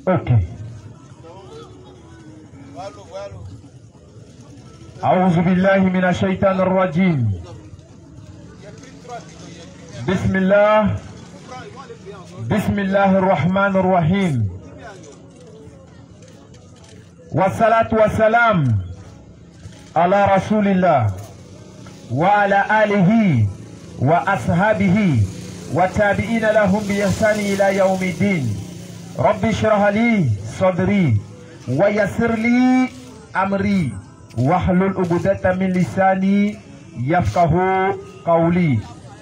Ok. أعوذ بالله من الشيطان الرجيم. بسم الله الرحمن الرحيم. والصلاة والسلام على رسول الله وعلى آله وأصحابه والتابعين لهم بإحسان إلى يوم الدين. رب اشرح لي صدري ويسر لي أمري واحلل عقدة من لساني يفقه قولي.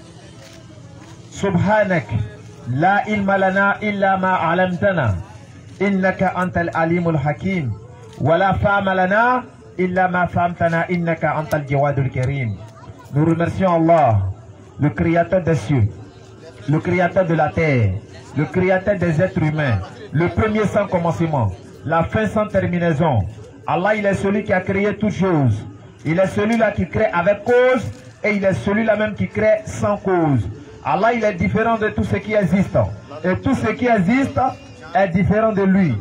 سبحانك لا علم لنا إلا ما علمتنا إنك أنت العليم الحكيم ولا فهم لنا إلا ما فهمتنا إنك أنت الجواد الكريم. Nous remercions Allah, le créateur des cieux, le créateur de la terre, le créateur des êtres humains, le premier sans commencement, la fin sans terminaison. Allah, il est celui qui a créé toutes choses. Il est celui-là qui crée avec cause et il est celui-là même qui crée sans cause. Allah, il est différent de tout ce qui existe. Et tout ce qui existe est différent de lui.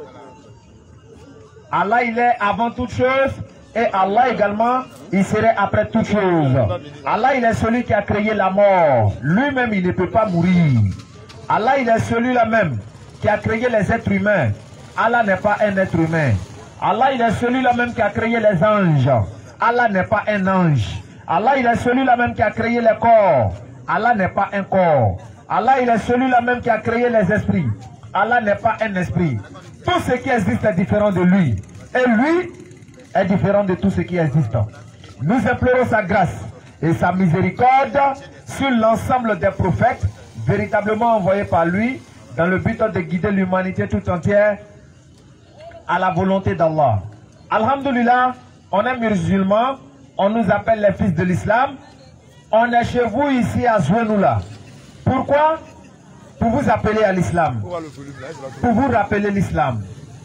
Allah, il est avant toute chose et Allah également, il serait après toute chose. Allah, il est celui qui a créé la mort. Lui-même, il ne peut pas mourir. Allah, il est celui-là même qui a créé les êtres humains. Allah n'est pas un être humain. Allah, il est celui-là même qui a créé les anges. Allah n'est pas un ange. Allah, il est celui-là même qui a créé les corps. Allah n'est pas un corps. Allah, il est celui-là même qui a créé les esprits. Allah n'est pas un esprit. Tout ce qui existe est différent de lui. Et lui est différent de tout ce qui existe. Nous implorons sa grâce et sa miséricorde sur l'ensemble des prophètes véritablement envoyés par lui dans le but de guider l'humanité tout entière à la volonté d'Allah. Alhamdulillah, on est musulmans, on nous appelle les fils de l'islam. On est chez vous ici à Zouenoula. Pourquoi? Pour vous appeler à l'islam. Pour vous rappeler l'islam.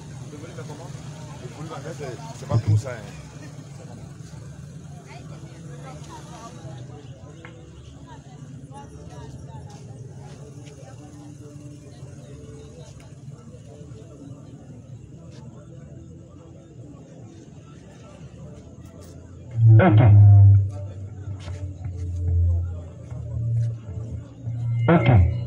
C'est pas tout ça. Ok. Ok.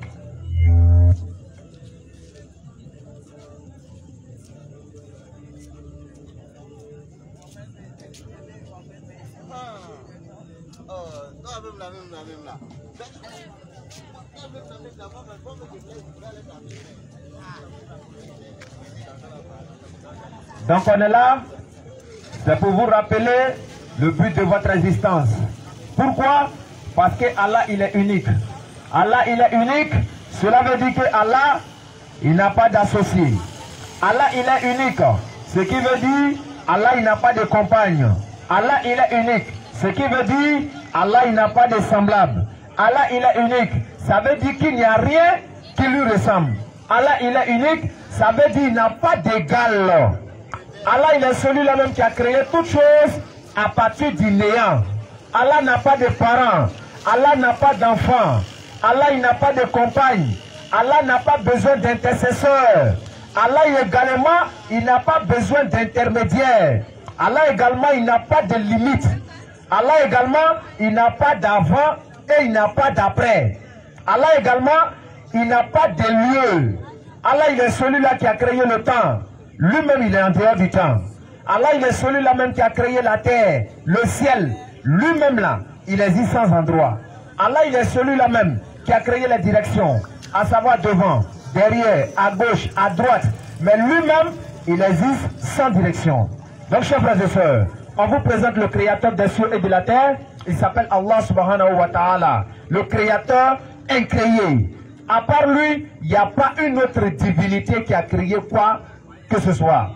Donc on est là, c'est pour vous rappeler le but de votre existence. Pourquoi? Parce que Allah, il est unique. Allah, il est unique. Cela veut dire que Allah, il n'a pas d'associé. Allah, il est unique. Ce qui veut dire, Allah, il n'a pas de compagne. Allah, il est unique. Ce qui veut dire, Allah, il n'a pas de semblable. Allah, il est unique. Ça veut dire qu'il n'y a rien qui lui ressemble. Allah, il est unique. Ça veut dire qu'il n'a pas d'égal. Allah, il est celui-là même qui a créé toutes choses à partir du néant. Allah n'a pas de parents. Allah n'a pas d'enfants. Allah, il n'a pas de compagne. Allah n'a pas besoin d'intercesseur. Allah également, il n'a pas besoin d'intermédiaire. Allah également, il n'a pas de limite. Allah également, il n'a pas d'avant et il n'a pas d'après. Allah également, il n'a pas de lieu. Allah, il est celui-là qui a créé le temps. Lui-même, il est en dehors du temps. Allah, il est celui-là même qui a créé la terre, le ciel. Lui-même là, il existe sans endroit. Allah, il est celui-là même qui a créé les directions, à savoir devant, derrière, à gauche, à droite. Mais lui-même, il existe sans direction. Donc, chers frères et sœurs, on vous présente le créateur des cieux et de la terre. Il s'appelle Allah subhanahu wa ta'ala, le créateur incréé. À part lui, il n'y a pas une autre divinité qui a créé quoi que ce soit.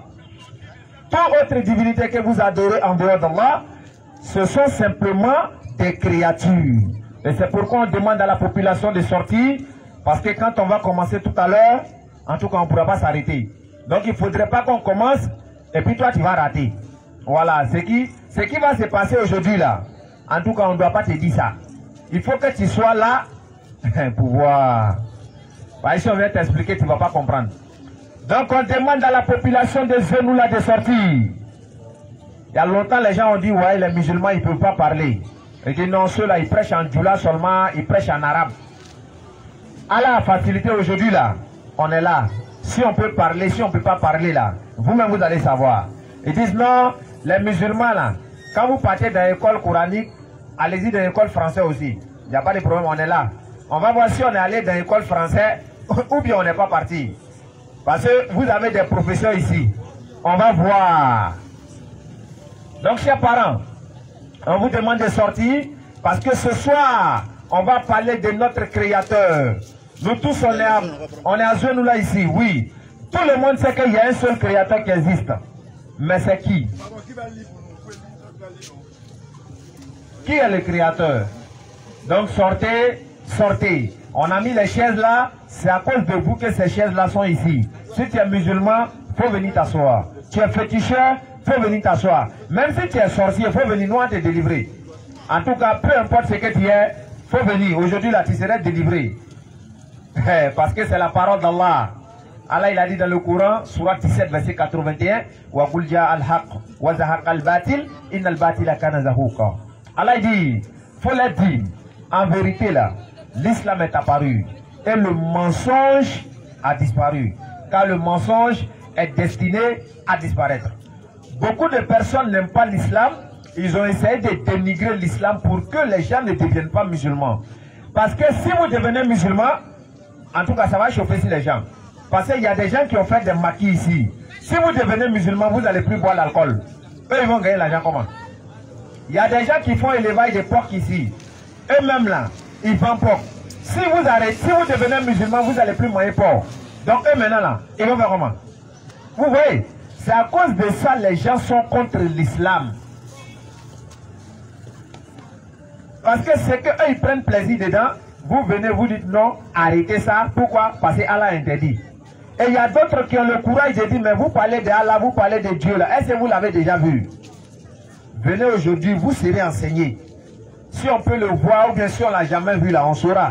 Toute autre divinité que vous adorez en dehors d'Allah, ce sont simplement des créatures. Et c'est pourquoi on demande à la population de sortir, parce que quand on va commencer tout à l'heure, en tout cas on ne pourra pas s'arrêter. Donc il ne faudrait pas qu'on commence, et puis toi tu vas rater. Voilà, ce qui va se passer aujourd'hui là, en tout cas on ne doit pas te dire ça. Il faut que tu sois là pour voir. Bah, si on vient t'expliquer, tu ne vas pas comprendre. Donc on demande à la population de Zenoula de sortir. Il y a longtemps les gens ont dit ouais les musulmans ils ne peuvent pas parler. Et dit non ceux-là ils prêchent en djoula seulement, ils prêchent en arabe. Allah a facilité aujourd'hui là, on est là. Si on peut parler, si on ne peut pas parler là, vous-même vous allez savoir. Ils disent non, les musulmans là, quand vous partez dans l'école coranique, allez-y dans l'école française aussi. Il n'y a pas de problème, on est là. On va voir si on est allé dans l'école française ou bien on n'est pas parti. Parce que vous avez des professeurs ici. On va voir. Donc chers parents, on vous demande de sortir parce que ce soir, on va parler de notre créateur. Nous tous, on est à Zenoula ici, oui. Tout le monde sait qu'il y a un seul créateur qui existe. Mais c'est qui? Qui est le créateur? Donc sortez, sortez. On a mis les chaises là, c'est à cause de vous que ces chaises là sont ici. Si tu es musulman, il faut venir t'asseoir. Tu es féticheur, il faut venir t'asseoir. Même si tu es sorcier, il faut venir, nous on te délivrer. En tout cas, peu importe ce que tu es, il faut venir. Aujourd'hui là, tu serais délivré. Parce que c'est la parole d'Allah. Allah il a dit dans le Coran, Surah 17, verset 81, wa qul jaa al-haq wa zahaqa al-batil, inna al-batila kana zahuqa. Allah dit, faut le dire, en vérité là, l'islam est apparu et le mensonge a disparu. Car le mensonge est destiné à disparaître. Beaucoup de personnes n'aiment pas l'islam, ils ont essayé de dénigrer l'islam pour que les gens ne deviennent pas musulmans. Parce que si vous devenez musulman, en tout cas ça va chauffer sur les gens. Parce qu'il y a des gens qui ont fait des maquis ici. Si vous devenez musulman, vous n'allez plus boire l'alcool. Eux, ils vont gagner l'argent comment? Il y a des gens qui font élevage de porc ici. Eux-mêmes là, ils vendent porc. Si vous devenez musulman, vous n'allez plus manger porc. Donc eux maintenant là, ils vont faire comment? Vous voyez, c'est à cause de ça les gens sont contre l'islam. Parce que c'est qu'eux ils prennent plaisir dedans. Vous venez, vous dites non, arrêtez ça. Pourquoi? Parce que Allah interdit. Et il y a d'autres qui ont le courage de dire, mais vous parlez de Allah, vous parlez de Dieu là. Est-ce que vous l'avez déjà vu? Venez aujourd'hui, vous serez enseigné. Si on peut le voir ou bien si on ne l'a jamais vu là, on saura.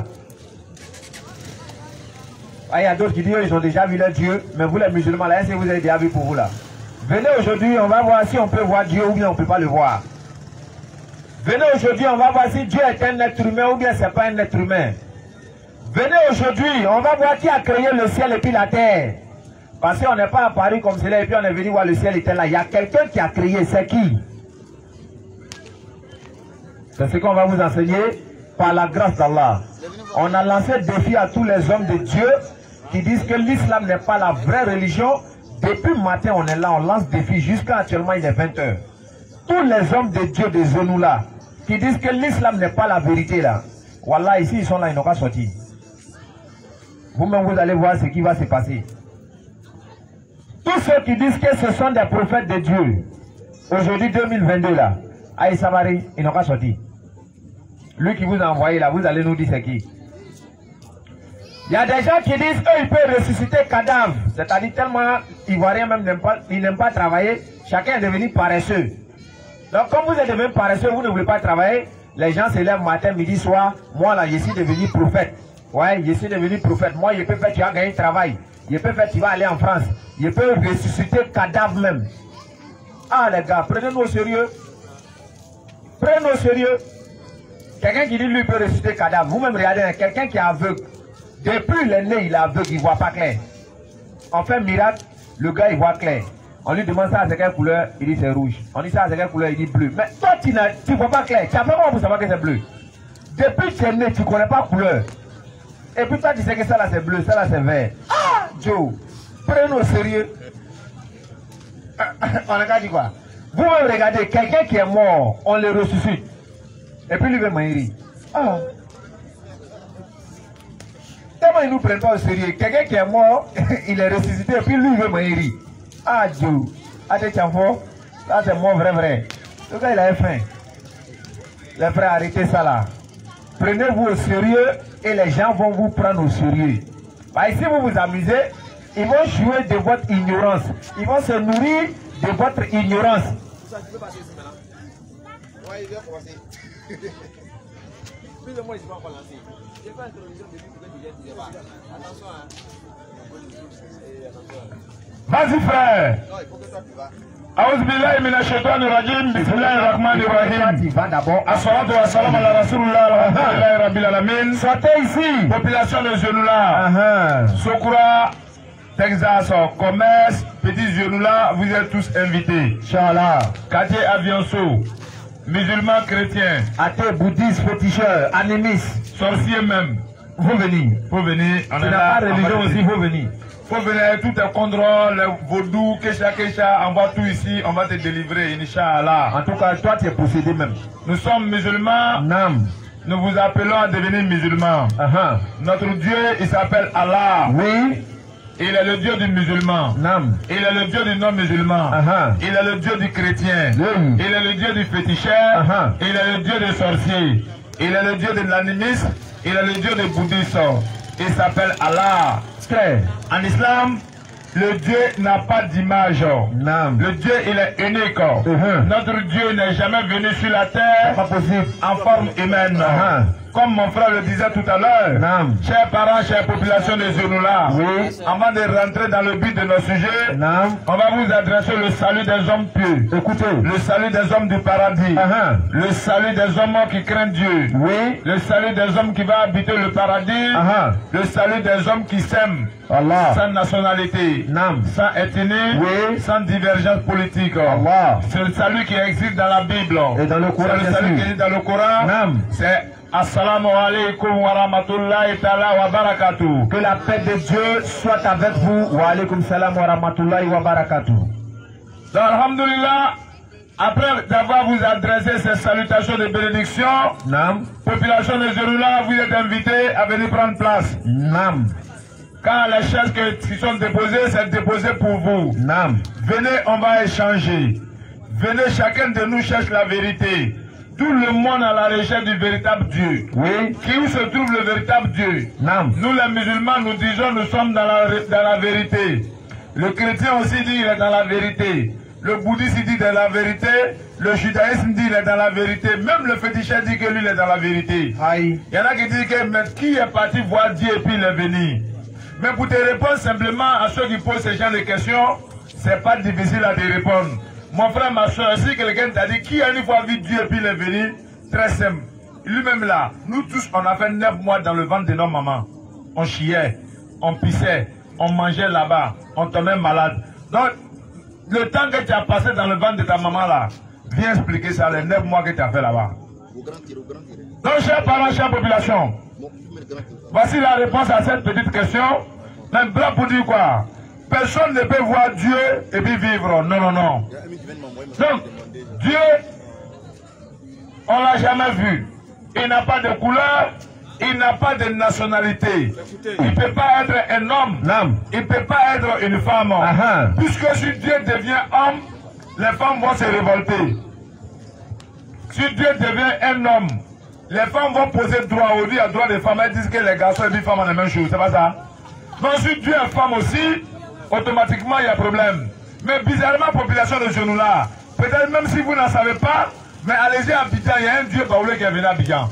Ah, il y a d'autres qui disent, ils ont déjà vu leur Dieu, mais vous les musulmans là, est-ce que vous avez déjà vu pour vous là? Venez aujourd'hui, on va voir si on peut voir Dieu ou bien on ne peut pas le voir. Venez aujourd'hui, on va voir si Dieu est un être humain ou bien ce n'est pas un être humain. Venez aujourd'hui, on va voir qui a créé le ciel et puis la terre. Parce qu'on n'est pas à Paris comme cela et puis on est venu voir le ciel était là. Il y a quelqu'un qui a créé, c'est qui? C'est ce qu'on va vous enseigner par la grâce d'Allah. On a lancé le défi à tous les hommes de Dieu qui disent que l'islam n'est pas la vraie religion. Depuis le matin, on est là, on lance le défi jusqu'à actuellement, il est 20 h. Tous les hommes de Dieu de Zenoula qui disent que l'islam n'est pas la vérité là. Wallah, ici, ils sont là, ils n'ont pas sorti. Vous-même, vous allez voir ce qui va se passer. Tous ceux qui disent que ce sont des prophètes de Dieu, aujourd'hui 2022 là, Aïe Samari, ils n'ont pas sorti. Lui qui vous a envoyé là, vous allez nous dire c'est qui. Il y a des gens qui disent eux ils peuvent ressusciter cadavres. C'est-à-dire tellement Ivoiriens même n'aiment pas travailler, chacun est devenu paresseux. Donc comme vous êtes devenu paresseux, vous ne voulez pas travailler, les gens se lèvent matin, midi, soir. Moi là, je suis devenu prophète. Ouais, je suis devenu prophète. Moi, je peux faire, tu vas gagner travail. Je peux faire, tu vas aller en France. Je peux ressusciter cadavre même. Ah les gars, prenez-nous au sérieux. Prenez-nous au sérieux. Quelqu'un qui dit lui peut ressusciter cadavre. Vous-même regardez, quelqu'un qui est aveugle. Depuis le nez, il est aveugle, il ne voit pas clair. On fait un miracle, le gars il voit clair. On lui demande ça à quelle couleur, il dit c'est rouge. On dit ça à quelle couleur, il dit bleu. Mais toi tu ne vois pas clair. Tu as fait comment pour savoir que c'est bleu? Depuis que tu es né, tu ne connais pas la couleur. Et puis toi tu sais que ça là c'est bleu, ça là c'est vert. Ah Joe, prenez-nous au sérieux. On a dit quoi? Vous-même regardez, quelqu'un qui est mort, on le ressuscite. Et puis lui veut m'aider. Ah. Tellement ils ne nous prennent pas au sérieux. Quelqu'un qui est mort, il est ressuscité et puis lui veut m'aider. Ah Dieu. Ah t'es fort. Ça c'est mort vrai. Le gars il a faim. Les frères, arrêtez ça là. Prenez-vous au sérieux et les gens vont vous prendre au sérieux. Bah, si vous vous amusez, ils vont jouer de votre ignorance. Ils vont se nourrir de votre ignorance. Plusieurs mois, je ne vais pas lancer. J'ai fait l'introduction depuis que je disais pas. Attention, hein. Vas-y, frère. Non, il faut que toi tu vas. أعوذ بالله من الشيطان الرجيم بسم الله الرحمن الرحيم الصلاة والسلام على رسول الله الحمد لله رب العالمين. Sortez ici. Population de Genoula, Sokura, Texas, commerce, petits Genoula, vous êtes tous invités. Inch'Allah. Quartier Avianceau, musulmans, chrétiens, athées, bouddhistes, féticheurs, animistes, sorciers même. Faut venir. Faut venir. On est là. Religion aussi, faut venir. Faut venir, tout est contrôle, le vaudou, Kesha, envoie tout ici, on va te délivrer, Inch'Allah. En tout cas, toi, tu es possédé même. Nous sommes musulmans. Nam. Nous vous appelons à devenir musulmans. Notre Dieu, il s'appelle Allah. Oui. Il est le Dieu du musulman. Nam. Il est le Dieu du non-musulman. Il est le Dieu du chrétien. Il est le Dieu du féticheur. Il est le Dieu des sorciers. Il est le Dieu de l'animisme. Il est le Dieu des bouddhistes. Il s'appelle Allah. En islam, le Dieu n'a pas d'image. Le Dieu, il est unique. Notre Dieu n'est jamais venu sur la terre en forme humaine. Comme mon frère le disait tout à l'heure, chers parents, chères populations de Genoula, avant de rentrer dans le but de nos sujets, on va vous adresser le salut des hommes pieux. Écoutez, le salut des hommes du paradis, le salut des hommes qui craignent Dieu, le salut des hommes qui vont habiter le paradis, le salut des hommes qui s'aiment, sans nationalité, sans ethnie, sans divergence politique. C'est le salut qui existe dans la Bible. Et dans le Coran, c'est le salut qui existe dans le Coran. C'est Assalamu alaikum wa rahmatullahi ta'ala wa barakatuh. Que la paix de Dieu soit avec vous. Wa alaikum salam wa rahmatullahi wa barakatuh. Donc, alhamdulillah, après d'avoir vous adressé ces salutations de bénédiction, population de Genoula, vous êtes invités à venir prendre place. Quand les chaises qui sont déposées, c'est déposé pour vous. Venez, on va échanger. Venez, chacun de nous cherche la vérité. Tout le monde à la recherche du véritable Dieu. Qui où se trouve le véritable Dieu? Nous les musulmans, nous disons nous sommes dans la vérité. Le chrétien aussi dit il est dans la vérité. Le bouddhiste dit dans la vérité. Le judaïsme dit il est dans la vérité. Même le féticheur dit que lui il est dans la vérité. Il y en a qui disent que mais qui est parti voir Dieu et puis il est venu. Mais pour te répondre simplement à ceux qui posent ce genre de questions, c'est pas difficile à te répondre. Mon frère, ma soeur, si quelqu'un t'a dit qui a une fois vu Dieu et puis il est venu, très simple. Lui-même là, nous tous, on a fait 9 mois dans le ventre de nos mamans. On chiait, on pissait, on mangeait là-bas, on tombait malade. Donc, le temps que tu as passé dans le ventre de ta maman là, viens expliquer ça, les 9 mois que tu as fait là-bas. Donc, chers parents, chère population, voici la réponse à cette petite question. Mais blanc pour dire quoi? Personne ne peut voir Dieu et puis vivre. Non, non, non. Donc, Dieu, on ne l'a jamais vu. Il n'a pas de couleur, il n'a pas de nationalité. Il ne peut pas être un homme. Il ne peut pas être une femme. Puisque si Dieu devient homme, les femmes vont se révolter. Si Dieu devient un homme, les femmes vont poser droit au dit à droit des femmes. Elles disent que les garçons et les femmes ont la même chose. C'est pas ça? Donc si Dieu est femme aussi, automatiquement il y a problème. Mais bizarrement, population de Genoula, peut-être même si vous n'en savez pas, mais allez-y à Abidjan, il y a un Dieu baoulé qui est venu à Abidjan.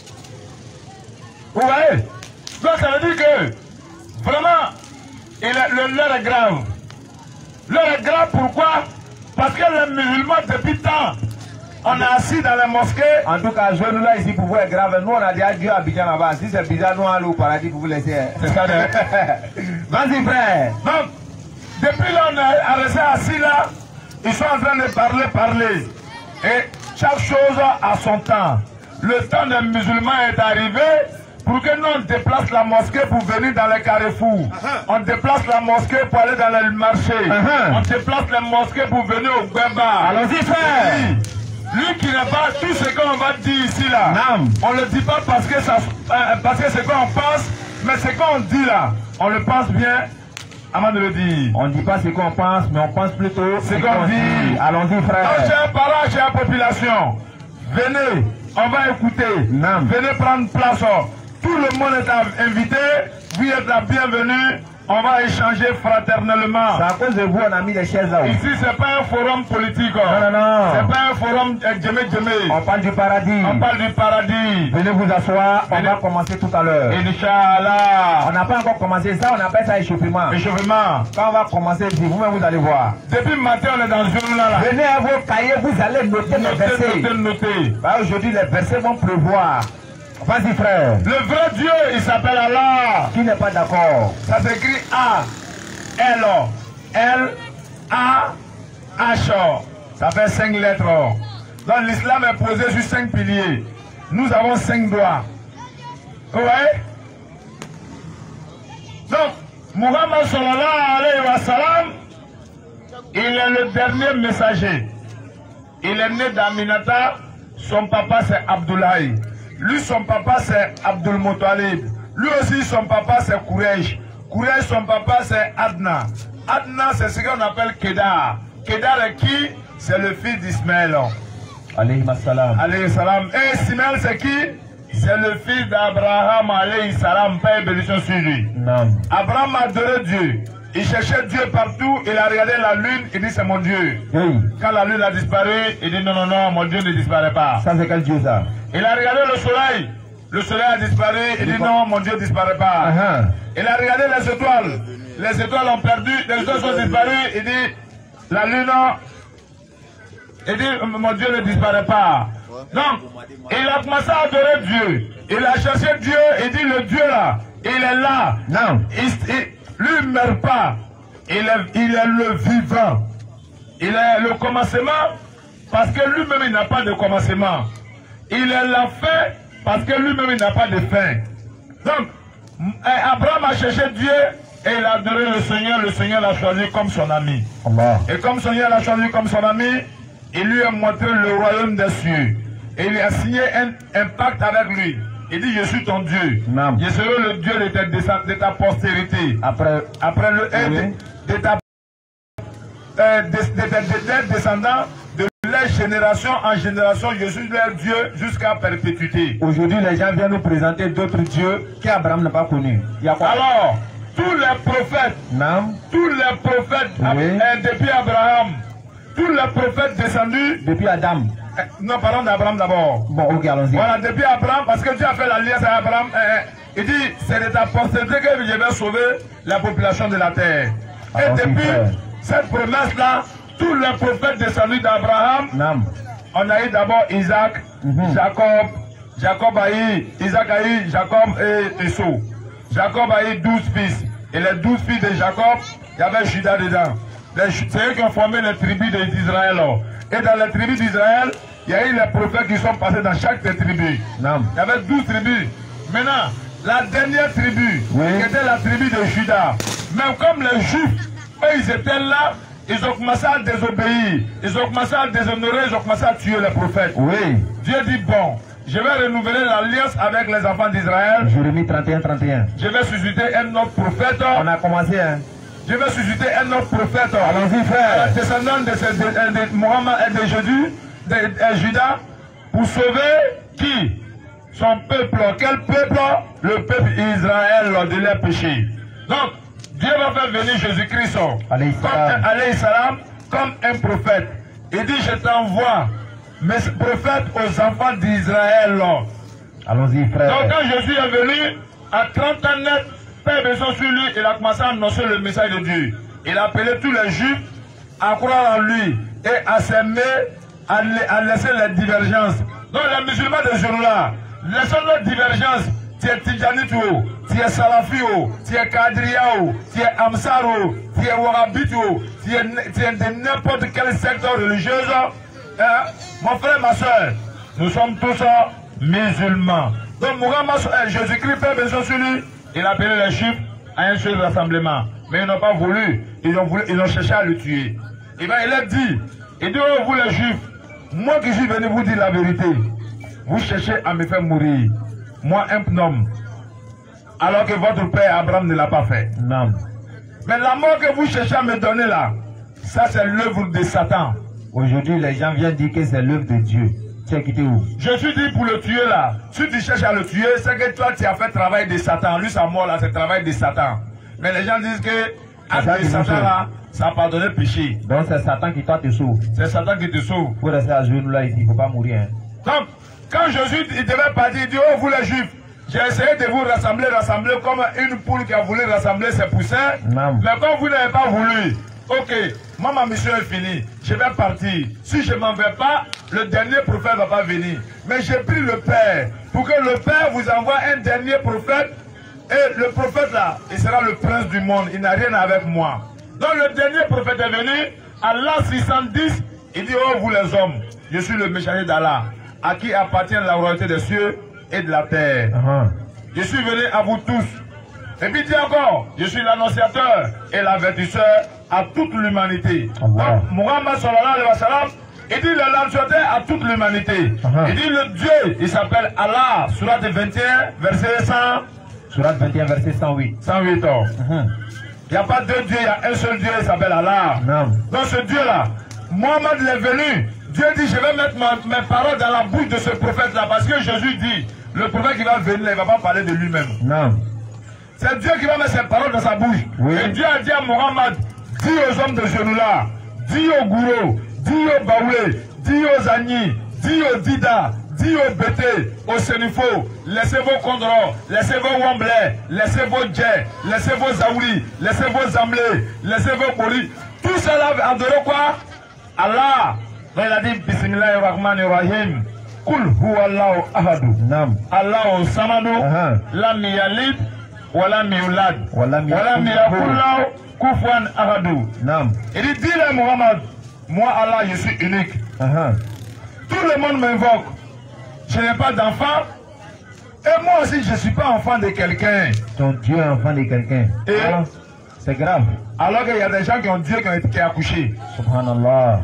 Vous voyez? Donc ça veut dire que vraiment, l'heure est grave. L'heure est grave pourquoi? Parce que les musulmans depuis tant, on est assis dans les mosquées. En tout cas, Genoula ici pour vous est grave. Nous on a déjà Dieu à Abidjan là-bas. Si c'est bizarre, nous allons au paradis pour vous laisser. C'est ça. Vas-y frère. Donc, depuis là, on est resté assis là. Ils sont en train de parler. Et chaque chose a son temps. Le temps des musulmans est arrivé pour que nous on déplace la mosquée pour venir dans les carrefours. On déplace la mosquée pour aller dans les marchés. On déplace la mosquée pour venir au Bemba. Allons-y frère. Lui qui n'est pas tout ce qu'on va dire ici là. On ne le dit pas parce que c'est quoi on pense, mais ce qu'on dit là, on le pense bien. Avant de le dire. On ne dit pas ce qu'on pense, mais on pense plutôt ce qu'on dit. Allons-y, frère. Donc, chers parents, chère population, venez, on va écouter. Venez prendre place. Tout le monde est invité. Vous êtes la bienvenue. On va échanger fraternellement. C'est à cause de vous, on a mis des chaises là-haut. Ici, c'est pas un forum politique. Non, non, non. C'est pas un forum djemé. On parle du paradis. On parle du paradis. Venez vous asseoir, on va commencer tout à l'heure. Inch'Allah. On n'a pas encore commencé ça, on appelle ça échauffement. Échauffement. Quand on va commencer, vous-même vous allez voir. Depuis le matin, on est dans ce jour-là. Venez à vos cahiers, vous allez noter les versets. Noter. Aujourd'hui, les versets vont pleuvoir. Vas-y frère. Le vrai Dieu, il s'appelle Allah. Qui n'est pas d'accord? Ça s'écrit A, L, L, A, H. Ça fait 5 lettres. Donc l'islam est posé sur 5 piliers. Nous avons 5 doigts. Vous voyez? Donc, Muhammad sallallahu alayhi wa sallam, il est le dernier messager. Il est né d'Aminata. Son papa c'est Abdoulaye. Lui, son papa, c'est Abdul Muttalib. Lui aussi, son papa, c'est Quraysh. Quraysh, son papa, c'est Adna. Adna, c'est ce qu'on appelle Kedar. Kedar est qui? C'est le fils d'Ismaël. Alayhi salam. Alayhi salam. Et Ismaël, c'est qui? C'est le fils d'Abraham, alayhi salam. Paix et bénédiction sur lui. Non. Abraham a adoré Dieu. Il cherchait Dieu partout. Il a regardé la lune. Il dit, c'est mon Dieu. Oui. Quand la lune a disparu, il dit, non, non, non, mon Dieu ne disparaît pas. Ça, c'est quel Dieu, ça? Il a regardé le soleil. Le soleil a disparu. Il dit non, mon Dieu ne disparaît pas. Il a regardé les étoiles. Les étoiles ont perdu. Les étoiles sont disparues. Il dit la lune. Il dit mon Dieu ne disparaît pas. Donc, il a commencé à adorer Dieu. Il a cherché Dieu. Il dit le Dieu là, il est là. Non. Lui ne meurt pas. Il est le vivant. Il est le commencement parce que lui-même il n'a pas de commencement. Il est la fin parce que lui-même il n'a pas de fin. Donc, Abraham a cherché Dieu et il a adoré le Seigneur l'a choisi comme son ami. Allah. Et comme le Seigneur l'a choisi comme son ami, il lui a montré le royaume des cieux. Et il a signé un pacte avec lui. Il dit, je suis ton Dieu. Non. Je serai le Dieu de ta postérité. Après le oui. de tes descendants, de leur génération en génération, je suis leur Dieu jusqu'à perpétuité. Aujourd'hui, les gens viennent nous présenter d'autres dieux qu'Abraham n'a pas connus. Il y a quoi? Alors, tous les prophètes, non. Tous les prophètes Oui. Depuis Abraham, tous les prophètes descendus depuis Adam. Non, parlons d'Abraham d'abord. Bon, ok, allons-y. Voilà, depuis Abraham, parce que Dieu a fait l'alliance avec Abraham. Il dit, c'est de ta postérité que je vais sauver la population de la terre. Alors, et depuis cette promesse-là, tous les prophètes descendus d'Abraham, on a eu d'abord Isaac, Jacob a eu, Isaac a eu Jacob et Esau. Jacob a eu 12 fils. Et les 12 fils de Jacob, il y avait Judas dedans. C'est eux qui ont formé les tribus d'Israël. Et dans les tribus d'Israël, il y a eu les prophètes qui sont passés dans chaque des tribus. Il y avait 12 tribus. Maintenant, la dernière tribu, qui était la tribu de Judas, même comme les Juifs, eux, ils étaient là, ils ont commencé à désobéir, ils ont commencé à déshonorer, ils ont commencé à tuer les prophètes. Dieu dit, bon, je vais renouveler l'alliance avec les enfants d'Israël. Jérémie 31-31. Je vais susciter un autre prophète. On a commencé, hein. Je vais susciter un autre prophète. Allons-y, frère. Descendant de Mohammed et de Jésus, de Judas, pour sauver qui? Son peuple. Quel peuple? Le peuple Israël de leurs péchés. Donc, Dieu va faire venir Jésus-Christ, alayhi salam, comme un prophète. Il dit, je t'envoie mes prophètes aux enfants d'Israël. Allons-y, frère. Donc, quand Jésus est venu, à 30 ans net, Père besoin sur lui, il a commencé à annoncer le message de Dieu. Il a appelé tous les Juifs à croire en lui et à s'aimer, à laisser les divergences. Donc les musulmans de ce jour-là, laissons nos divergences. Tu es Tidjanite, tu es Salafi, tu es Kadria, tu es Amsar, tu es Wahhabite, tu es de n'importe quel secteur religieux. Mon frère, ma soeur, nous sommes tous musulmans. Donc Muhammad, Jésus-Christ, Père besoin sur lui. Il a appelé les Juifs à un seul rassemblement. Mais ils n'ont pas voulu. Ils ont cherché à le tuer. Et bien il a dit, oh, vous les Juifs, moi qui suis venu vous dire la vérité, vous cherchez à me faire mourir. Moi un homme. Alors que votre père Abraham ne l'a pas fait. Non. Mais la mort que vous cherchez à me donner là, ça c'est l'œuvre de Satan. Aujourd'hui les gens viennent dire que c'est l'œuvre de Dieu. Tu as quitté où? Jésus dit pour le tuer là, si tu cherches à le tuer, c'est que toi tu as fait le travail de Satan. Lui sa mort là, c'est le travail de Satan. Mais les gens disent que acte de Satan là, ça a pardonné le péché. Donc c'est Satan qui toi te sauve. C'est Satan qui te sauve. Pour rester à genoux là ici, il ne faut pas mourir. Hein. Donc, quand Jésus il devait partir, il dit, oh vous les Juifs, j'ai essayé de vous rassembler comme une poule qui a voulu rassembler ses poussins. Non. Mais comme vous n'avez pas voulu, ok, moi ma mission est finie, je vais partir. Si je ne m'en vais pas, le dernier prophète ne va pas venir. Mais j'ai pris le Père pour que le Père vous envoie un dernier prophète. Et le prophète là, il sera le prince du monde, il n'a rien avec moi. Donc le dernier prophète est venu, à l'an 610, il dit, oh vous les hommes, je suis le messager d'Allah, à qui appartient la royauté des cieux et de la terre. Je suis venu à vous tous. Et puis il dit encore, je suis l'annonciateur et l'avertisseur à toute l'humanité. Donc Muhammad sallallahu alayhi wa sallam, il dit l'annonciateur à toute l'humanité. Il dit le Dieu, il s'appelle Allah, surat 21, verset 100. Surat 21, verset 108. 108 ans. Il n'y a pas deux dieux, il y a un seul Dieu, il s'appelle Allah. Donc ce Dieu-là, Mohammed est venu. Dieu dit, je vais mettre mes paroles dans la bouche de ce prophète-là. Parce que Jésus dit, le prophète qui va venir, il ne va pas parler de lui-même. Non. C'est Dieu qui va mettre ses paroles dans sa bouche. Oui. Et Dieu a dit à Mohammed, dis aux hommes de genoux là, dis aux gourous, dis aux baoulés, dis aux agnis, dis aux dida, dis aux bétés, aux sénifaux, laissez vos condors, laissez vos wamblais, laissez vos djés, laissez vos zaouris, laissez vos zamblés, laissez vos bolis. Tout cela adorez quoi? Allah. Donc il a dit Bismillahirrahmanirrahim. Kul huwallahu ahadu. Nam. Allahu samadu. Lam yalid wa lam yulad. Wa lam yakul lahu kufuwan ahadu. Nam. Il dit dis-le Muhammad, moi Allah je suis unique. Tout le monde m'invoque. Je n'ai pas d'enfant. Et moi aussi je ne suis pas enfant de quelqu'un. Ton Dieu est enfant de quelqu'un. C'est grave. Alors qu'il y a des gens qui ont Dieu qui a accouché. Subhanallah.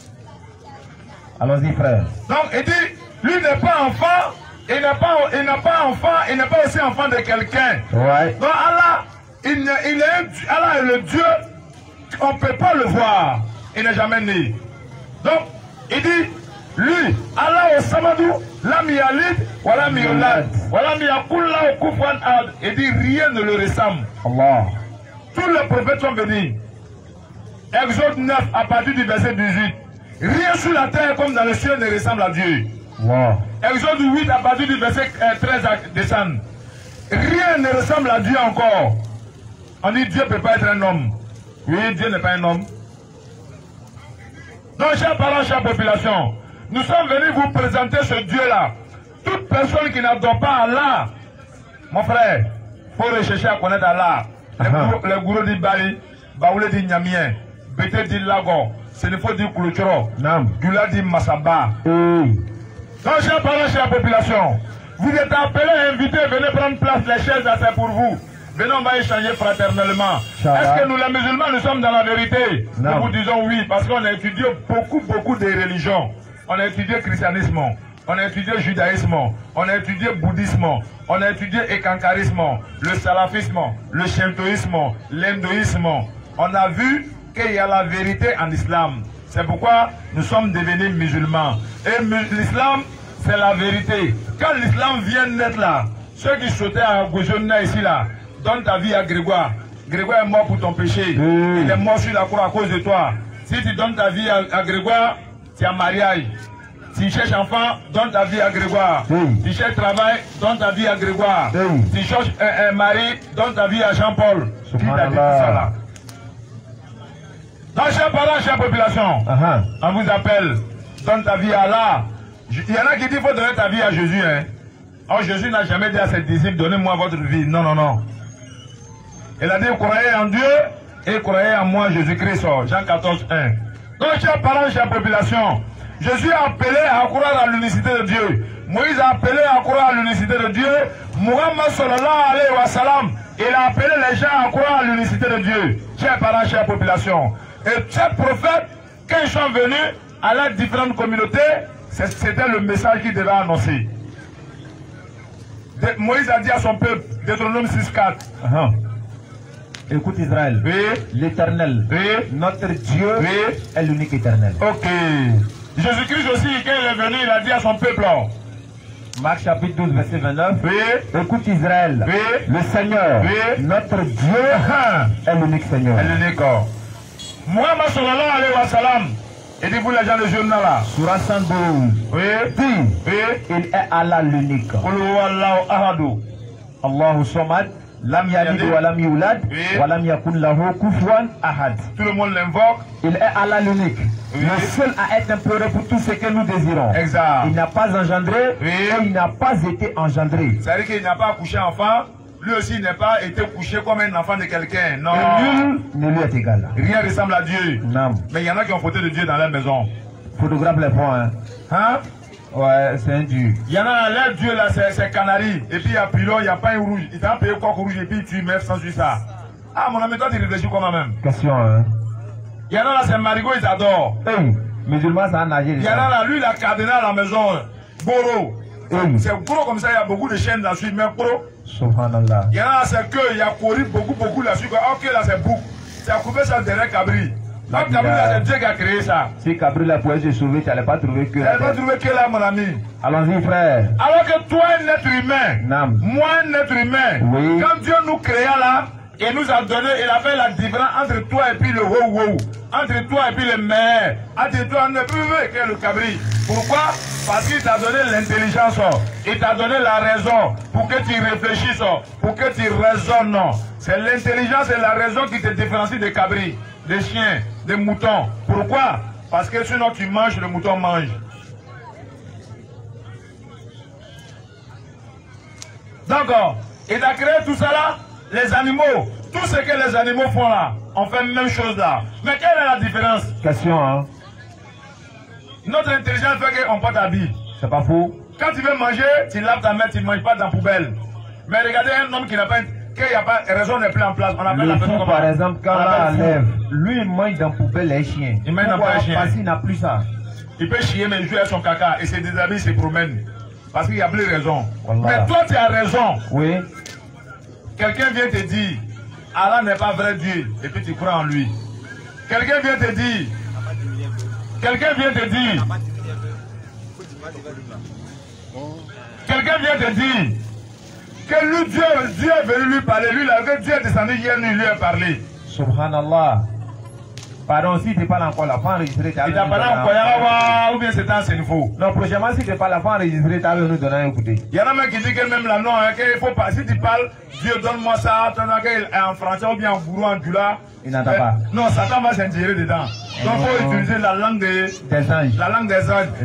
Allons-y, frère. Donc, il dit, lui n'est pas enfant, il n'est pas enfant, il n'est pas aussi enfant de quelqu'un. Ouais. Donc, Allah, Allah est le Dieu, on ne peut pas le voir. Il n'est jamais né. Donc, il dit, lui, Allah au Samadou, lam yalid, wa lam yulad, wa lam yakul lahu kufuwan ahad. Il dit, rien ne le ressemble. Allah. Tous les prophètes sont venus. Exode 9, à partir du verset 18. Rien sur la terre comme dans le ciel ne ressemble à Dieu. Wow. Exode 8 à partir du verset 13 à descendre. Rien ne ressemble à Dieu encore. On dit Dieu ne peut pas être un homme. Oui, Dieu n'est pas un homme. Donc, chers parents, chère population, nous sommes venus vous présenter ce Dieu-là. Toute personne qui n'adore pas Allah, mon frère, il faut rechercher à connaître Allah. Les gourous disent Bali, Baoulé dit Nyamien, Bété dit Lago. C'est le faut dire Kouloutro. Gula dit Massaba. Donc, chers parents, chère population, vous êtes appelés, invités, venez prendre place, les chaises, c'est pour vous. Venez, on va échanger fraternellement. Est-ce que nous, les musulmans, nous sommes dans la vérité? Nous vous disons oui, parce qu'on a étudié beaucoup de religions. On a étudié christianisme, on a étudié judaïsme, on a étudié bouddhisme, on a étudié ékankarisme, le salafisme, le shintoïsme, l'hindouisme. On a vu qu'il y a la vérité en islam. C'est pourquoi nous sommes devenus musulmans. Et l'islam, c'est la vérité. Quand l'islam vient naître là, ceux qui sautaient à Goujouna ici là, donne ta vie à Grégoire. Grégoire est mort pour ton péché. Il est mort sur la croix à cause de toi. Si tu donnes ta vie à Grégoire, tu as mariage. Si tu cherches enfant, donne ta vie à Grégoire. Si tu cherches travail, donne ta vie à Grégoire. Si tu cherches un mari, donne ta vie à Jean-Paul. Qui t'a dit tout ça là? Donc, chers parents, chère population, on vous appelle, donne ta vie à Allah. Il y en a qui disent qu'il faut donner ta vie à Jésus. Hein. Or, Jésus n'a jamais dit à ses disciples, donnez-moi votre vie. Non, non, non. Il a dit, croyez en Dieu et croyez en moi, Jésus-Christ. Jean 14, 1. Donc, chers parents, chère population, Jésus a appelé à croire à l'unicité de Dieu. Moïse a appelé à croire à l'unicité de Dieu. Muhammad sallallahu alayhi wa sallam, il a appelé les gens à croire à l'unicité de Dieu. Chers parents, chère population. Et chaque prophète, quand ils sont venus à la différentes communautés, c'était le message qu'il devait annoncer. Moïse a dit à son peuple, Deutéronome 6.4. Écoute Israël, l'Éternel, notre Dieu est l'unique éternel. Ok. Jésus-Christ aussi, quand il est venu, il a dit à son peuple. Marc chapitre 12, verset 29. Oui. Écoute Israël, Oui. le Seigneur, Oui. notre Dieu est l'unique Seigneur. Elle est l'unique. Muhammad sallallahu alayhi wa sallam. Et dit vous les gens de journal là. Surah 112. Oui. Dit, Oui. il est Allah l'unique. Qul huwallahu ahadu. Allahu Samad, lam yalid wa lam yulad, Oui. wa lam yakun lahu kufuwan ahad. Tout le monde l'invoque. Il est Allah l'unique, Oui. le seul à être imploré pour tout ce que nous désirons. Exact. Il n'a pas engendré Oui. et il n'a pas été engendré. C'est-à-dire qu'il n'a pas accouché enfant. Lui aussi n'a pas été couché comme un enfant de quelqu'un. Non. Et nul ne lui est égal. Rien ne ressemble à Dieu. Non. Mais il y en a qui ont photo de Dieu dans leur maison. Photographe les points. Hein? Ouais, c'est un Dieu. Il y en a leur Dieu là, c'est Canari. Et puis il y a pilon, il y a pain rouge. Il t'a payé coq rouge et puis tu mets sans suivre ça. Ah mon ami, toi tu réfléchis comment même? Question, hein. Il y en a là, c'est Marigot, ils adorent. Hey, musulman, ça a nagé. Il y en a là, lui, il a cardinal à la maison. Goro. Hey, C'est gros comme ça, il y a beaucoup de chaînes là-dessus, mais gros. subhanallah. Il y en a là, c'est que, il y a couru beaucoup là-dessus. Ok, là, c'est bouc. C'est à couper ça derrière Cabri. Donc, Cabri, là, c'est Dieu qui a créé ça. Si Cabri la pouvait se sauver, tu n'allais pas trouver que. Tu n'allais pas trouver que là, mon ami. Allons-y, frère. Alors que toi, un être humain, Nam. moi, un être humain, Oui. quand Dieu nous créa là, il nous a donné, il a fait la différence entre toi et puis le wow, entre toi et puis le maire, entre toi et le cabri. Pourquoi? Parce qu'il t'a donné l'intelligence, il t'a donné la raison pour que tu réfléchisses, pour que tu raisonnes. C'est l'intelligence et la raison qui te différencie des cabris, des chiens, des moutons. Pourquoi? Parce que sinon tu manges, le mouton mange. Donc, il a créé tout ça là, les animaux, tout ce que les animaux font là, on fait la même chose là. Mais quelle est la différence? Question, hein. Notre intelligence fait qu'on porte habit. C'est pas faux. Quand tu veux manger, tu laves ta main, tu ne manges pas dans la poubelle. Mais regardez un homme qui n'a pas, qu'il n'y a pas, raison n'est plus en place. On appelle la Le personne fou, comme par exemple, quand on on lève, lui, il mange dans la poubelle les chiens. Il mange dans Pourquoi? les chiens. Parce qu'il n'a plus ça. Il peut chier, mais il joue avec son caca et ses déshabille, il se promène. Parce qu'il y a plus raison. Wallah. Mais toi, tu as raison. Oui. Quelqu'un vient te dire, Allah n'est pas vrai Dieu, et puis tu crois en lui. Quelqu'un vient te dire, quelqu'un vient te dire que lui, Dieu est venu lui parler, lui, là, que Dieu est descendu hier, lui a parlé. Subhanallah. Pardon, si tu parles encore là, faut enregistrer. Il t'a parlé encore, ou bien c'est un faux. Non, prochainement, si tu parles là, faut enregistrer, tu vas nous donner un écouter. Il y en a même qui disent que même là, non, hein, qu'il faut pas, si tu parles, Dieu donne-moi ça, en français ou bien en gourou, en dula. Il n'entend pas. Non, Satan va s'ingérer dedans. Donc, il faut utiliser la langue des anges. La langue des anges.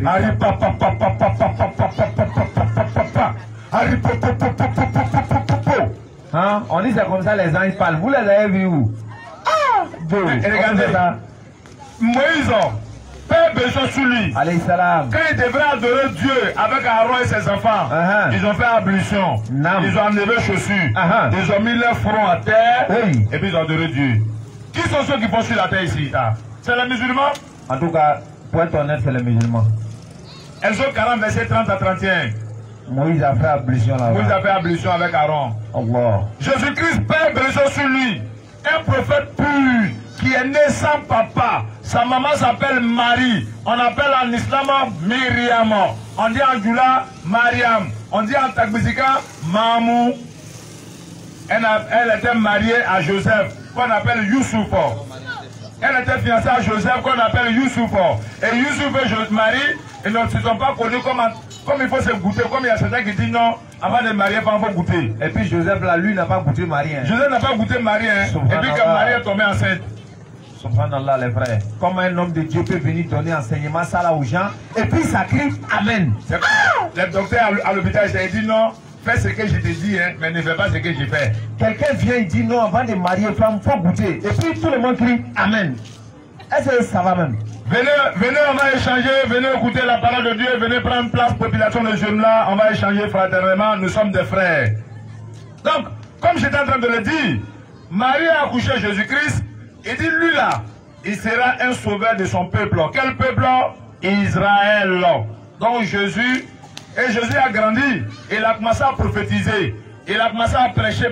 Hein? On dit c'est comme ça, les anges parlent. Vous les avez vus où? Ah! Dieu. Regardez ça. Moïse, Père besoin sur lui. Alayhi salam. Quand il devrait adorer Dieu avec Aaron et ses enfants, ils ont fait ablution. Ils ont enlevé chaussures. Ils ont mis leur front à terre. Et puis ils ont adoré Dieu. Qui sont ceux qui font sur la terre ici? C'est les musulmans? En tout cas, pour être honnête, c'est les musulmans. Elles ont 40 versets 30 à 31. Moïse a fait ablution là-bas. Moïse a fait ablution avec Aaron. Allah. Jésus-Christ, Père besoin sur lui. Un prophète pur qui est né sans papa. Sa maman s'appelle Marie. On appelle en islam Myriam. On dit en Djoula Mariam. On dit en Tagbizika Mamou. Elle était mariée à Joseph, qu'on appelle Youssouf. Elle était fiancée à Joseph, qu'on appelle Youssouf. Et Youssouf et Marie, ils ne se sont pas connus comme il faut se goûter. Comme il y a certains qui disent non, avant de marier, il faut goûter. Et puis Joseph, là, lui, n'a pas goûté Marie. Hein. Joseph n'a pas goûté Marie. Hein. Et puis quand Marie est tombée enceinte. Subhanallah, les frères. Comme un homme de Dieu peut venir donner enseignement ça là aux gens, et puis ça crie Amen. Le docteur à l'hôpital, il dit non, fais ce que je te dis, hein, mais ne fais pas ce que j'ai fait. Quelqu'un vient, il dit non, avant de marier, il faut goûter. Et puis tout le monde crie Amen. Est-ce que ça va même? Venez, on va échanger, venez écouter la parole de Dieu, venez prendre place, population de jeunes là, on va échanger fraternellement, nous sommes des frères. Donc, comme j'étais en train de le dire, Marie a accouché Jésus-Christ, il dit lui là, il sera un sauveur de son peuple. Quel peuple? Israël. Donc Jésus a grandi, il a commencé à prophétiser, il a commencé à prêcher.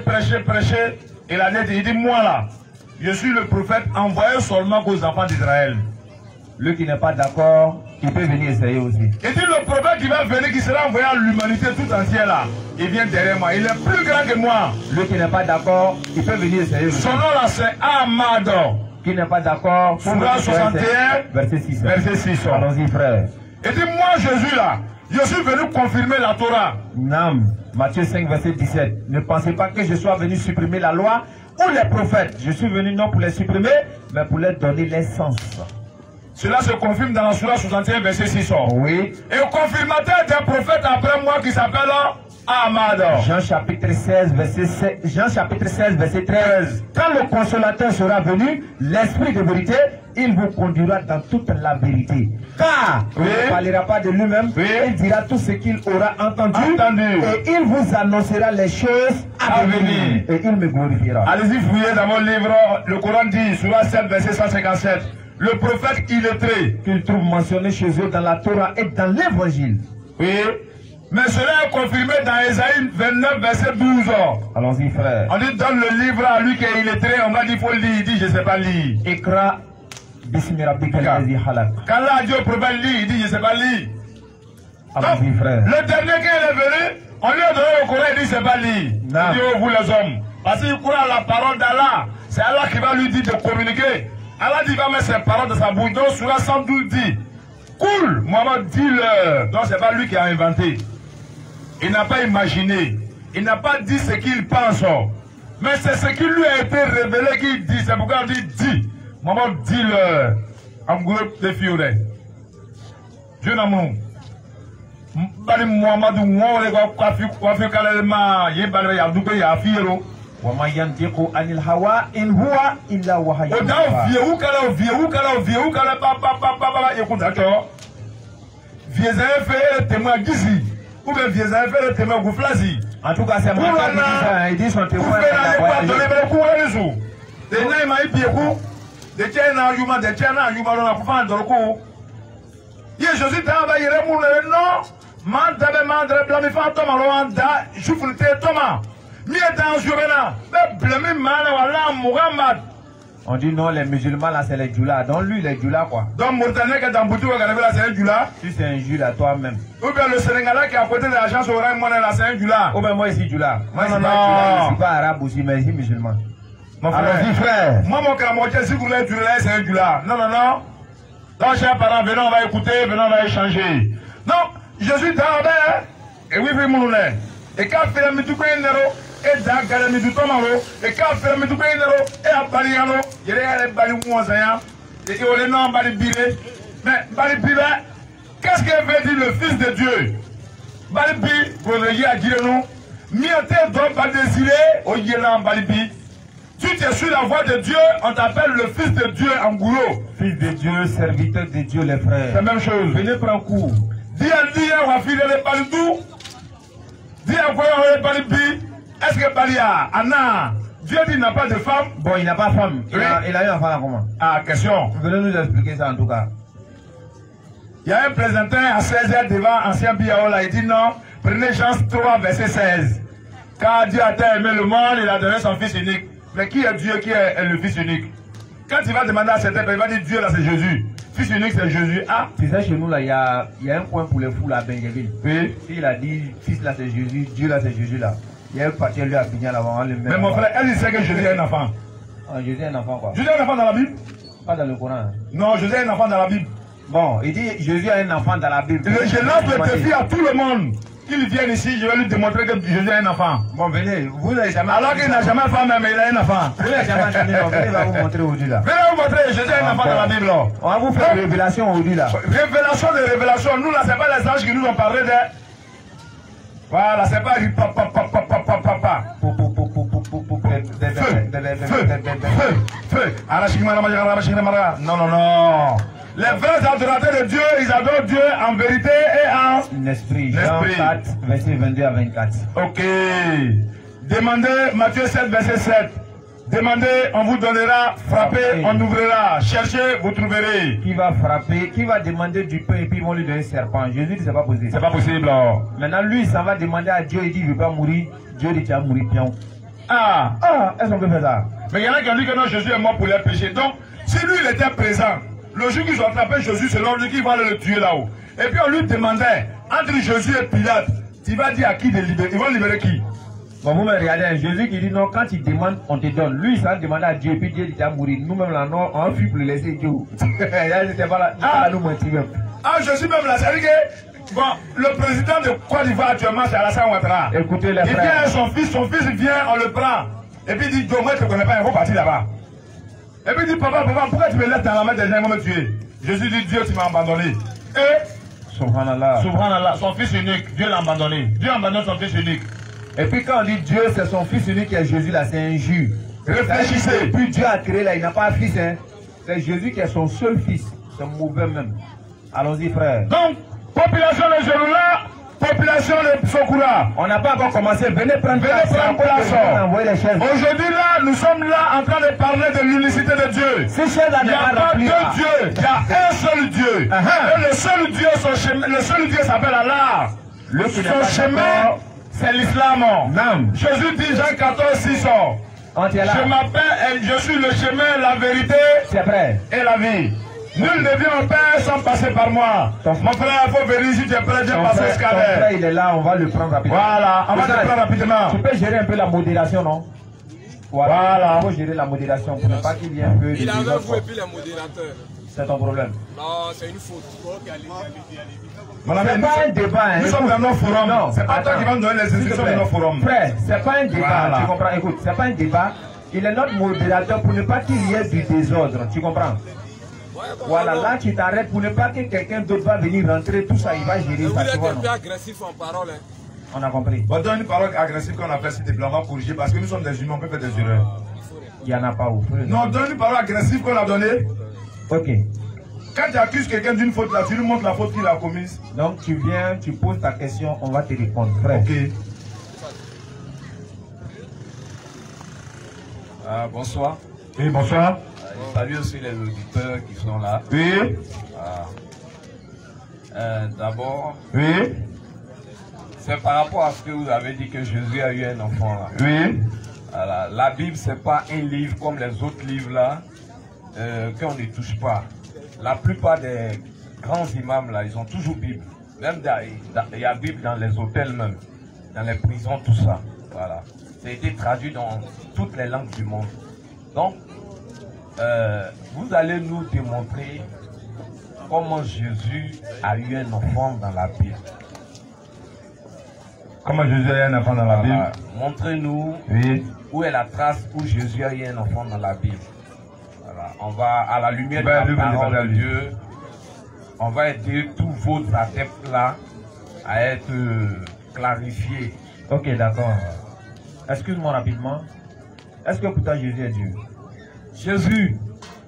Il dit moi là, je suis le prophète envoyé seulement aux enfants d'Israël. Lui qui n'est pas d'accord, il peut venir essayer aussi. Il dit le prophète qui va venir, qui sera envoyé à l'humanité tout entière là. Il vient derrière moi. Il est plus grand que moi. Lui qui n'est pas d'accord, il peut venir essayer aussi. Son nom là c'est Ahmad. Qui n'est pas d'accord, Surah 61, verset 6. Verset 6. Allons-y, frère. Il dit moi Jésus là, je suis venu confirmer la Torah. Nam, Matthieu 5, verset 17. Ne pensez pas que je sois venu supprimer la loi ou les prophètes. Je suis venu non pour les supprimer, mais pour leur donner les sens. Cela se confirme dans la Surah 61, verset 6. Oui. Et au confirmateur d'un prophète après moi qui s'appelle Ahmad. Jean chapitre 16, verset 13. Quand le consolateur sera venu, l'esprit de vérité, il vous conduira dans toute la vérité. Car il ne parlera pas de lui-même, il dira tout ce qu'il aura entendu. Et il vous annoncera les choses à venir. Et il me glorifiera. Allez-y fouiller dans mon livre, le Coran dit, Surah 7, verset 157. Le prophète illettré qu'il trouve mentionné chez eux dans la Torah et dans l'évangile. Oui. Mais cela est confirmé dans Ésaïe 29, verset 12. Allons-y, frère. On dit donne le livre à lui qui est illettré, on va dire il faut lire. Il dit je ne sais pas lire. Ikra bismi rabbika allazi halak. Quand là Dieu prophète lit, il dit je ne sais pas lire. Allons-y, frère. Le dernier qui est venu, on lui a donné le Coran, il dit je ne sais pas lire. Il dit oh, vous les hommes. Parce qu'il croit à la parole d'Allah. C'est Allah qui va lui dire de communiquer. Allah dit, il va mettre ses paroles dans sa bouche. Donc, Surah 112 dit, cool, Mohamed dis-le. Donc, c'est pas lui qui a inventé. Il n'a pas imaginé. Il n'a pas dit ce qu'il pense. Mais c'est ce qui lui a été révélé qu'il dit. C'est pourquoi on dit, dis. Mohamed dis-le. En groupe de fiore. Dieu n'amour. Bali Mohamed ou Kwafi Kalema, Yébale Yabdouke Yafiero. Wama yantiqu anil hawa in huwa illa wahyu. O da vieux kala papa écoute d'accord. Vieux fait le témoin gizi ou bien vieux fait le témoin gouflazi. En tout cas c'est moi qui dis ça, il dit son témoin. De naima ibieku de tena yuma de tena yuma na kufa ndoroko. Ye Jésus tamba yere mu le non. Man tabe mandre blami fa toma lo anda jufunte toma. On dit non, les musulmans là c'est les djoulas. Donc lui les djoulas quoi. Donc Mourtanais qui est dans Boutou, c'est un djoula. Si c'est un djoula toi-même. Ou bien le Sénégalais qui est à côté de l'agence Orange Money là c'est un djoula. Ou bien moi ici djoula. Moi je ne suis pas arabe aussi mais ici musulman. Mon frère. Moi mon cramotier si vous voulez djoula c'est un djoula. Non. Donc chers parents, venez on va écouter, venez on va échanger. Donc Jésus d'Arabère et oui mon lait. Et quand fait le tout nero et d'agale mi du tomaro et quand fait le tout nero et à baliano il y a les bali moisaya et on est non bali bilé mais bali bilé qu'est-ce qu'il veut dire le fils de Dieu bali bi pour le y a dire nous miate donc pas désiré au yélan bali bi tu es sur la voie de Dieu on t'appelle le fils de Dieu en goulot fils de Dieu serviteur de Dieu les frères c'est la même chose venez prendre cours dis on va filer les balidou. Dis à quoi on est Balibi. Est-ce que Balia, Anna, Dieu dit n'a pas de femme? Bon, il n'a pas de femme. Il a eu un enfant là comment? Ah, question. Venez nous expliquer ça en tout cas. Il y a un présentant à 16h devant ancien Biaola. Il dit non, prenez Jean 3, verset 16. Car Dieu a tant aimé le monde, il a donné son fils unique. Mais qui est Dieu qui est le fils unique? Quand il va demander à certains, il va dire Dieu là c'est Jésus. Fils unique c'est Jésus. Ah. Tu sais chez nous là, il y a un coin pour les fous là, Benjamin. Oui. Il a dit fils là c'est Jésus, Dieu là c'est Jésus là. Il y a un parti lui à Bignan là-bas. Mais mon frère, elle sait que Jésus est un enfant. Ah, Jésus est un enfant quoi? Jésus est un enfant dans la Bible? Pas dans le Coran. Non, Jésus est un enfant dans la Bible. Bon, il dit Jésus est un enfant dans la Bible. Je lance le défi à tout le monde. Qu'il vienne ici, je vais lui démontrer que Jésus est un enfant. Bon, venez, vous n'avez jamais. Alors qu'il n'a jamais fait, mais il a un enfant. Vous n'avez jamais entendu, venez, va vous montrer aujourd'hui là. Venez vous montrer, Jésus est un enfant dans la Bible. On va vous faire une révélation aujourd'hui là. Révélation de révélation. Nous là, c'est pas les anges qui nous ont parlé de. Voilà, c'est pas du papa. Feu. Non. Les vrais adorateurs de Dieu, ils adorent Dieu en vérité et en esprit. Jean 4, verset 22 à 24. Ok. Demandez, Matthieu 7, verset 7. Demandez, on vous donnera. Frappez, on ouvrira. Cherchez, vous trouverez. Qui va frapper, qui va demander du pain et puis ils vont lui donner un serpent. Jésus dit c'est pas possible. C'est pas possible. Maintenant lui, ça va demander à Dieu, il dit il ne veut pas mourir. Dieu dit tu vas mourir bien. Est-ce qu'on peut faire ça? Mais il y en a qui ont dit que non, Jésus est mort pour les péchés. Donc, si lui il était présent, le jour qu'ils ont attrapé Jésus, c'est l'ordre qu'ils vont aller le tuer là-haut. Et puis on lui demandait, entre Jésus et Pilate, tu vas dire à qui de libérer? Ils vont libérer qui? Bon, vous me regardez, Jésus qui dit non, quand il demande, on te donne. Lui, il s'en demande à Dieu, puis Dieu dit à mourir. Nous-mêmes, là, non, on a fui pour le laisser Dieu. C'était pas là, nous mentir même. Ah, Jésus même là, c'est-à-dire que, bon, le président de Côte d'Ivoire actuellement, c'est Alassane Ouattara. Écoutez les frères. Il vient, son fils vient, on le prend. Et puis il dit, moi je ne te connais pas, il faut partir là-bas. Et puis il dit, papa, pourquoi tu me laisses dans la main des gens, ils vont me tuer? Jésus dit, Dieu, tu m'as abandonné. Et, Subhanallah. Subhanallah, son fils unique, Dieu l'a abandonné. Dieu abandonne son fils unique. Et puis quand on dit Dieu, c'est son fils unique qui est Jésus, là, c'est injure. Réfléchissez. Et puis Dieu a créé là, il n'a pas de fils, hein. C'est Jésus qui est son seul fils. C'est mauvais même. Allons-y, frère. Donc, population de Jérusalem, population de Sokura. On n'a pas encore commencé. Venez prendre place. Aujourd'hui là, nous sommes là en train de parler de l'unicité de Dieu. Si il n'y a pas deux dieux, il y a un seul Dieu. Et le seul Dieu s'appelle Allah. Son chemin, c'est l'islam. Jésus dit Jean 14, 6. Je m'appelle, je suis le chemin, la vérité et la vie. Nul ne vient au Père sans passer par moi. Mon frère, il faut vérifier si tu es prêt de passer ce Ton frère, il est là, on va le prendre rapidement. Voilà, on va le prendre rapidement. Tu peux gérer un peu la modération, non? Voilà. Il faut gérer la modération pour ne pas qu'il y ait un peu de... Il a avec vous et puis les modérateurs. C'est ton problème. Non, c'est une faute. C'est pas un débat. Hein. Nous sommes dans nos forums. C'est pas toi qui vas nous donner les instructions de nos forums. Frère, c'est pas un débat. Tu comprends? Écoute, c'est pas un débat. Il est notre modérateur pour ne pas qu'il y ait du désordre. Tu comprends? Voilà, là tu t'arrêtes pour ne pas que quelqu'un d'autre va venir rentrer, tout ça, il va gérer ça. Vous êtes un peu agressif en parole. Hein. On a compris. Bon, donne une parole agressive qu'on a fait, s'il te plaît, on va corriger parce que nous sommes des humains, on peut faire des erreurs. Il n'y en a pas où. Non, donne une parole agressive qu'on a donnée. Ok. Quand tu accuses quelqu'un d'une faute, là, tu lui montres la faute qu'il a commise. Donc tu viens, tu poses ta question, on va te répondre, frère. Ok. Bonsoir. Oui, bonsoir. Salut aussi les auditeurs qui sont là. Oui. D'abord, oui. C'est par rapport à ce que vous avez dit que Jésus a eu un enfant là. Oui. Voilà. La Bible, c'est pas un livre comme les autres livres là, qu'on ne touche pas. La plupart des grands imams là, ils ont toujours Bible. Même il y a Bible dans les hôtels même, dans les prisons, tout ça. Voilà. Ça a été traduit dans toutes les langues du monde. Donc, vous allez nous démontrer comment Jésus a eu un enfant dans la Bible. Comment Jésus a eu un enfant dans la Bible? Montrez-nous où est la trace où Jésus a eu un enfant dans la Bible. Voilà. On va, à la lumière de la parole de Dieu, on va aider tous vos adeptes là à être clarifiés. Ok, d'accord. Excuse-moi rapidement. Est-ce que pour toi Jésus est Dieu? Jésus.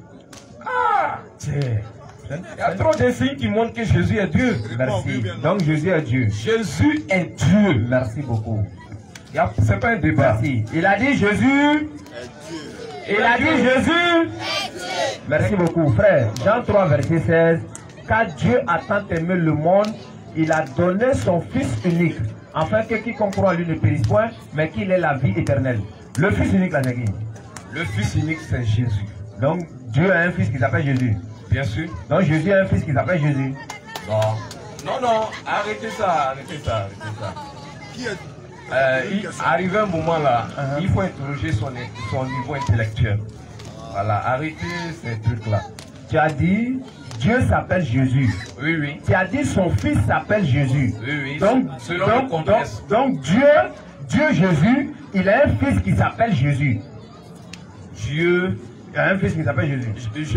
Il y a trop de signes qui montrent que Jésus est Dieu. Merci. Donc Jésus est Dieu. Jésus est Dieu. Merci beaucoup. C'est pas un débat. Merci. Il a dit Jésus. Il a dit Jésus. Merci beaucoup, frère. Jean 3, verset 16. Car Dieu a tant aimé le monde, il a donné son Fils unique, afin que quiconque croit en lui ne périsse point, mais qu'il ait la vie éternelle. Le Fils unique, là, c'est qui? Le Fils unique, c'est Jésus. Donc, Dieu a un Fils qui s'appelle Jésus. Bien sûr. Donc, Jésus a un Fils qui s'appelle Jésus. Non. Non, non, arrêtez ça, arrêtez ça, arrêtez ça. Arrivé un moment là, il faut interroger son niveau intellectuel. Voilà, arrêtez ces trucs-là. Tu as dit, Dieu s'appelle Jésus. Oui, oui. Tu as dit, son Fils s'appelle Jésus. Oui, oui. Donc, Dieu Jésus, il a un Fils qui s'appelle Jésus. Dieu a un Fils qui s'appelle Jésus.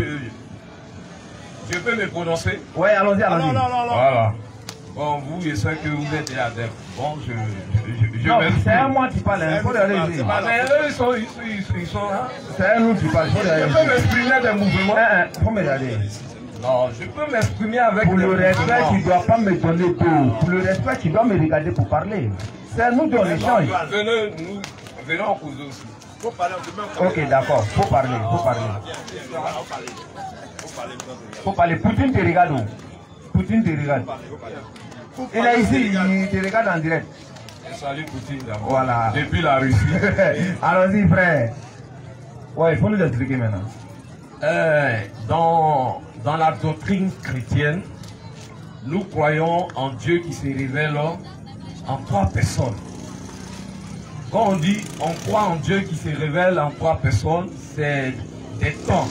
Je peux me prononcer? Oui, allons-y, allons-y. Non. Voilà. Bon, vous, je sais que vous êtes des adeptes. Bon, non, c'est à moi qui parle. Mais eux, ils sont là. C'est à nous qui parle. Je peux m'exprimer des mouvements. Faut me regarder. Non, je peux m'exprimer avec pour le respect, tu ne dois pas me donner tout. Pour le respect, tu dois me regarder pour parler. C'est à nous de l'échange. Venons en cause aussi. Faut parler, ok, d'accord. Faut parler. Faut parler. Poutine te regarde où? Poutine te regarde. Il est ici, il te regarde en direct. Salut Poutine d'abord. Voilà. Depuis la Russie. Allons-y, frère. Ouais, il faut nous expliquer maintenant. dans la doctrine chrétienne, nous croyons en Dieu qui se révèle en 3 personnes. Quand on dit on croit en Dieu qui se révèle en 3 personnes, c'est des temps.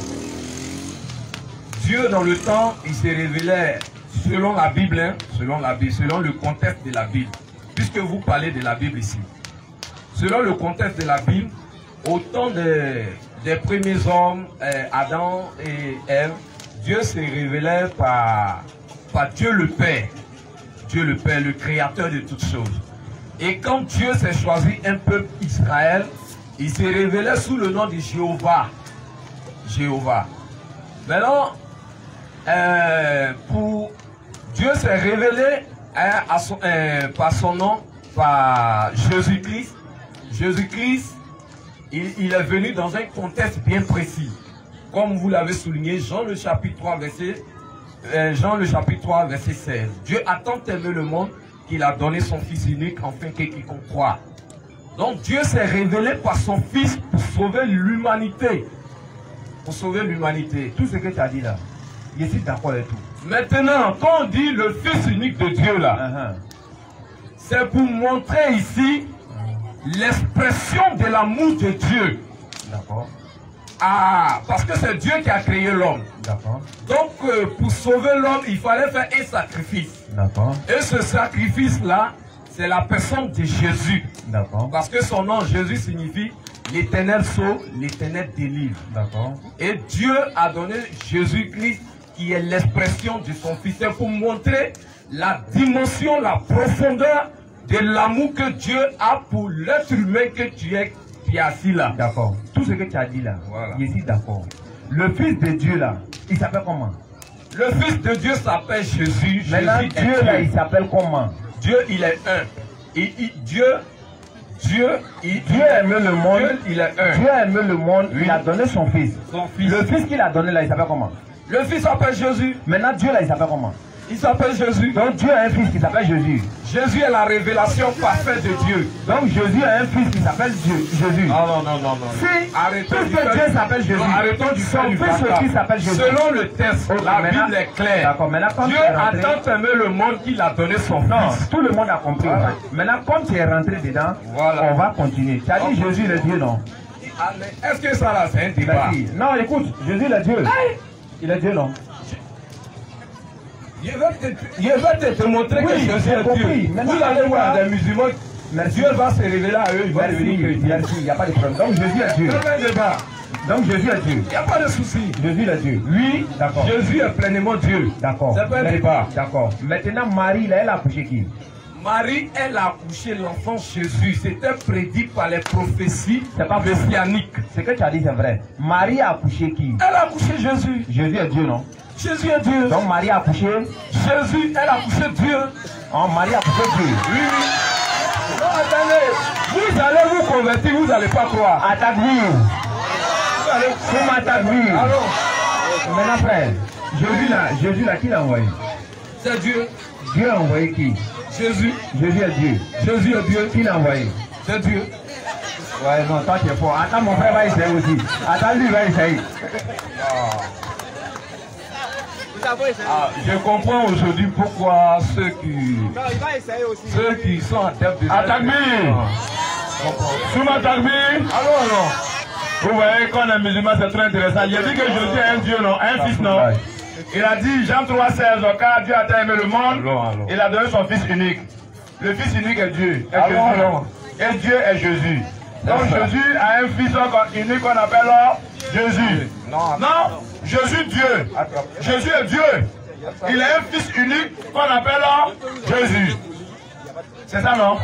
Dieu dans le temps, il se révélait selon la Bible, hein, selon le contexte de la Bible. Puisque vous parlez de la Bible ici. Selon le contexte de la Bible, au temps des premiers hommes, Adam et Ève, Dieu se révélait par Dieu le Père. Dieu le Père, le créateur de toutes choses. Et quand Dieu s'est choisi un peuple Israël, il s'est révélé sous le nom de Jéhovah. Jéhovah. Maintenant, Dieu s'est révélé par son nom, par Jésus-Christ. Jésus-Christ, il est venu dans un contexte bien précis. Comme vous l'avez souligné, Jean le chapitre 3, verset 16. Dieu a tant aimé le monde qu'il a donné son Fils unique afin que quiconque croit. Donc Dieu s'est révélé par son Fils pour sauver l'humanité. Pour sauver l'humanité. Tout ce que tu as dit là, je suis d'accord avec tout. Maintenant, quand on dit le Fils unique de Dieu là, c'est pour montrer ici l'expression de l'amour de Dieu. D'accord. Ah, parce que c'est Dieu qui a créé l'homme. D'accord. Donc, pour sauver l'homme, il fallait faire un sacrifice. D'accord. Et ce sacrifice-là, c'est la personne de Jésus. D'accord. Parce que son nom, Jésus, signifie l'Éternel sauve, l'Éternel délivre. D'accord. Et Dieu a donné Jésus-Christ, qui est l'expression de son Fils. C'est pour montrer la dimension, la profondeur de l'amour que Dieu a pour l'être humain que tu es assis là. D'accord. Tout ce que tu as dit là, voilà. Je suis d'accord. Le Fils de Dieu là, il s'appelle comment? Le Fils de Dieu s'appelle Jésus. Maintenant, Jésus Dieu là, il s'appelle comment? Dieu, il est un. Dieu aime le monde. Dieu, il est un. Dieu aime le monde. Oui. Il a donné son Fils. Son Fils. Le Fils qu'il a donné là, il s'appelle comment? Le Fils s'appelle Jésus. Maintenant, Dieu là, il s'appelle comment? Il s'appelle Jésus. Donc Dieu a un Fils qui s'appelle Jésus. Jésus est la révélation parfaite de Dieu. Donc Jésus a un Fils qui s'appelle Jésus. Non. Si, puisque Dieu s'appelle Jésus. Arrêtons du son Fils aussi s'appelle Jésus. Selon le texte, la Bible est claire. D'accord, maintenant Dieu a tant aimé le monde qu'il a donné son Fils. Non, tout le monde a compris. Voilà. Maintenant, comme tu es rentré dedans, voilà. On va continuer. Tu as dit Jésus le Dieu, non? Est-ce que ça là, c'est un débat? Non, écoute, Jésus le Dieu. Il est Dieu, non? Je vais te montrer que Jésus est Dieu. Vous allez voir des musulmans, Dieu va se révéler à eux, il va devenir chrétien. Merci, il n'y a pas de problème. Donc Jésus est Dieu. Donc Jésus est Dieu. Il n'y a pas de souci. Jésus est Dieu. Oui, d'accord. Jésus est pleinement Dieu. D'accord. C'est pas un débat. D'accord. Maintenant, Marie, là, elle a accouché qui? Marie, elle a accouché l'enfant Jésus. C'était prédit par les prophéties messianiques. Ce que tu as dit, c'est vrai. Marie a accouché qui? Elle a accouché Jésus. Jésus est Dieu, non? Jésus est Dieu. Donc Marie a accouché Jésus, elle a accouché Dieu. Oh, Marie a accouché Dieu. Oui. Non, attendez. Vous allez vous convertir, vous n'allez pas croire. Attaque lui. Vous m'attaquez lui. Alors, maintenant frère, Jésus là, qui l'a envoyé? C'est Dieu. Dieu a envoyé qui? Jésus. Jésus est Dieu. Jésus est Dieu. Qui l'a envoyé? C'est Dieu. Ouais, non, toi tu es fort. Attends, mon frère va essayer aussi. Attends, lui va essayer. Je comprends aujourd'hui pourquoi ceux qui sont adeptes de Souma Tagbi. Alors. Vous voyez qu'on est musulman, c'est très intéressant. Il a dit que Jésus est un Dieu, non? Un Fils, non? Il a dit, Jean 3,16, car Dieu a tant aimé le monde, il a donné son Fils unique. Le Fils unique est Dieu. Et Dieu est Jésus. Donc Jésus a un Fils unique qu'on appelle Jésus. Non, Jésus Dieu. Jésus est Dieu. Il a un Fils unique qu'on appelle Jésus. C'est ça, non?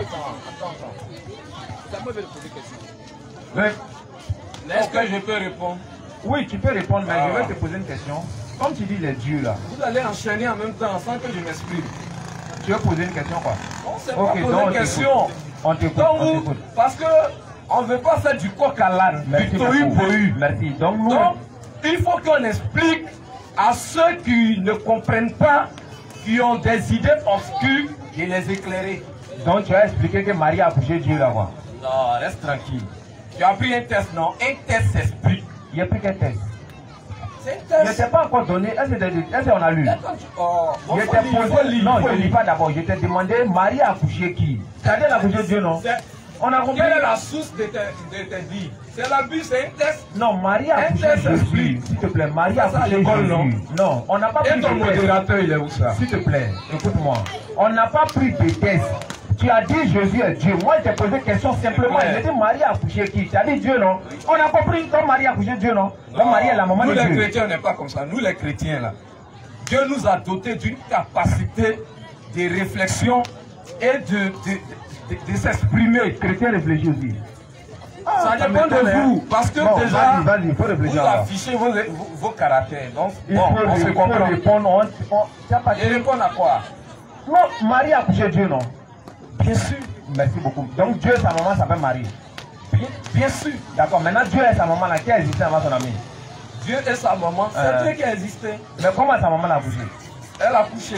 Est-ce que je peux répondre? Oui, tu peux répondre, mais je vais te poser une question. Comme tu dis les dieux là. Vous allez enchaîner en même temps sans que je m'exprime. Tu veux poser une question quoi? On s'est pas posé une question. On t'écoute. Parce que on ne veut pas faire du coq à l'âne, du tohu-bohu. Merci. Donc il faut qu'on explique à ceux qui ne comprennent pas, qui ont des idées obscures, de les éclairer. Donc tu as expliqué que Marie a accouché Dieu là quoi? Non, reste tranquille. Tu as pris un test, non? Un test s'explique. Il a pris quel test? Il n'était pas encore donné. Est-ce qu'on a lu? Il était posé. Non, je ne lis pas d'abord. Je t'ai demandé, Marie a accouché qui? C'est-à-dire elle a accouché Dieu, non? On a compris. Quelle est la source de tes dits? C'est la Bible, c'est un test. Non, Marie a accouché Jésus. S'il te plaît, Marie a accouché Jésus. Non, on n'a pas pris de test. Et ton modérateur, il est où ça? S'il te plaît, écoute-moi. On n'a pas pris de test. Tu as dit Jésus est Dieu. Moi, je t'ai posé une question simplement. Il dit Marie a accouché qui? Tu as dit Dieu, non? On a compris comme Marie a accouché Dieu, non? Donc Marie est la maman de Dieu. Nous, les chrétiens, on n'est pas comme ça. Nous, les chrétiens, là, Dieu nous a dotés d'une capacité de réflexion et de s'exprimer. Chrétien réfléchit aussi. Ça dépend de vous. Parce que bon, déjà, vous affichez vos caractères. Donc, il faut répondre. Et répondre à quoi? Non, Marie a accouché Dieu, non? Bien sûr. Merci beaucoup. Donc Dieu et sa maman s'appellent Marie. Bien sûr. D'accord, maintenant Dieu et sa maman là, qui a existé avant son ami? Dieu et sa maman, c'est Dieu qui a existé. Mais comment sa maman a accouché? Elle a accouché.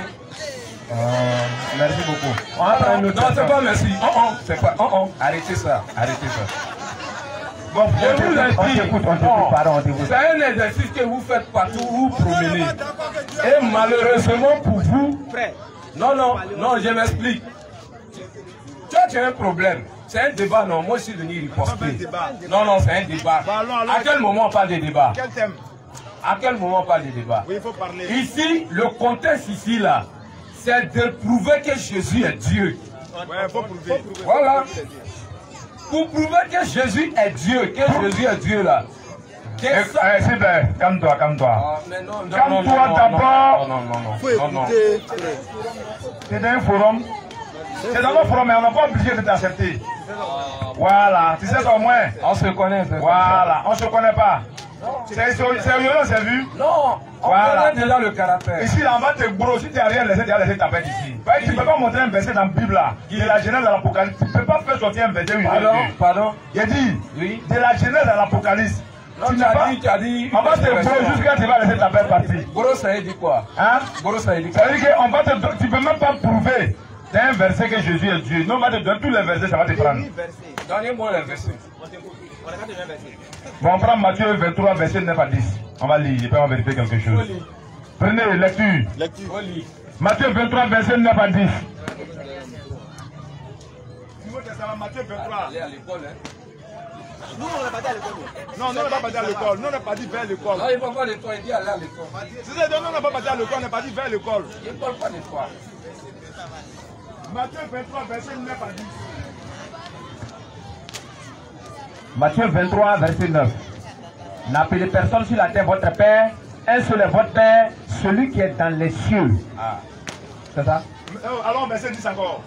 Merci beaucoup. On va prendre une autre. Non, c'est pas merci. C'est pas. Arrêtez ça. Arrêtez ça. Bon, je vous l'ai dit. C'est un exercice que vous faites partout où vous promenez. Et malheureusement pour vous. Non, je m'explique. Tu as un problème. C'est un débat, non? Moi, je suis venu riposter. Non, c'est un débat. À quel moment on parle de débat? Quel thème? À quel moment on parle de débat? Oui, il faut parler. Ici, le contexte ici, là, c'est de prouver que Jésus est Dieu. Ouais, il faut prouver. Voilà. Pour prouver que Jésus est Dieu, Jésus est Dieu, là. C'est bien, calme-toi. Calme-toi d'abord. Non. C'est un forum. C'est dans le forum, mais on n'est pas obligé de t'accepter. Voilà, tu sais au moins. On se connaît. Voilà, on ne se connaît pas. C'est violent, c'est vu? Non, on connaît déjà le caractère. Ici, là, on va te gros. Si tu n'as rien laissé, tu as laissé ta bête ici. Tu ne peux pas montrer un verset dans la Bible, là, de la Genèse à l'Apocalypse. Tu ne peux pas faire sortir un verset. Pardon? Il a dit, oui, de la Genèse à l'Apocalypse. Tu as dit. On va te gros jusqu'à ce que tu vas laisser ta bête partir. Gros, ça veut dire quoi? Hein? Gros, ça veut dire quoi? Ça veut dire qu'on va te. Tu ne peux même pas prouver. C'est un verset que Jésus est Dieu. Nous, on va te donner tous les versets, ça va te prendre. Donnez-moi les versets. Bon, on prend Matthieu 23, verset 9 à 10. On va lire, et puis on va vérifier quelque chose. Prenez lecture. Matthieu 23, verset 9 à 10. Matthieu 23. Allez à l'école, hein? Nous, on n'a pas dit à l'école. Non, nous, on n'a pas dit à l'école. Nous, on n'a pas dit vers l'école. Non, il ne faut pas de toi, il dit aller à l'école. Nous, on n'a pas dit à l'école, on n'a pas dit vers l'école. Il ne parle pas de toi. Matthieu 23, verset 9 à 10. Matthieu 23, verset 9. N'appelez personne sur la terre votre Père. Un seul est votre Père, celui qui est dans les cieux. C'est ça? Alors, verset 10 encore.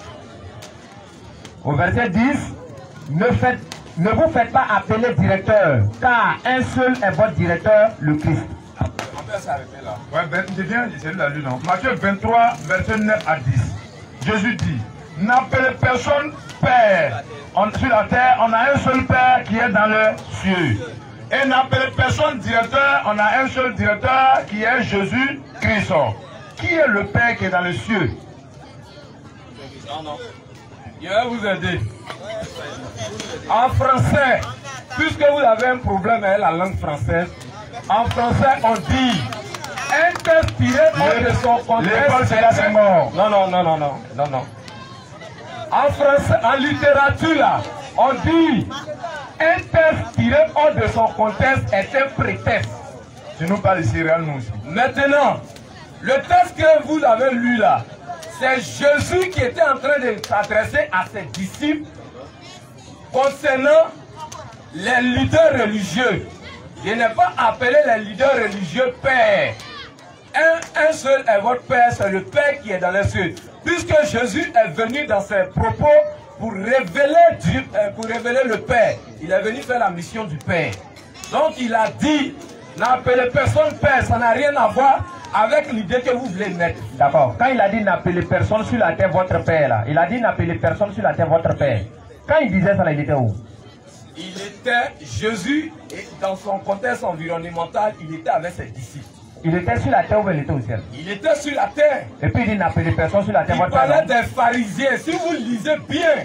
Au verset 10, ne vous faites pas appeler directeur, car un seul est votre directeur, le Christ. On peut s'arrêter là. Ouais, je viens, c'est la lune. Matthieu 23, verset 9 à 10. Jésus dit, n'appelez personne Père. Sur la terre, on a un seul Père qui est dans les cieux. Et n'appelez personne directeur, on a un seul directeur qui est Jésus-Christ. Qui est le Père qui est dans les cieux? Non. Je vais vous aider. En français, puisque vous avez un problème avec la langue française, en français on dit un texte tiré de son contexte. L'école c'est là, c'est mort. Non. En français, en littérature là, on dit un texte tiré hors de son contexte est un prétexte. Tu nous parles ici, réellement aussi. Maintenant, le texte que vous avez lu là, c'est Jésus qui était en train de s'adresser à ses disciples concernant les leaders religieux. Il n'est pas appelé les leaders religieux Père. Un seul est votre Père, c'est le Père qui est dans les cieux. Puisque Jésus est venu dans ses propos pour révéler Dieu, pour révéler le Père. Il est venu faire la mission du Père. Donc il a dit, n'appelez personne Père, ça n'a rien à voir avec l'idée que vous voulez mettre. D'accord. Quand il a dit n'appelez personne sur la terre votre Père, là, il a dit n'appelez personne sur la terre votre Père. Quand il disait ça, là, il était où? Il était, Jésus, et dans son contexte environnemental, il était avec ses disciples. Il était sur la terre ou il était au ciel? Il était sur la terre. Et puis il dit n'appelez personne sur la terre votre Père. Il parlait des pharisiens. Si vous lisez bien,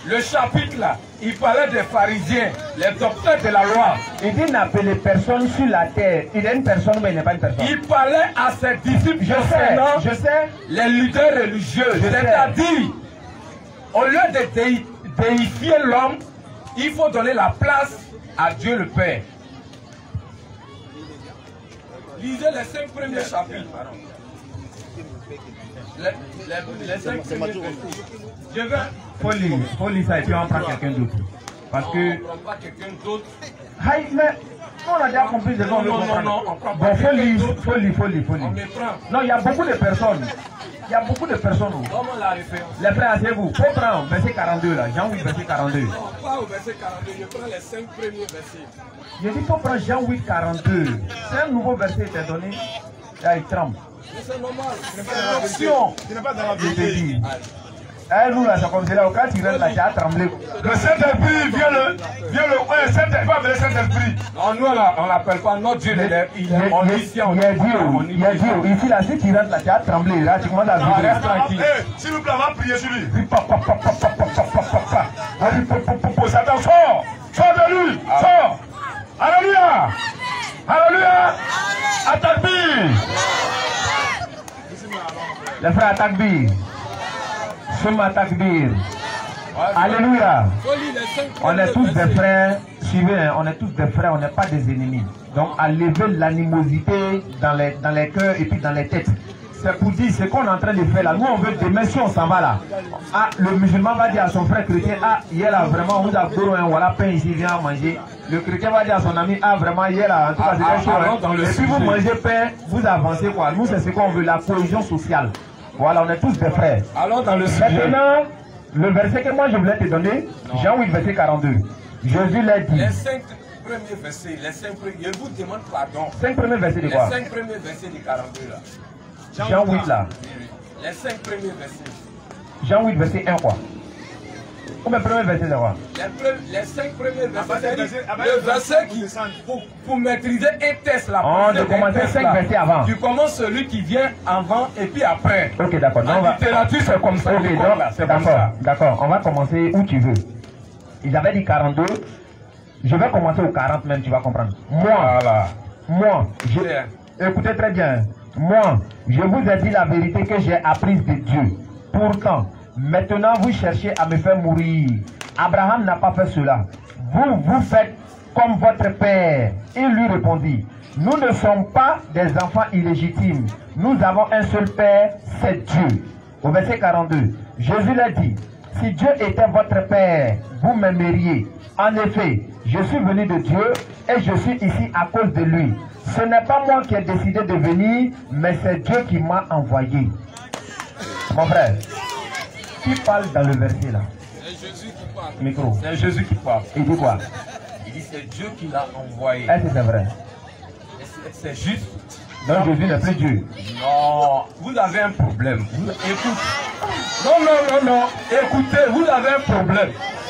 Le chapitre là, il parlait des pharisiens, les docteurs de la loi. Il dit n'appelez personne sur la terre. Il est une personne, mais il n'est pas une personne. Il parlait à ses disciples Je sais. les leaders religieux. C'est-à-dire, au lieu de déifier l'homme, il faut donner la place à Dieu le Père. Lisez les 5 premiers chapitres. Les 5 premiers chapitres. Je vais. Faut lire ça et puis on prend quelqu'un d'autre. Parce que. On ne prend pas quelqu'un d'autre. Mais on a déjà compris de Non, on prend pas. Bon, faut lire. On me prend. Non, il y a beaucoup de personnes. Il y a beaucoup de personnes. Comment la référence? Les frères, asseyez-vous. Faut prendre verset 42 là. Jean 8, verset 42. Non, pas au verset 42. Je prends les 5 premiers versets. Je dis faut prendre Jean 8, 42. C'est un nouveau verset qui est donné. Là, il tremble. C'est normal. Attention. Tu n'es pas dans la Je te vérité. dis. Nous là, c'est comme ça. Quand tu rentres là, tu as tremblé. Le Saint-Esprit vient le. Saint-Esprit va appeler le Saint-Esprit. Non, nous on l'appelle pas notre Dieu, il est omniscient. Il y a Dieu. Ici là, si tu rentres là, tu as tremblé. Là, tu commences à vibrer. Reste tranquille. S'il vous plaît, on va prier sur lui. Satan, sors! Sors de lui! Sors! Alléluia! Alléluia! Attaque-bir! Les frères, attaque-bir! Attaque-bir! Alléluia! On est tous des frères, suivez, hein, on est tous des frères, on n'est pas des ennemis. Donc, à lever l'animosité dans les cœurs et puis dans les têtes. C'est pour dire ce qu'on est en train de faire là. Nous, on veut demain, si on s'en va là. Ah, le musulman va dire à son frère chrétien, ah, hier là, vraiment, on vous a gouré un voilà pain ici, viens manger. Le chrétien va dire à son ami, ah, vraiment, hier là, en tout cas, c'était chaud. Hein. Et puis vous mangez pain, vous avancez quoi. Nous, c'est ce qu'on veut, la cohésion sociale. Voilà, on est tous des frères. Alors, dans le sujet. Maintenant, le verset que moi je voulais te donner, Jean 8, verset 42. Jésus l'a dit. Les 5 premiers versets, les 5 premiers, je vous demande pardon. 5 premiers versets de quoi? Les 5 premiers versets du 42 là. Jean 8 là. Les 5 premiers versets. Jean 8, verset 1 quoi? Combien de premiers versets de quoi? Les 5 premiers versets. Le verset qui. Pour maîtriser un test là. On de commencer 5 versets avant. Tu commences celui qui vient avant et puis après. Ok, d'accord. En littérature, c'est comme ça. Ok, d'accord. On va commencer où tu veux. Ils avaient dit 42. Je vais commencer au 40 même, tu vas comprendre. Moi, écoutez très bien. Moi, je vous ai dit la vérité que j'ai apprise de Dieu. Pourtant, maintenant vous cherchez à me faire mourir. Abraham n'a pas fait cela. Vous faites comme votre père. Il lui répondit, nous ne sommes pas des enfants illégitimes. Nous avons un seul père, c'est Dieu. Au verset 42, Jésus l'a dit, si Dieu était votre père, vous m'aimeriez. En effet, je suis venu de Dieu et je suis ici à cause de lui. Ce n'est pas moi qui ai décidé de venir, mais c'est Dieu qui m'a envoyé. Mon frère, qui parle dans le verset là? C'est Jésus qui parle. Micro. C'est Jésus qui parle. Il dit quoi? Il dit c'est Dieu qui l'a envoyé. Est-ce que c'est vrai? C'est juste. Donc Jésus n'est plus Dieu. Non, vous avez un problème. Écoutez. Non. Écoutez, vous avez un problème.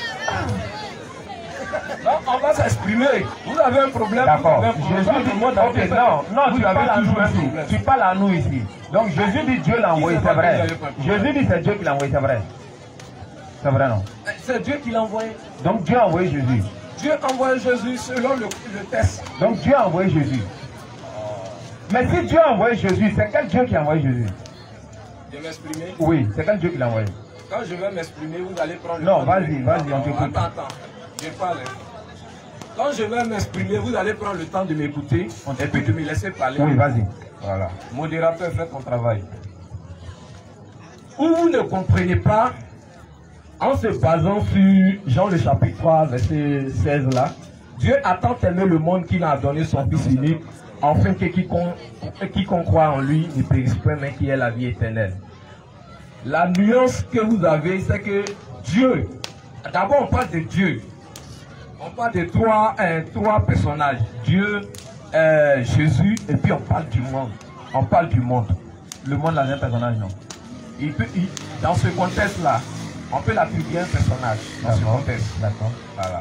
Non, on va s'exprimer. Vous avez un problème. D'accord. Jésus dit, ok, non, tu parles à nous ici. Tu parles à nous ici. Donc Jésus dit Dieu l'a envoyé, c'est vrai. Jésus dit c'est Dieu qui l'a envoyé, c'est vrai. C'est vrai, non? C'est Dieu qui l'a envoyé. Donc Dieu a envoyé Jésus. Dieu a envoyé Jésus selon le test. Donc Dieu a envoyé Jésus. Mais si Dieu a envoyé Jésus, c'est quel Dieu qui a envoyé Jésus? Je vais m'exprimer. Oui, c'est quel Dieu qui l'a envoyé? Quand je vais m'exprimer, vous allez prendre le temps. Non, vas-y, on t'écoute. Attends, je parle. Quand je vais m'exprimer, vous allez prendre le temps de m'écouter et puis de me laisser parler. Oui, vas-y. Voilà. Modérateur, faites ton travail. Où vous ne comprenez pas, en se basant sur Jean le chapitre 3, verset 16 là, Dieu a tant aimé le monde qu'il a donné son Fils unique, afin que quiconque croit en lui ne périsse point, mais qui ait la vie éternelle. La nuance que vous avez, c'est que Dieu, d'abord on parle de Dieu. On parle de trois personnages. Dieu, Jésus, et puis on parle du monde. On parle du monde. Le monde, là, c'est un personnage, non. Dans ce contexte-là, on peut l'attribuer un personnage. Dans ce contexte. D'accord. Voilà.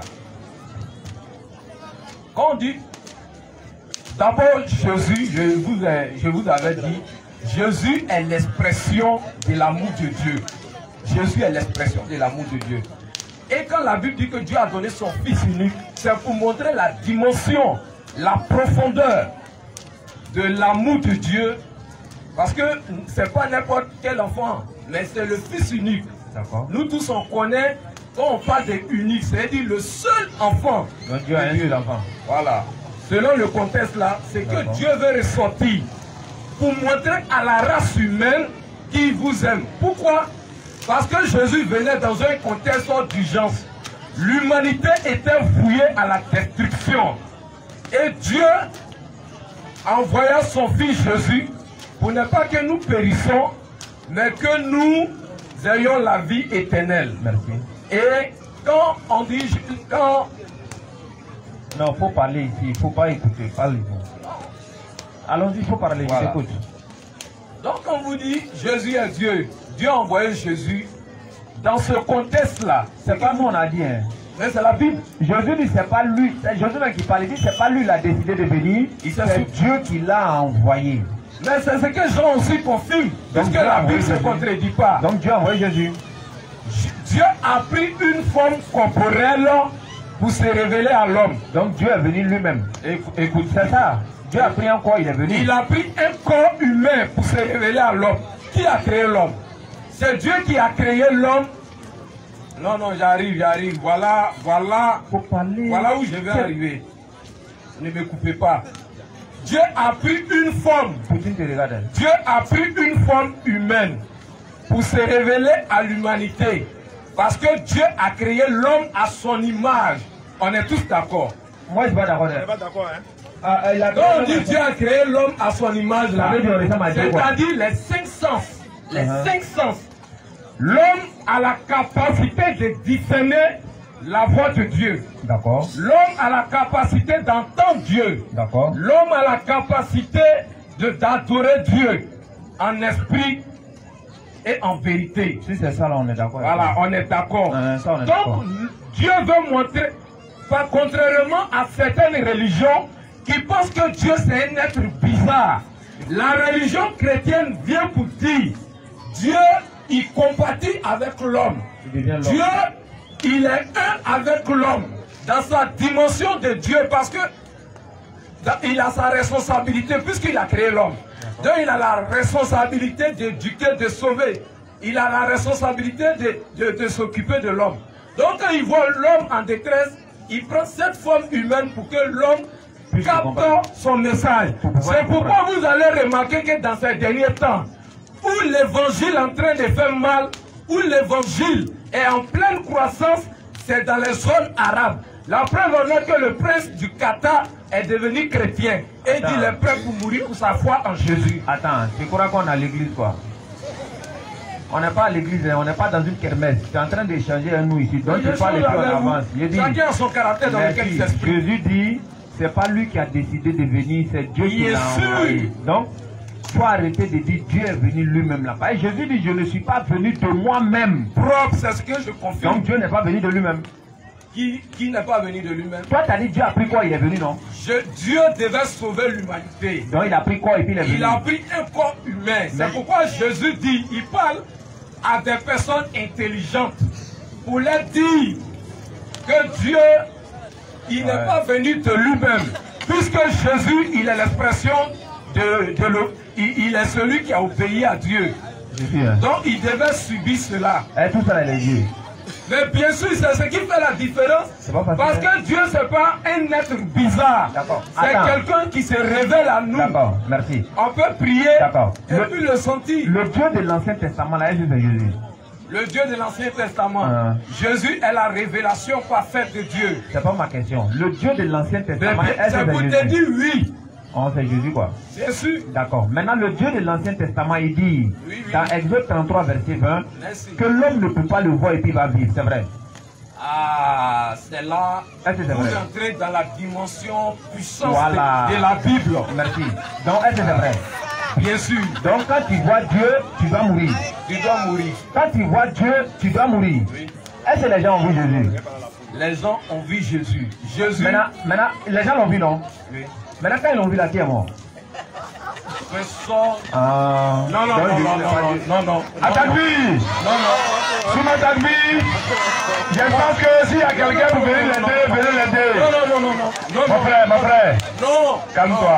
Quand on dit, d'abord Jésus, je vous avais dit, Jésus est l'expression de l'amour de Dieu. Jésus est l'expression de l'amour de Dieu. Et quand la Bible dit que Dieu a donné son Fils unique, c'est pour montrer la dimension, la profondeur de l'amour de Dieu. Parce que ce n'est pas n'importe quel enfant, mais c'est le Fils unique. Nous tous on connaît, quand on parle de unique, c'est-à-dire le seul enfant. Donc Dieu a un seul enfant. Voilà. Selon le contexte là, c'est que Dieu veut ressortir pour montrer à la race humaine qu'il vous aime. Pourquoi? Parce que Jésus venait dans un contexte d'urgence. L'humanité était vouée à la destruction. Et Dieu, envoya son Fils Jésus, pour ne pas que nous périssons, mais que nous ayons la vie éternelle. Merci. Et quand on dit... Non, il faut parler ici, il ne faut pas écouter. Parlez-vous. Allons-y, il faut parler, Voilà. j'écoute. Donc on vous dit, Jésus est Dieu. Dieu a envoyé Jésus. Dans ce contexte-là, C'est pas nous on a dit, hein. mais c'est la Bible. Jésus dit, c'est pas lui. C'est Jésus qui parle, il dit, c'est pas lui qui a décidé de venir. C'est Dieu qui l'a envoyé. Mais c'est ce que Jean aussi confirme. Parce que Dieu a la envoyé Bible ne se Jésus. contredit pas. Donc Dieu a envoyé Jésus. Dieu a pris une forme corporelle pour se révéler à l'homme. Donc Dieu est venu lui-même. Écoute, c'est ça. Dieu a pris un corps, il est venu. Il a pris un corps humain pour se révéler à l'homme. Qui a créé l'homme? C'est Dieu qui a créé l'homme. Non, non, j'arrive. Voilà Faut parler. où je vais arriver. Ne me coupez pas. Dieu a pris une forme. Poutine te regarde. Dieu a pris une forme humaine pour se révéler à l'humanité. Parce que Dieu a créé l'homme à son image. On est tous d'accord. Moi, je suis pas d'accord. On n'est pas d'accord, hein? Quand on dit Dieu a créé l'homme à son image, là, c'est-à-dire les 5 sens. Les 5 sens. L'homme a la capacité de discerner la voix de Dieu. D'accord. L'homme a la capacité d'entendre Dieu. D'accord. L'homme a la capacité d'adorer Dieu en esprit et en vérité. Si c'est ça, là, on est d'accord. Voilà, on est d'accord. Ça, on est d'accord. Donc, Dieu veut montrer, contrairement à certaines religions qui pensent que Dieu c'est un être bizarre. La religion chrétienne vient pour dire, Dieu, il compatit avec l'homme. Dieu, il est un avec l'homme dans sa dimension de Dieu parce que il a sa responsabilité puisqu'il a créé l'homme. Donc il a la responsabilité d'éduquer, de sauver. Il a la responsabilité de s'occuper de l'homme. Donc quand il voit l'homme en détresse, il prend cette forme humaine pour que l'homme capte son message. C'est pourquoi vous allez remarquer que dans ces derniers temps, où l'évangile est en train de faire mal, où l'évangile est en pleine croissance, c'est dans les zones arabes. La preuve en est que le prince du Qatar est devenu chrétien et il est prêt pour mourir pour sa foi en Jésus. Attends, tu crois qu'on est à l'église quoi? On n'est pas à l'église, on n'est pas dans une kermesse. Tu es en train d'échanger avec nous ici. Donc tu parles et puis on avance. Chacun a son caractère dans lequel il s'exprime. Jésus dit, c'est pas lui qui a décidé de venir, c'est Dieu qui l'a envoyé. Donc, il faut arrêter de dire Dieu est venu lui-même là-bas. Et Jésus dit, je ne suis pas venu de moi-même. Propre, c'est ce que je confirme. Donc Dieu n'est pas venu de lui-même. Qui n'est pas venu de lui-même? Toi, tu as dit Dieu a pris quoi? Il est venu, non? Dieu devait sauver l'humanité. Donc il a pris quoi et puis il est venu? Il a pris un corps humain. C'est pourquoi Jésus dit, il parle à des personnes intelligentes pour leur dire que Dieu, il n'est pas venu de lui-même. Puisque Jésus, il est l'expression il est celui qui a obéi à Dieu. Donc il devait subir cela. Et tout ça, il est Dieu. Mais bien sûr, c'est ce qui fait la différence. Parce que Dieu, ce n'est pas un être bizarre. C'est quelqu'un qui se révèle à nous. D'accord, merci. On peut prier et puis le sentir. Le Dieu de l'Ancien Testament, là, c'est Jésus. Le Dieu de l'Ancien Testament. Jésus est la révélation parfaite de Dieu. C'est pas ma question. Le Dieu de l'Ancien Testament, c'est pour te dire oui. Oh, c'est Jésus quoi? Bien sûr. D'accord. Maintenant, le Dieu de l'Ancien Testament, il dit, dans Exode 33, verset 20, que l'homme ne peut pas le voir et puis il va vivre. C'est vrai? Ah, c'est là que vous entrez dans la dimension puissance de la Bible. Merci. Donc, est-ce que c'est vrai? Bien sûr. Donc, quand tu vois Dieu, tu dois mourir. Tu dois mourir. Quand tu vois Dieu, tu dois mourir. Oui. Est-ce que les gens ont vu Jésus? Les gens ont vu Jésus. Jésus. Maintenant, les gens l'ont vu, non? Oui. Maintenant, quand ils l'ont vu, là, qui est mort? fais sort. Non, non. Attaque-lui. Non. Sous ma takbir, je pense que s'il y a quelqu'un pour venir l'aider, Non. Mon frère. Non. Calme-toi.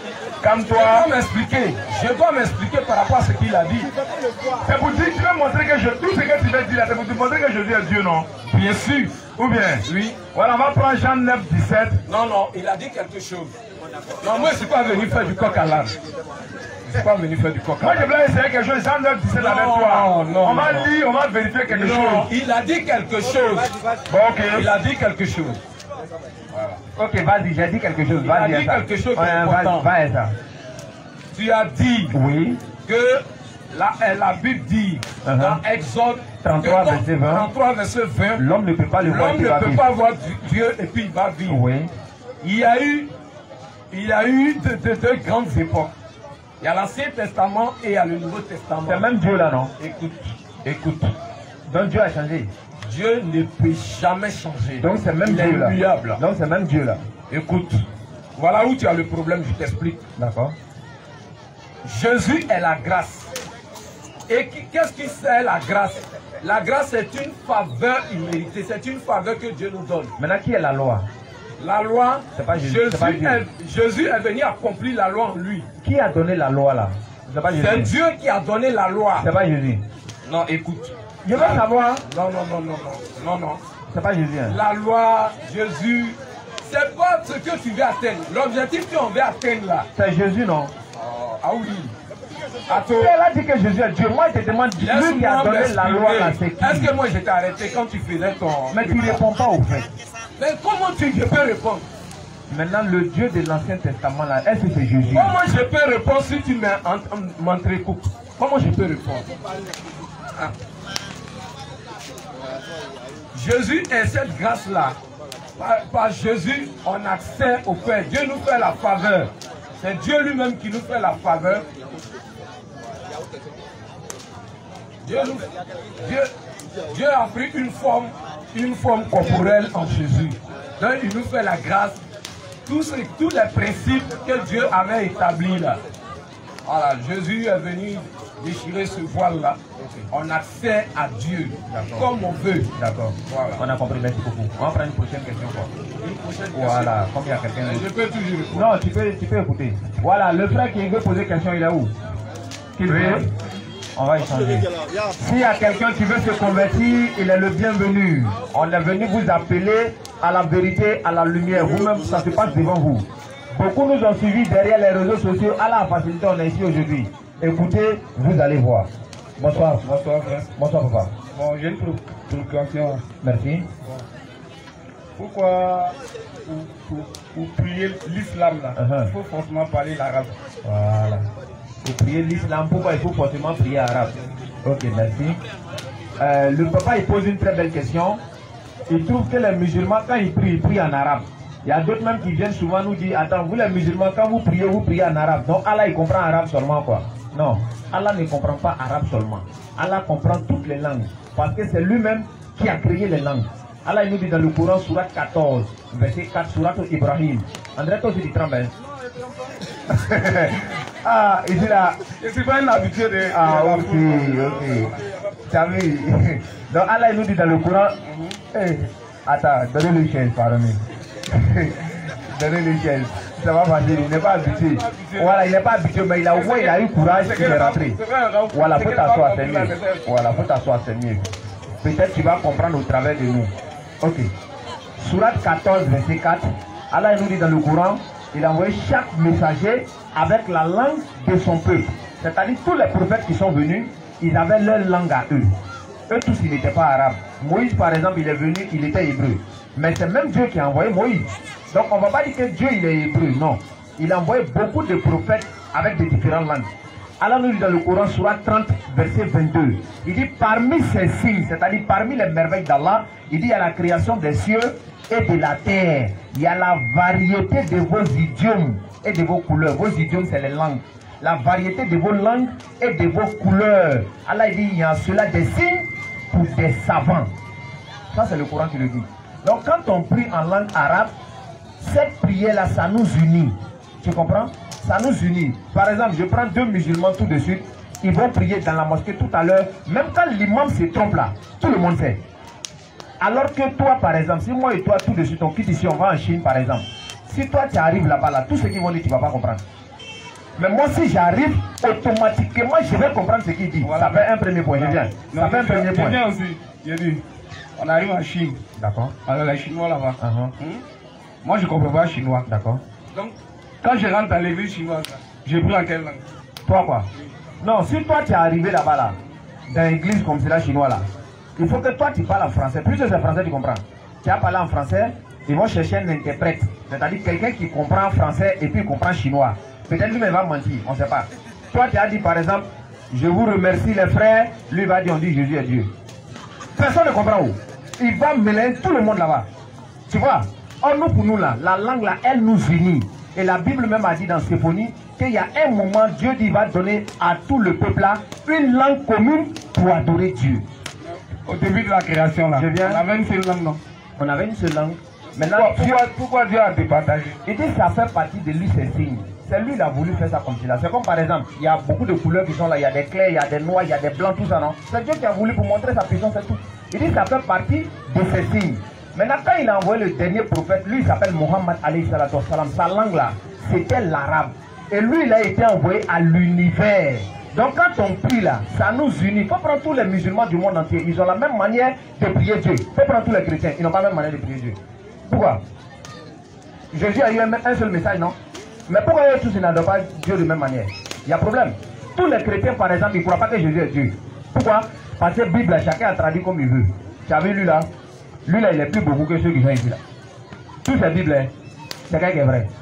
Je dois m'expliquer par rapport à ce qu'il a dit. C'est pour dire que tu veux montrer que tout ce que tu veux dire là, c'est pour te montrer que Jésus est Dieu, non? Bien sûr. Ou bien? Oui. Voilà, on va prendre Jean 9, 17. Non, il a dit quelque chose. Non, moi je ne suis pas venu faire du coq à l'âne. Je ne suis pas venu faire du coq à l'âne. Moi je voulais essayer quelque chose, Jean 9, 17 avec toi. Non. On va lire, on va vérifier quelque chose. Il a dit quelque chose. Bon, ok. Il a dit quelque chose. Ok, vas-y, j'ai dit quelque chose. Il a dit quelque chose d'important. Va ça. Tu as dit Oui. que la Bible dit dans Exode 33, verset 20, 33, verset 20, l'homme ne peut pas le voir. L'homme ne peut pas voir Dieu et puis il va vivre. Oui. Il y a eu deux grandes époques. Il y a l'Ancien Testament et il y a le Nouveau Testament. C'est même Dieu là, non? Écoute. Donc Dieu a changé. Dieu ne peut jamais changer. Donc c'est même Dieu là. Immuable. Donc c'est même Dieu là. Écoute, voilà où tu as le problème, je t'explique. D'accord. Jésus est la grâce. Et qu'est-ce qui c'est la grâce? La grâce est une faveur imméritée, c'est une faveur que Dieu nous donne. Maintenant, qui est la loi? La loi, c'est pas Jésus. Jésus est venu accomplir la loi en lui. Qui a donné la loi là? C'est Dieu qui a donné la loi. C'est pas Jésus. Non, écoute. Je veux savoir. Non. C'est pas Jésus. Hein. La loi, Jésus, c'est pas ce que tu veux atteindre. L'objectif qu'on veut atteindre là. C'est Jésus, non? Ah oui. Elle a dit que Jésus est Dieu. Moi, je te demande, Dieu qui a donné la loi là, c'est qui? Est-ce que moi je t'ai arrêté quand tu faisais ton... Mais tu ne réponds pas au fait. Mais comment je peux répondre? Maintenant, le Dieu de l'Ancien Testament là, est-ce que c'est Jésus? Comment je peux répondre si tu m'entrecoupes? Comment je peux répondre? Jésus est cette grâce-là. Par Jésus, on a accès au Père. Dieu nous fait la faveur. C'est Dieu lui-même qui nous fait la faveur. Dieu a pris une forme corporelle en Jésus. Donc il nous fait la grâce. Tous les principes que Dieu avait établis là. Voilà, Jésus est venu déchirer ce voile-là. On a accès à Dieu comme on veut. D'accord. Voilà. On a compris, merci beaucoup. On va prendre une prochaine question. Une prochaine question. Voilà, comme il y a quelqu'un d'autre. Je peux toujours répondre. Non, tu peux écouter. Voilà, le frère qui veut poser question, il est où? Qui veut? On va échanger. S'il y a quelqu'un qui veut se convertir, il est le bienvenu. On est venu vous appeler à la vérité, à la lumière. Vous-même, ça se passe devant vous. Beaucoup nous ont suivis derrière les réseaux sociaux. À la facilité, on est ici aujourd'hui. Écoutez, vous allez voir. Bonsoir. Bonsoir, frère. Bonsoir, papa. Bon, j'ai une provocation. Merci. Pourquoi, pour prier l'islam, là, il faut forcément parler l'arabe? Voilà. Pour prier l'islam, pourquoi il faut forcément prier arabe? Ok, merci. Le papa, il pose une très belle question. Il trouve que les musulmans, quand ils prient en arabe. Il y a d'autres même qui viennent souvent nous dire, attends, vous les musulmans, quand vous priez en arabe. Donc Allah, il comprend arabe seulement, quoi. Non, Allah ne comprend pas arabe seulement. Allah comprend toutes les langues. Parce que c'est lui-même qui a créé les langues. Allah, il nous dit dans le Coran, surat 14, verset 4, surat Ibrahim. André, toi aussi, tu trembles. Ah, ici là. Je ne suis pas une habituée de... Ah, ok. T'as vu? Donc Allah, il nous dit dans le Coran, attends, donnez-lui chaise, pardonnez. Donnez-lui chaise. Ça va passer, il n'est pas habitué. Voilà, il n'est pas habitué, mais il a eu courage qu'il est rentré. Voilà, faut t'asseoir, c'est mieux. Voilà, faut t'asseoir, c'est mieux. Peut-être tu vas comprendre au travers de nous. Ok. Surat 14, verset 4. Allah, il nous dit dans le Coran, il a envoyé chaque messager avec la langue de son peuple. C'est-à-dire tous les prophètes qui sont venus, ils avaient leur langue à eux. Eux tous, ils n'étaient pas arabes. Moïse, par exemple, il est venu, il était hébreu. Mais c'est même Dieu qui a envoyé Moïse. Donc on ne va pas dire que Dieu il est hébreu, non. Il a envoyé beaucoup de prophètes avec de différentes langues. Allah nous dit dans le Coran, surat 30, verset 22. Il dit parmi ces signes, c'est-à-dire parmi les merveilles d'Allah, il dit il y a la création des cieux et de la terre. Il y a la variété de vos idiomes et de vos couleurs. Vos idiomes, c'est les langues. La variété de vos langues et de vos couleurs. Allah dit il y a cela des signes pour des savants. Ça, c'est le Coran qui le dit. Donc quand on prie en langue arabe, cette prière-là, ça nous unit. Tu comprends? ça nous unit. Par exemple, je prends 2 musulmans tout de suite, ils vont prier dans la mosquée tout à l'heure. Même quand l'imam se trompe là, tout le monde sait. Alors que toi, par exemple, si moi et toi, tout de suite, on quitte ici, on va en Chine, par exemple. Si toi, tu arrives là-bas, là, tout ce qu'ils vont dire, tu ne vas pas comprendre. Mais moi, si j'arrive, automatiquement, je vais comprendre ce qu'il dit. Voilà. Ça fait un premier point, je viens. Ça fait un premier point. Je viens aussi, j'ai dit, on arrive en Chine. D'accord. Alors, les Chinois là-bas. Moi, je ne comprends pas chinois. D'accord. Donc, quand je rentre dans l'église chinoise, j'ai pris en quelle langue? Toi, quoi? Non, si toi, tu es arrivé là-bas, là, dans l'église comme c'est là, chinois, là, il faut que toi, tu parles en français. Plus que c'est français, tu comprends. Tu as parlé en français, ils vont chercher un interprète. C'est-à-dire quelqu'un qui comprend français et puis il comprend chinois. Peut-être lui, il va mentir, on ne sait pas. Toi, tu as dit, par exemple, je vous remercie les frères. Lui va dire, on dit Jésus est Dieu. Personne ne comprend où. Il va mélanger tout le monde là-bas. Tu vois? Or, nous, pour nous, là, la langue, là, elle nous unit. Et la Bible même a dit dans Séphonie qu'il y a un moment, Dieu dit, va donner à tout le peuple là une langue commune pour adorer Dieu. Au début de la création, là, on avait une seule langue, non? On avait une seule langue. Maintenant, pourquoi Dieu a départagé? Il dit que ça fait partie de lui, ses signes. C'est lui qui a voulu faire ça comme cela. C'est comme par exemple, il y a beaucoup de couleurs qui sont là. Il y a des clairs, il y a des noirs, il y a des blancs, tout ça, non? C'est Dieu qui a voulu pour montrer sa puissance et tout. Il dit que ça fait partie de ses signes. Maintenant, quand il a envoyé le dernier prophète, lui, il s'appelle Mohammed alayhi salatu wassalam. Sa langue là, c'était l'arabe. Et lui, il a été envoyé à l'univers. Donc quand on prie là, ça nous unit. Il faut prendre tous les musulmans du monde entier. Ils ont la même manière de prier Dieu. Il faut prendre tous les chrétiens. Ils n'ont pas la même manière de prier Dieu. Pourquoi? Jésus a eu un seul message, non? Mais pourquoi eux tous ils n'adorent pas Dieu de la même manière? Il y a problème. Tous les chrétiens, par exemple, ils ne croient pas que Jésus est Dieu. Pourquoi? Parce que la Bible, chacun a traduit comme il veut. Tu as vu lui là? Lui là, il est plus beaucoup que ceux qui sont ici là. Tous ces Bibles, hein, c'est quelqu'un qui est vrai.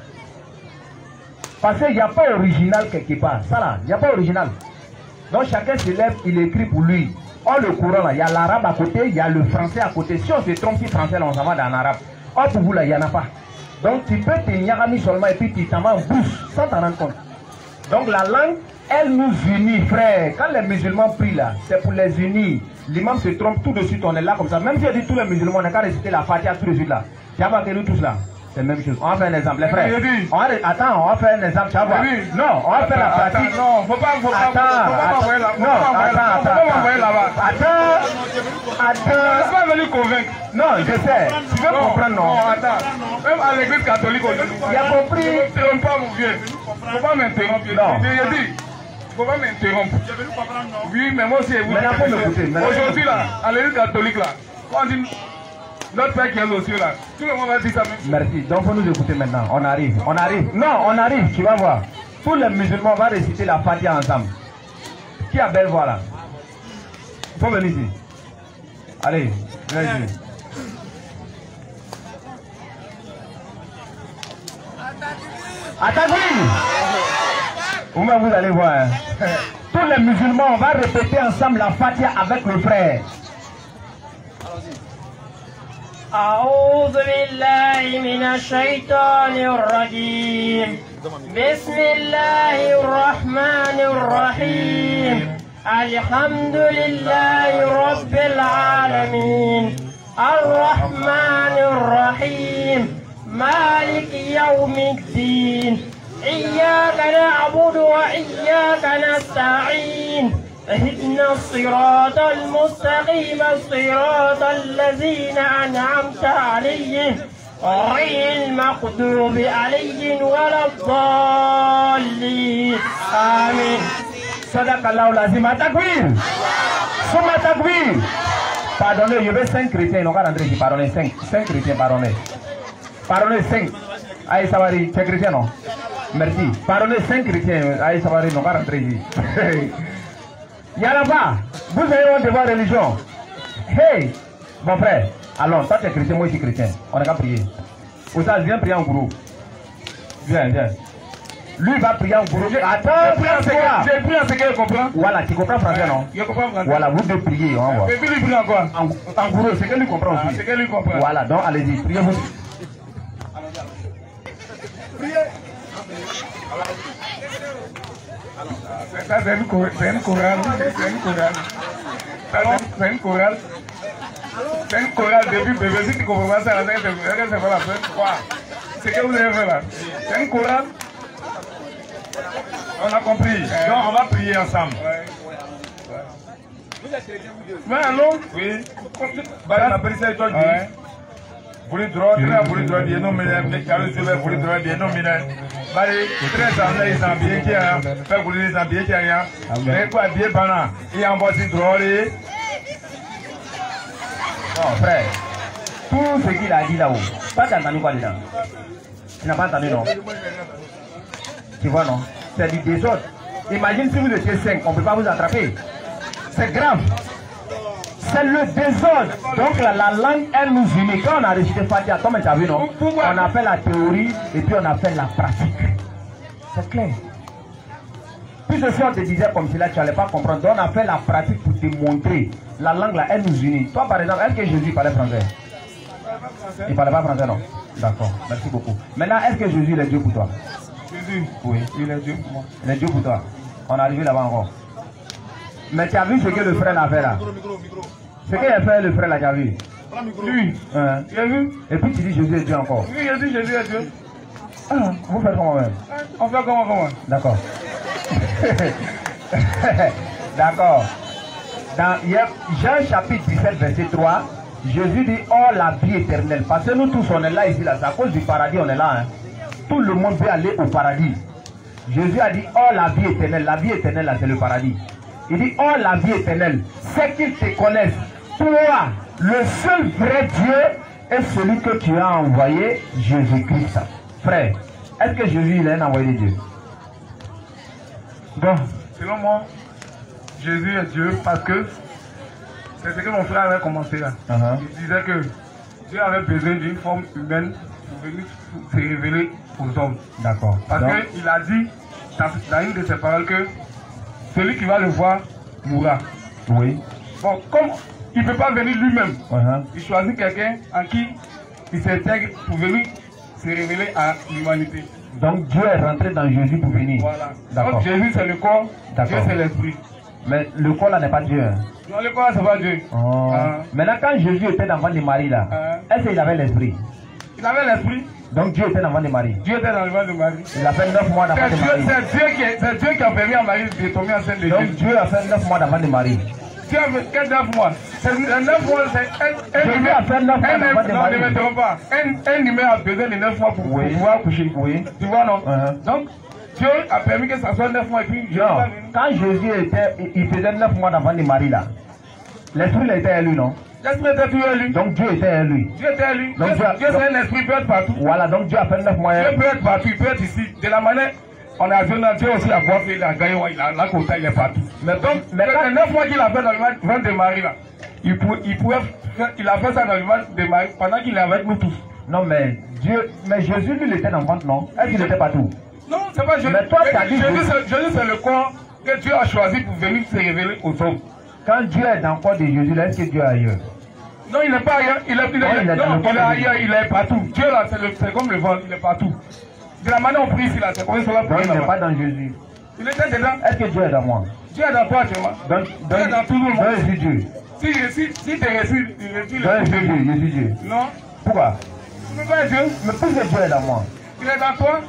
Parce qu'il n'y a pas original quelque part. Ça là, il n'y a pas original. Donc chacun se lève, il écrit pour lui. Or le Coran là, il y a l'arabe à côté, il y a le français à côté. Si on se trompe, si français là, on s'en va dans l'arabe. Or pour vous là, il n'y en a pas. Donc tu peux te nyagami seulement et puis tu t'en vas en bouche sans t'en rendre compte. Donc la langue, elle nous unit, frère. Quand les musulmans prient là, c'est pour les unir. L'imam se trompe tout de suite, on est là comme ça. Même si on dit tous les musulmans, on n'a qu'à réciter la Fatiha tout de suite là. Tu vas voir que nous tous là. C'est la même chose. On va faire un exemple, les frères. Attends, on va faire un exemple, tu vas voir. Non, on va faire la pratique. Non, faut pas m'envoyer là-bas. Attends. Je suis pas venu convaincre. Non, je sais. Tu veux comprendre, non? Non, attends. Même à l'église catholique, il a compris. Ne m'interromps pas, mon vieux. Faut pas m'interrompre. Non. Je dis. Faut pas m'interrompre. Oui, mais moi aussi, vous. Aujourd'hui, là, à l'église catholique, là, on dit. Notre Père qui est aux cieux là, tout le monde va dire ça même. Merci, donc il faut nous écouter maintenant. On arrive. Non, on arrive, tu vas voir. Tous les musulmans vont réciter la Fatiha ensemble. Qui a belle voix là? Il faut venir ici. Allez, viens ici. Attaquez! Vous-même vous allez voir. Hein. Tous les musulmans, on va répéter ensemble la Fatiha avec le frère. أعوذ بالله من الشيطان الرجيم بسم الله الرحمن الرحيم الحمد لله رب العالمين الرحمن الرحيم مالك يوم الدين إياك نعبد وإياك نستعين اهدنا الصراط المستقيم الصراط الذين أنعمت عليهم غير المغضوب عليهم ولا الضالين آمين. صدق الله العظيم. Takbir. Souma takbir. Pardonnez, il y avait 5 chrétiens, ils n'ont pas rentré ici. Pardonnez, 5 chrétiens, pardonnez. Pardonnez 5. Aïe Savary, tu es chrétien non? Merci. Pardonnez 5 chrétiens, Aïe Savary, ils n'ont pas rentré ici. Yaraba, vous avez un devoir de religion. Hey, mon frère, allons, toi tu es chrétien, moi je suis chrétien. On n'a qu'à prier. Oussaz, viens prier en groupe. Viens. Lui va prier en groupe. Attends, j'ai pris en ce qu'il comprend. Voilà, tu comprends français non? Je comprends français. Voilà, vous devez prier, on va voir. Et puis lui prie en quoi? En groupe, c'est que lui comprend aussi. C'est que lui comprend. Voilà, donc allez-y, priez-vous. Priez. Ça c'est une chorale. C'est une chorale. C'est une chorale depuis bébé. Si tu comprends pas ça, c'est pas la première fois. C'est que vous avez fait là. C'est une chorale. on a compris. Donc on va prier ensemble. Mais allô? Oui. Bah, la prière est toi. Vous droit, vous droit, bien nommé, les carrés sur les vous droit, bien nommé. Bari, très en les ambiés qui a, fait vous les ambiés qui a, mais quoi, bien bana, et en voici droit. Non, frère, tout ce qu'il a dit là-haut, pas entendu quoi dedans. Tu n'as pas entendu, non? Tu vois, non? C'est du désordre. Imagine si vous étiez 5, on ne peut pas vous attraper. C'est grave. C'est le désordre. Donc la langue, elle nous unit. Quand on a récité Fatiha, comme tu as vu, non? On a fait la théorie et puis on a fait la pratique. C'est clair. Puis si on te disait comme cela, tu n'allais pas comprendre. Donc on a fait la pratique pour te montrer. La langue là, elle nous unit. Toi par exemple, est-ce que Jésus parlait français? Il ne parlait pas français, non? D'accord, merci beaucoup. Maintenant, est-ce que Jésus est Dieu pour toi? Jésus? Oui. Il est Dieu pour moi. Il est Dieu pour toi. On est arrivé là-bas encore. Mais tu as vu ce que le frère a fait là? Ce qu'il a fait le frère là, tu as vu? Lui? Tu as vu? Et puis tu dis Jésus est Dieu encore. Oui, il a dit Jésus est Dieu. Ah, vous faites comment même? On fait comment? D'accord. D'accord. Dans Jean chapitre 17, verset 3, Jésus dit, oh la vie éternelle. Parce que nous tous on est là ici, là. C'est à cause du paradis on est là. Hein. Tout le monde veut aller au paradis. Jésus a dit, oh la vie éternelle. La vie éternelle là, c'est le paradis. Il dit, oh la vie éternelle, c'est qu'ils te connaissent. Toi, le seul vrai Dieu est celui que tu as envoyé, Jésus-Christ. Frère, est-ce que Jésus il est un envoyé de Dieu? Bon, selon moi, Jésus est Dieu parce que c'est ce que mon frère avait commencé là. Il disait que Dieu avait besoin d'une forme humaine pour venir se révéler aux hommes. D'accord. Parce qu'il a dit dans une de ses paroles que celui qui va le voir mourra. Oui. Bon, comme il ne peut pas venir lui-même, il choisit quelqu'un en qui il s'intègre pour venir se révéler à l'humanité. Donc Dieu est rentré dans Jésus pour venir. Voilà. Donc Jésus c'est le corps, Dieu c'est l'esprit. Mais le corps là n'est pas Dieu. Hein? Non, le corps c'est pas Dieu. Maintenant quand Jésus était dans le ventre de Marie là, est-ce qu'il avait l'esprit? Il avait l'esprit. Donc Dieu était dans le ventre de Marie. Dieu était dans le ventre de Marie. Il a fait 9 mois dans le ventre de Marie. C'est Dieu qui a permis à Marie de tomber enceinte de Jésus. Donc Dieu a fait 9 mois dans le ventre de Marie. Dieu a fait 9 mois. 9 mois c'est Jésus a fait 9 mois dans le ventre de Marie. Non, ne me trompe pas. Un humain a besoin de 9 mois pour pouvoir coucher. Oui. Tu vois non? Donc Dieu a permis que ça soit 9 mois et puis Jésus non. Quand Jésus était, il faisait 9 mois dans le ventre de Marie là. L'esprit était à lui, non? L'esprit était toujours à lui. Donc Dieu était à lui. Dieu était à lui. Donc Dieu c'est un esprit, il peut être partout. Voilà, donc Dieu a fait 9 mois. Dieu peut être partout, il peut être ici. De la manière, on a vu Dieu aussi à voir qu'il a gagné, il a la côté, il est partout. Mais donc, les 9 mois qu'il a fait dans le ventre de Marie là, il a fait ça dans le ventre de Marie pendant qu'il est avec nous tous. Non, mais Dieu, mais Jésus lui il était dans le ventre, non? Est-ce qu'il n'était pas tout? Non, c'est pas Jésus. Mais toi, tu as dit Jésus c'est le corps que Dieu a choisi pour venir se révéler aux hommes. Quand Dieu est dans le corps de Jésus, là, est-ce que Dieu est ailleurs? Non, il n'est pas ailleurs, il est ailleurs, il est partout. Dieu là, c'est comme le ventre, il est partout. De la manière on prie ici là, c'est comme ça va prier. Il n'est pas dans Jésus. Il était dedans. Est-ce que Dieu est dans moi? Dieu est dans toi, tu vois. Dieu est dans tout le monde. Je suis Dieu. Si tu es reçu, je suis Dieu. Non. Pourquoi? Tu ne peux pas être Dieu. Mais pourquoi Dieu est dans moi? Il est dans toi.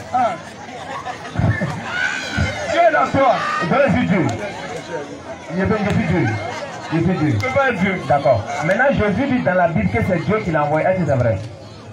Dieu est dans toi. Je suis Dieu. Je suis Dieu. Je suis Dieu. Tu ne peux pas être Dieu. D'accord. Maintenant, Jésus dit dans la Bible que c'est Dieu qui l'a envoyé. Est-ce que c'est vrai?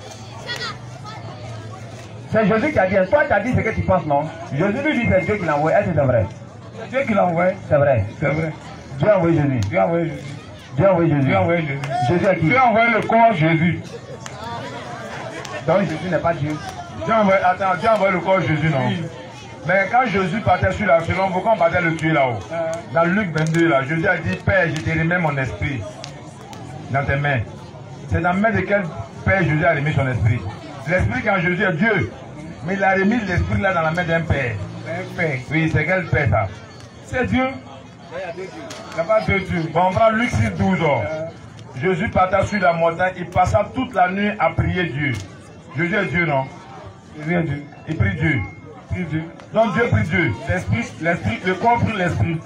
C'est Jésus qui a dit. Toi, tu as dit ce que tu penses, non? Jésus lui dit c'est Dieu qui l'a envoyé. Est-ce que c'est vrai? C'est Dieu qui l'a envoyé. C'est vrai. C'est vrai. Dieu a envoyé Jésus. Dieu a envoyé Jésus. Dieu a envoyé Jésus. Dieu a envoyé Jésus. Jésus a qui? Dieu a envoyé le corps Jésus. Donc Jésus n'est pas Dieu. Dieu a envoyé le corps Jésus, non? Oui. Mais quand Jésus partait sur la selon vous, quand on partait le tuer là-haut, dans Luc 22, là, Jésus a dit, Père, je te remets mon esprit dans tes mains. C'est dans la main de quel Père Jésus a remis son esprit? L'esprit quand Jésus est Dieu. Mais il a remis l'esprit là dans la main d'un Père. Un Père. Oui, c'est quel Père ça? C'est Dieu. Il n'y a pas deux dieux. Bon, on prend Luc 6, 12 ans. Jésus partait sur la montagne, il passa toute la nuit à prier Dieu. Jésus est Dieu, non? Jésus est Dieu. Il prie Dieu. Prie Dieu. Donc Dieu prie Dieu. L'esprit, le corps prie l'esprit.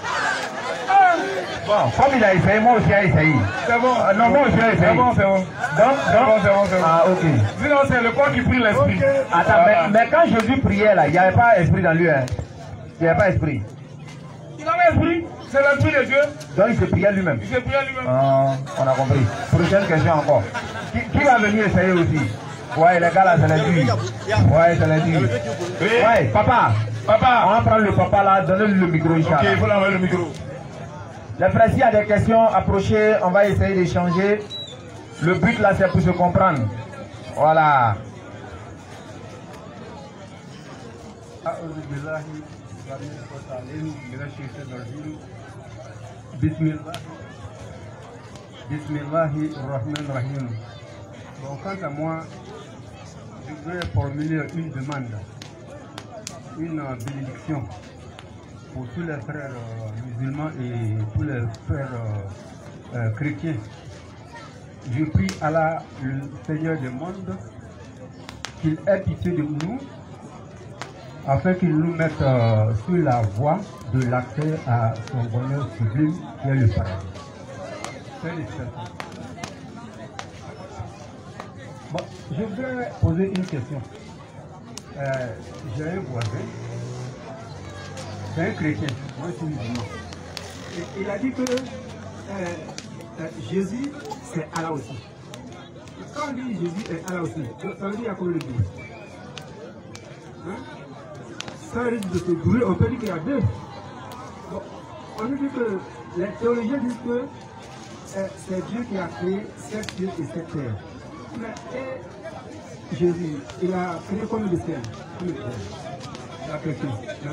Bon, comme il a essayé, moi aussi j'ai essayé. C'est bon. Non, moi aussi j'ai essayé. C'est bon, c'est bon. Ah, ok. Sinon, c'est le corps qui prie l'esprit. Attends, mais quand Jésus priait là, il n'y avait pas esprit dans lui. Hein. Il n'y avait pas esprit. Il avait esprit. C'est l'esprit de Dieu. Donc il se priait lui-même. Il se priait lui-même. On a compris. Prochaine question encore. Qui va venir essayer aussi? Ouais, les gars là, c'est les durs. Ouais, c'est les durs. Ouais, papa. Papa. On va prendre le papa là, donnez-lui le micro. Ok, il faut l'envoyer le micro. Les frères, s'il y a des questions, approchez, on va essayer d'échanger. Le but là, c'est pour se comprendre. Voilà. Bismillahirrahmanirrahim. Bon, quant à moi, je voudrais formuler une demande, une bénédiction pour tous les frères musulmans et tous les frères chrétiens. Je prie Allah, le Seigneur du monde, qu'il ait pitié de nous, afin qu'il nous mette sur la voie de l'accès à son bonheur sublime, qui est le paradis. Bon, je voudrais poser une question. J'ai un voisin, c'est un chrétien, moi je suis musulman. Et il a dit que Jésus, c'est Allah aussi. Quand on dit Jésus est Allah aussi, ça veut dire à quoi le dire? Hein? Ça risque de se brûler, on peut dire qu'il y a deux. Bon, on nous dit que les théologiens disent que c'est Dieu qui a créé cette ciel et cette terre. Mais Jésus, il a créé combien de ciel? Combien de terre? Il a créé.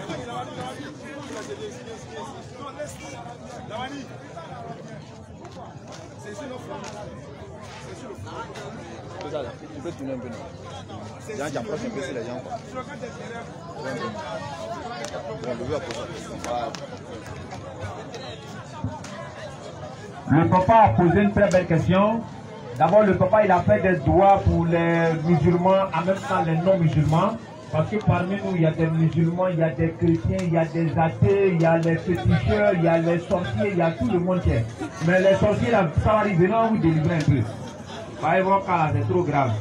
Tu peux tourner un peu, non? J'approche un peu sur les gens. Le papa a posé une très belle question. D'abord, le papa, il a fait des doigts pour les musulmans, en même temps les non-musulmans. Parce que parmi nous, il y a des musulmans, il y a des chrétiens, il y a des athées, il y a les féticheurs, il y a les sorciers, il y a tout le monde qui est. Mais les sorciers, là, ça va arriver, non, vous délivrer un peu. Voyez voir là, c'est trop grave.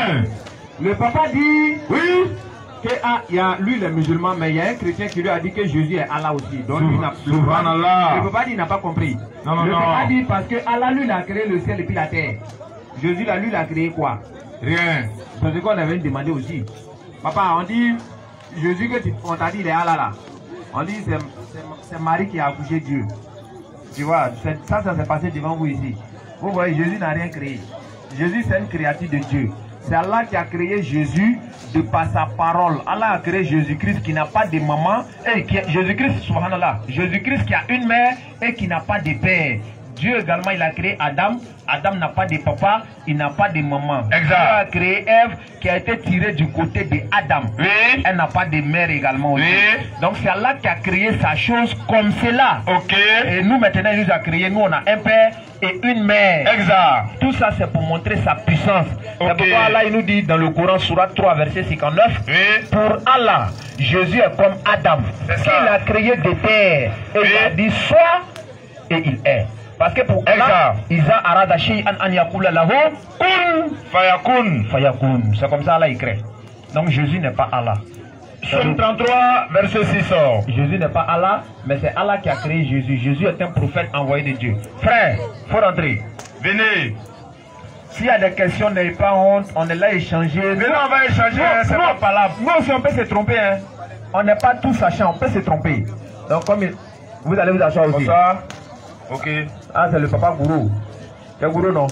Le papa dit, oui, que il y a lui, les musulmans, mais il y a un chrétien qui lui a dit que Jésus est Allah aussi. Donc lui n'a Subhanallah. Le papa dit, il n'a pas compris. Non, le papa dit, parce que Allah, lui, il a créé le ciel et puis la terre. Jésus, là, lui, il a créé quoi? Rien. C'est ce qu'on avait demandé aussi. Papa, on dit, Jésus, on t'a dit, il est Allah là. On dit, c'est Marie qui a accouché Dieu. Tu vois, ça s'est passé devant vous ici. Vous voyez, Jésus n'a rien créé. Jésus, c'est une créature de Dieu. C'est Allah qui a créé Jésus de par sa parole. Allah a créé Jésus-Christ qui n'a pas de maman. Et Jésus-Christ, subhanallah, Jésus-Christ qui a une mère et qui n'a pas de père. Dieu également, il a créé Adam. Adam n'a pas de papa, il n'a pas de maman. Exact. Dieu a créé Ève qui a été tirée du côté de Adam. Oui. Elle n'a pas de mère également aussi. Oui. Donc c'est Allah qui a créé sa chose comme cela. Ok. Et nous maintenant, il nous a créé, nous on a un père et une mère. Exact. Tout ça c'est pour montrer sa puissance. Ok. C'est pourquoi Allah il nous dit dans le Coran, Surat 3, verset 59, Oui. pour Allah, Jésus est comme Adam. C'est ça. Il a créé des terres. Et Oui. il a dit soit et il est. Parce que pour Allah, Isa arada shay'an an yakula lahu kun Fayakun. fayakun. C'est comme ça Allah il crée. Donc Jésus n'est pas Allah. Psaume 33, verset 6. Jésus n'est pas Allah, mais c'est Allah qui a créé Jésus. Jésus est un prophète envoyé de Dieu. Frère, faut rentrer. Venez. S'il y a des questions, n'ayez pas honte, on est là à échanger. Venez, on va échanger, c'est pas palable. Nous aussi on peut se tromper. Hein. On n'est pas tous sachants, on peut se tromper. Donc comme vous allez vous asseoir aussi. Bonsoir. Ok. Ah, c'est le papa gourou. C'est gourou, non?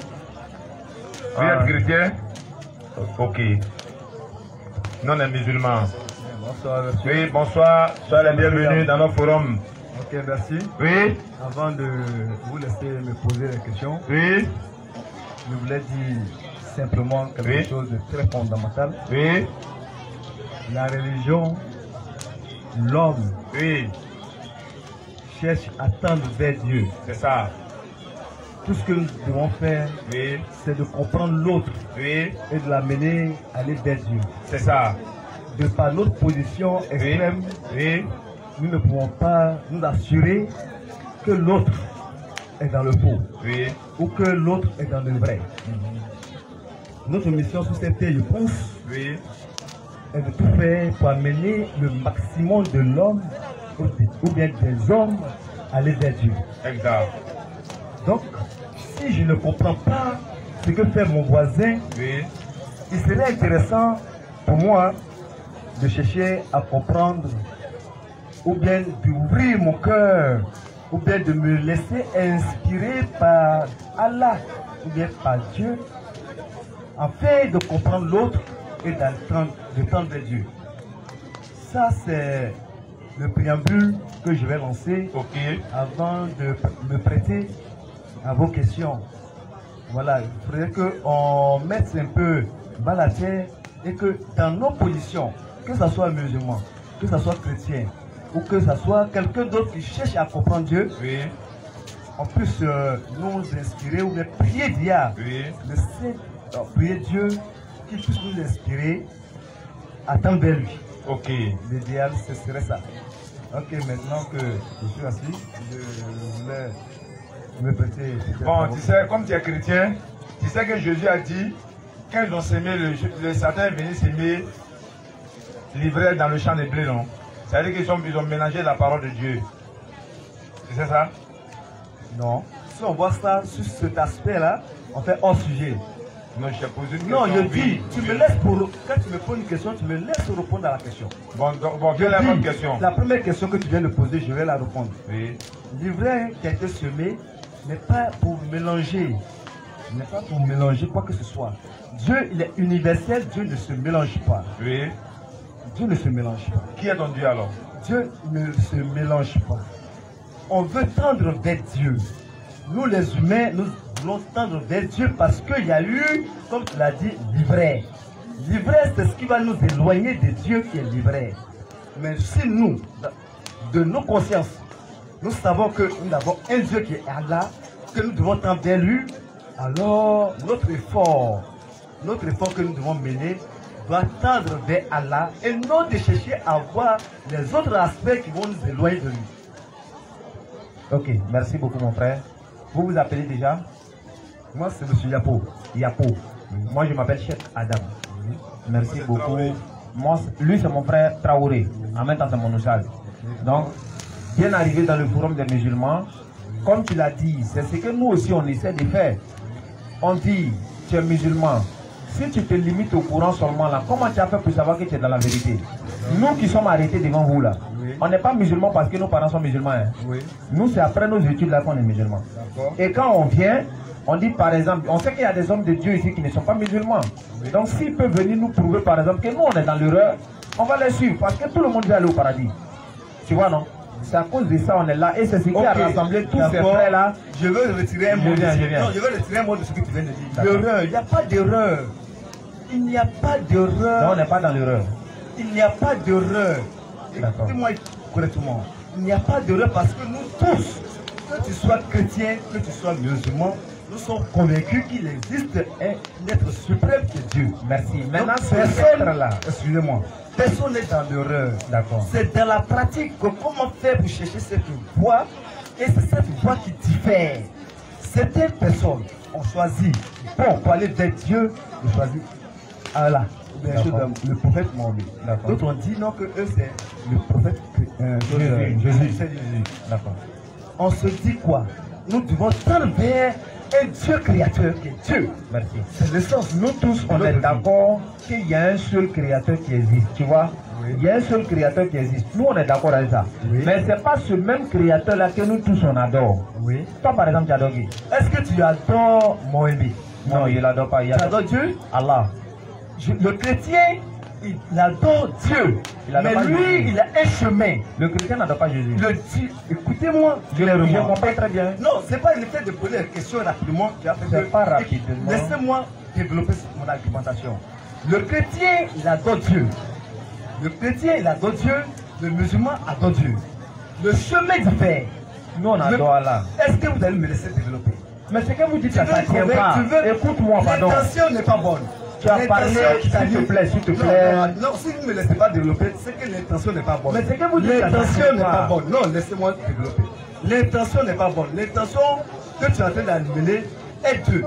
Vous êtes chrétien? Ok. Non, les musulmans. Bonsoir, monsieur. Oui, bonsoir. Soyez les bienvenus dans notre forum. Ok, merci. Oui. Avant de vous laisser me poser la question, Oui. je voulais dire simplement quelque Oui. chose de très fondamental. Oui. La religion, l'homme Oui. cherche à tendre vers Dieu. C'est ça. Tout ce que nous devons faire, Oui. c'est de comprendre l'autre Oui. et de l'amener à aller vers Dieu. C'est ça. De par notre position Oui. extrême, Oui. nous ne pouvons pas nous assurer que l'autre est dans le faux Oui. ou que l'autre est dans le vrai. notre mission sur cette terre, je pense, Oui. est de tout faire pour amener le maximum de l'homme ou bien des hommes à aller vers Dieu. Exact. Donc, si je ne comprends pas ce que fait mon voisin, Oui. il serait intéressant pour moi de chercher à comprendre ou bien d'ouvrir mon cœur ou bien de me laisser inspirer par Allah ou bien par Dieu afin de comprendre l'autre et de tendre vers Dieu. Ça, c'est le préambule que je vais lancer avant de me prêter à vos questions. Voilà, il faudrait qu'on mette un peu bas la terre et que dans nos positions, que ce soit musulman, que ce soit chrétien, ou que ce soit quelqu'un d'autre qui cherche à comprendre Dieu, on puisse nous inspirer ou bien prier Dieu, prier Dieu qu'il puisse nous inspirer à tendre vers lui. Ok. L'idéal, ce serait ça. Ok, maintenant que je suis assis, je voulais me prêter. Bon, tu sais, comme tu es chrétien, tu sais que Jésus a dit, quand ils ont sémé, les Satan est venu s'aimer l'ivraie dans le champ de blé, non? C'est-à-dire qu'ils ont mélangé la parole de Dieu. C'est ça? Non. Si on voit ça sur cet aspect-là, on fait hors sujet. Non, je t'ai posé une question. Non, je dis, tu me laisses quand tu me poses une question, tu me laisses répondre à la question. Bon, quelle est la bonne question? La première question que tu viens de poser, je vais la répondre. Oui. L'ivraie qui a été semé n'est pas pour mélanger. N'est pas pour mélanger quoi que ce soit. Dieu, il est universel, Dieu ne se mélange pas. Oui. Dieu ne se mélange pas. Qui est ton Dieu alors? Dieu ne se mélange pas. On veut tendre vers Dieu. Nous les humains, nous voulons tendre vers Dieu parce qu'il y a eu, comme tu l'as dit, l'ivraie. L'ivraie, c'est ce qui va nous éloigner de Dieu qui est l'ivraie. Mais si nous, de nos consciences, nous savons que nous avons un Dieu qui est Allah, que nous devons tendre vers lui, alors notre effort que nous devons mener doit tendre vers Allah et non de chercher à voir les autres aspects qui vont nous éloigner de lui. Ok, merci beaucoup mon frère. Vous vous appelez déjà? Moi c'est M. Yapo. Moi je m'appelle Cheikh Adam. Merci beaucoup. Moi, lui c'est mon frère Traoré. En même temps c'est mon oussal. Donc, bien arrivé dans le forum des musulmans, comme tu l'as dit, c'est ce que nous aussi on essaie de faire. On dit, tu es musulman. Si tu te limites au courant seulement là, comment tu as fait pour savoir que tu es dans la vérité? Nous qui sommes arrêtés devant vous là, on n'est pas musulmans parce que nos parents sont musulmans. Hein. Nous c'est après nos études là qu'on est musulmans. Et quand on vient, on dit par exemple, on sait qu'il y a des hommes de Dieu ici qui ne sont pas musulmans. Donc s'ils peuvent venir nous prouver par exemple que nous on est dans l'erreur, on va les suivre parce que tout le monde veut aller au paradis. Tu vois non? C'est à cause de ça on est là et c'est ce qui a rassemblé tous ces frères là. Je veux retirer un mot. Non, je veux retirer un mot de ce que tu viens de dire. L'erreur, il n'y a pas d'erreur. Il n'y a pas d'erreur. Non, on n'est pas dans l'erreur. Il n'y a pas d'erreur. Écoutez-moi correctement. Il n'y a pas d'erreur parce que nous tous, que tu sois chrétien, que tu sois musulman, nous sommes convaincus qu'il existe un être suprême qui est Dieu. Merci. Maintenant, personne là, excusez-moi, personne n'est dans l'erreur. D'accord. C'est dans la pratique que comment faire pour chercher cette voie et c'est cette voie qui diffère. Certaines personnes ont choisi, bon, pour aller vers Dieu, ils ont choisi Allah, le prophète Mohammed. D'autres ont dit non que eux c'est le prophète Jésus. D'accord. On se dit quoi? Nous devons tendre vers un Dieu créateur qui est Dieu. Merci. C'est l'essence. Nous tous on est d'accord qu'il y a un seul créateur qui existe. Tu vois? Oui. Il y a un seul créateur qui existe. Nous on est d'accord avec ça. Oui. Mais c'est pas ce même créateur là que nous tous on adore. Oui. Toi par exemple tu adores qui? Est-ce que tu adores Mohammed? Non, il n'adore pas. Tu adores Dieu? Allah. Le chrétien, il adore Dieu. Mais lui, il a un chemin. Le chrétien n'adore pas Jésus. Écoutez-moi. Je comprends très bien. Non, ce n'est pas le fait de poser la question rapidement. C'est pas rapidement. Laissez-moi développer mon argumentation. Le chrétien, il adore Dieu. Le chrétien, il adore Dieu. Le musulman adore Dieu. Le chemin diffère. Nous, on adore Allah. Est-ce que vous allez me laisser développer? Mais ce que vous dites, ça ne tient pas. Écoute-moi, pardon. L'intention n'est pas bonne. Tu as parlé, s'il te plaît, s'il te plaît. Non, si vous ne me laissez pas développer, c'est que l'intention n'est pas bonne. Mais c'est que vous dites l'intention n'est pas bonne. Non, laissez-moi développer. L'intention n'est pas bonne. L'intention que tu es en train d'animer est Dieu.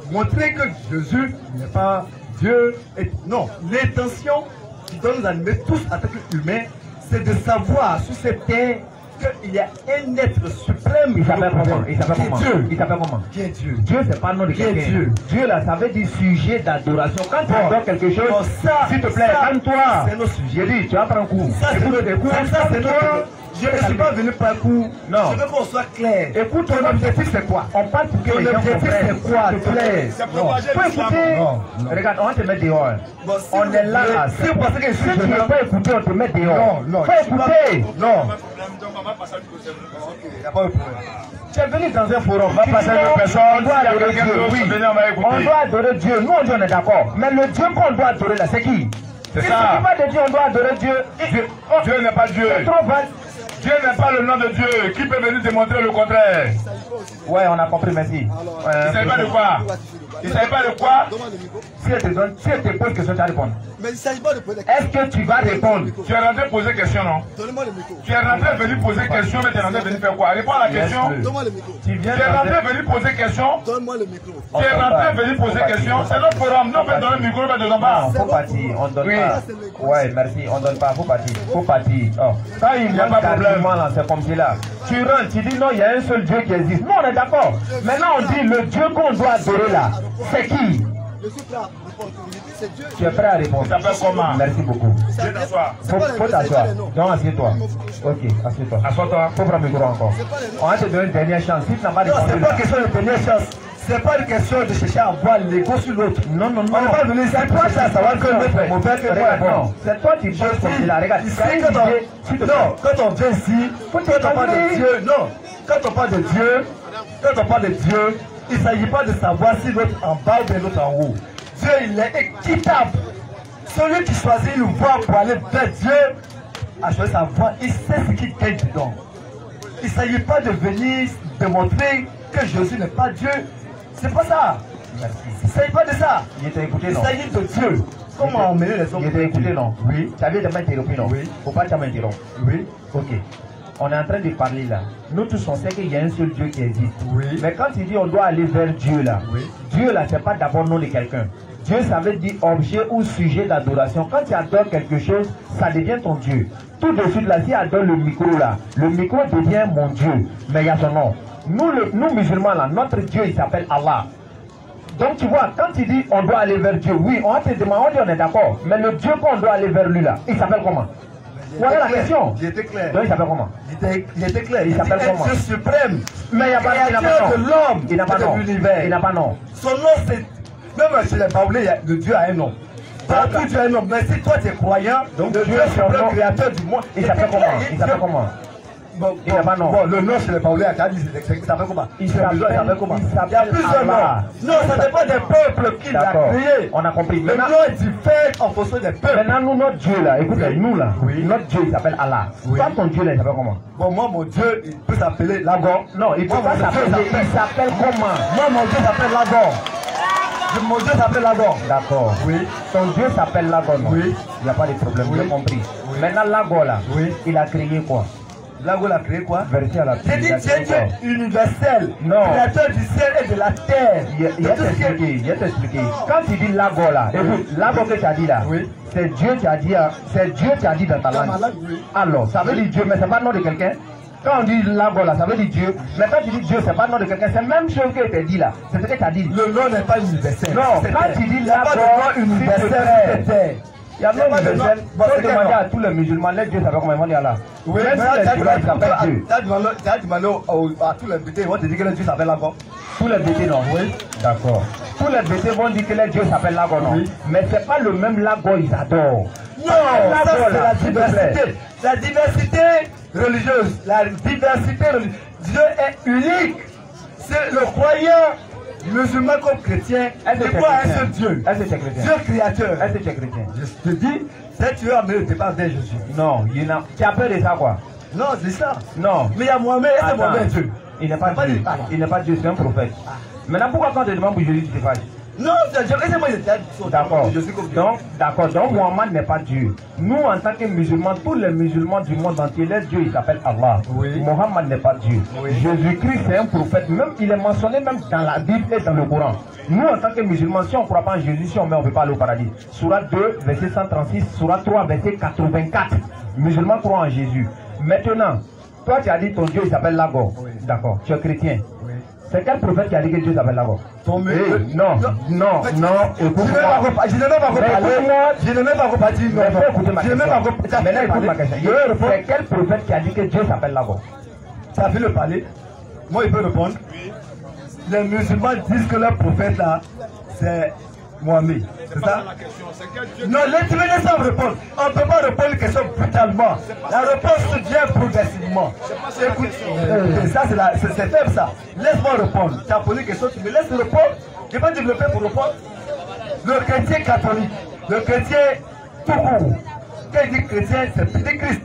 montrer que Jésus n'est pas Dieu. Non, l'intention qui doit nous animer tous en tant qu'humains, c'est de savoir sur cette terre qu'il y a un être suprême. Il s'appelle comment? Il s'appelle comment? Dieu. Il s'appelle comment? Qui est Dieu? Dieu, c'est pas le nom de quelqu'un. Dieu. Dieu, là, ça veut dire sujet d'adoration. Quand tu adores quelque chose, bon, ça, s'il te plaît, calme-toi. C'est nos sujets. J'ai dit, tu vas prendre un coup. Ça, c'est Écoute, notre écoute, ça, c'est notre. Je ne suis pas venu par coup. Non. Je veux qu'on soit clair. Écoute, ton objectif, c'est quoi? On parle pour que Ton les gens objectif, comprennent. c'est quoi? S'il te plaît. C'est propager l'islam. Écoutez. Non, non. Regarde, on va te mettre dehors. Bon, si On vous est là. voulez- si vous pensez que je si suis tu ne gênant- veux pas écouter, on te met dehors. Non, non, Faut je suis pas- écouter. Non. Donc on va passer à du côté. Il n'y a pas de problème. Tu es venu dans un forum. Va passer Tu dis, de personne. on doit S'il y a adorer quelqu'un Dieu. d'autre, Oui. venez, on va écouter. On doit adorer Dieu. Nous, on dit on est d'accord. Mais le Dieu qu'on doit adorer là, c'est qui? C'est Si ça. tu dis pas de Dieu, on doit adorer Dieu. Dieu n'est pas Dieu. C'est trop vaste. Dieu n'est pas le nom de Dieu. Qui peut venir démontrer le contraire? Ouais, on a compris, merci. Il ne savait pas de quoi? Il ne savait pas de quoi? Demande le micro. Si elle te donne, si elle te pose question, tu vas répondre. Mais il ne s'agit pas de poser des Est-ce que tu vas répondre? Tu es rentré poser question, non? Donnez-moi le micro. Tu es rentré venir poser question, mais tu es rentré venir faire quoi? Réponds à la question. Donne-moi le micro. Tu Tu viens es rentré de... venir poser question. Donne-moi le micro. Tu es rentré venir poser question. C'est notre forum. Non, on peut donner le micro, mais dedans pas. Non, faut partir, on donne Oui. pas. Ouais, merci, on donne pas, faut partir, faut partir. Oh. Quand il n'y a pas de problème, là, c'est comme si là. Tu rentres, tu dis non, il y a un seul Dieu qui existe. Non, on est d'accord. Maintenant, on dit le Dieu qu'on doit adorer là, c'est qui? Je suis prêt à répondre. C'est Dieu. Tu es prêt à répondre? Tu t'appelles comment? Merci beaucoup. Viens t'asseoir. Faut t'asseoir. Donc, assieds-toi. Ok, assieds-toi. Assois-toi. Faut prendre le micro encore. On va te donner une dernière chance. Si tu n'as pas Non, répondu, c'est pas question de dernière chance. C'est pas une question de chercher à voir l'ego sur l'autre. non, non, non. On n'est pas venu ici pour chercher à savoir que l'autre est mauvais que moi. Non, c'est toi qui penses comme il a. Regarde, Ici, tu as une quand idée, s'il te on, plaît. non, quand on vient ici, quand on parle de Dieu, non, quand on parle de Dieu, quand on parle de Dieu, il ne s'agit pas de savoir si l'autre en bas ou bien l'autre en haut. Dieu, il est équitable. Celui qui choisit une voie pour aller vers Dieu, a choisi sa voie, il sait ce qu'il gagne dedans. Il ne s'agit pas de venir démontrer que Jésus n'est pas Dieu. C'est pas ça. Merci. Il ne s'agit pas de ça. Il t'a écouté, Il non? s'agit de Dieu. Comment on met les hommes? Il t'a écouté, non? Oui. Tu avais jamais interrompu, non? Oui. Faut pas jamais interrompre. Oui. Ok. On est en train de parler là. Nous tous on sait qu'il y a un seul Dieu qui existe. Oui. Mais quand il dit on doit aller vers Dieu là, Oui. Dieu là c'est pas d'abord nom de quelqu'un. Dieu ça veut dire objet ou sujet d'adoration. Quand tu adores quelque chose, ça devient ton Dieu. Tout de suite là, si tu adores le micro là, le micro devient mon Dieu. Mais il y a son nom. Nous musulmans là, notre Dieu il s'appelle Allah. Donc tu vois, quand tu dis on doit aller vers Dieu, oui, on va te demander, on dit on est d'accord. Mais le Dieu qu'on doit aller vers lui là, il s'appelle comment? Voilà la question. Il était clair. Donc il s'appelle comment? Il était clair. Il s'appelle dit comment? Dieu suprême. Mais il n'y a pas Créateur de de l'homme. Il n'a pas et de nom. l'univers. Il n'a pas nom. Son nom, c'est. Même chez les Baoulés, le Dieu a un nom. Partout Dieu a un nom. Mais si toi tu es croyant, Donc, le Dieu Dieu est son nom. suprême, créateur du monde. Il s'appelle comment? Il s'appelle comment? Bon, Il n'a pas nom. Bon, le nom chez les Baoulés, il s'appelle comment? Il s'appelle comment? il Il y a s'appelle plusieurs Allah. noms. Non, ce n'est pas des peuples qui l'a D'accord. créé. On a compris. Le Maintenant, nom est différent en fonction des peuples. maintenant, nous, notre Dieu là, écoutez, Oui. nous là, Oui. notre Dieu il s'appelle Allah. Oui. Toi, ton Dieu là, il s'appelle comment? Bon, moi, mon Dieu, il peut s'appeler Lagor. Non, il peut Moi, pas mon Dieu s'appeler. Il s'appelle comment? Moi, mon Dieu s'appelle Lagor. Mon Dieu s'appelle Lagor. D'accord. Oui. Ton Dieu s'appelle Lagor, non? Oui. Il n'y a pas de problème, Oui. j'ai compris. Oui. Maintenant, Lagor là, Oui. il a créé quoi? Lagor a créé quoi? Verset à la J'ai dit Dieu est universel, Non. créateur du ciel et de la terre. Il va t'expliquer, il va t'expliquer. Quand tu dis Lagor là, écoute, Lagor que tu as dit là, Oui. c'est Dieu qui a dit, c'est Dieu qui a dit dans ta Dans langue. ma langue, oui. Alors, ça veut dire Dieu, mais c'est pas le nom de quelqu'un. Quand on dit Lagor là, ça veut dire Dieu. Mais quand tu dis Dieu, c'est pas le nom de quelqu'un, c'est la même chose que tu as dit là. C'est ce que tu as dit. Le nom n'est pas universel. Non, C'est quand terre. tu dis il n'y a pas de Lagor, nom universel s'il te sur plaît. cette terre. Il y a même pas de universel. nom. Bon, Faut c'est demander quel nom? à tous les musulmans, les dieux s'appellent comment? Ils vont dire Allah. Oui, Même mais si les musulmans s'appellent Dieu. tu as demandé à tous les invités, ils vont te dire que le Dieu s'appelle Lagor. Tous les BT non. Oui. D'accord. Tous les BT vont dire que les dieux s'appellent Lagor non. Oui. Mais c'est pas le même Lagor, ils adorent. Non, ça Lagor, c'est là, la s'il te plaît. diversité. La diversité religieuse. La diversité religieuse. Dieu est unique. C'est le croyant, musulman comme chrétien, Est-ce que il tu es croit à un chrétien? seul Dieu. Est-ce que tu es chrétien? Dieu créateur. Est-ce que tu es chrétien? Je te dis, c'est tu veux amener le débat vers Jésus. Non, il y en a. Tu as peur de ça quoi? Non, c'est ça. Non. Mais il y a Mohamed, est-ce que Attends. Mohamed est Dieu? Il n'est pas Pas Dieu. dit- ah. Il n'est pas Dieu, c'est un prophète. Maintenant, pourquoi quand tu demandes pour Jésus, tu te fâches? Non, moi d'accord. Donc Mohammed n'est pas Dieu. Nous, en tant que musulmans, tous les musulmans du monde entier, leur Dieu, il s'appelle Allah. Oui. Mohammed n'est pas Dieu. Oui. Jésus-Christ, c'est un prophète. Même, il est mentionné même dans la Bible et dans le Coran. Nous, en tant que musulmans, si on ne croit pas en Jésus, si on meurt, on ne peut pas aller au paradis. Surah 2, verset 136, Surah 3, verset 84. Musulmans croient en Jésus. Maintenant, toi, tu as dit ton Dieu, il s'appelle Lagor. Oui. D'accord. Tu es chrétien. Oui. C'est quel prophète qui a dit que Dieu s'appelle Lagor? Non, écoute-moi. Je n'ai même pas reparti. Je n'ai même pas reparti. Maintenant, écoute ma question. C'est quel prophète qui a dit que Dieu s'appelle Lagor? Ça fait le parler. Moi, il peut répondre. Les musulmans disent que leur prophète là, c'est Mohamed. C'est ça? Non, tu me laisses répondre. On ne peut pas répondre une question brutalement. La réponse vient progressivement. Écoute, ça c'est faible ça. Laisse-moi répondre. Tu as posé une question, tu me laisses répondre. Je vais développer pour répondre. Le chrétien catholique, le chrétien tout court, quand il dit chrétien, c'est petit Christ.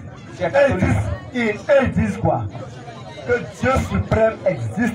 Ils disent quoi? Que Dieu suprême existe.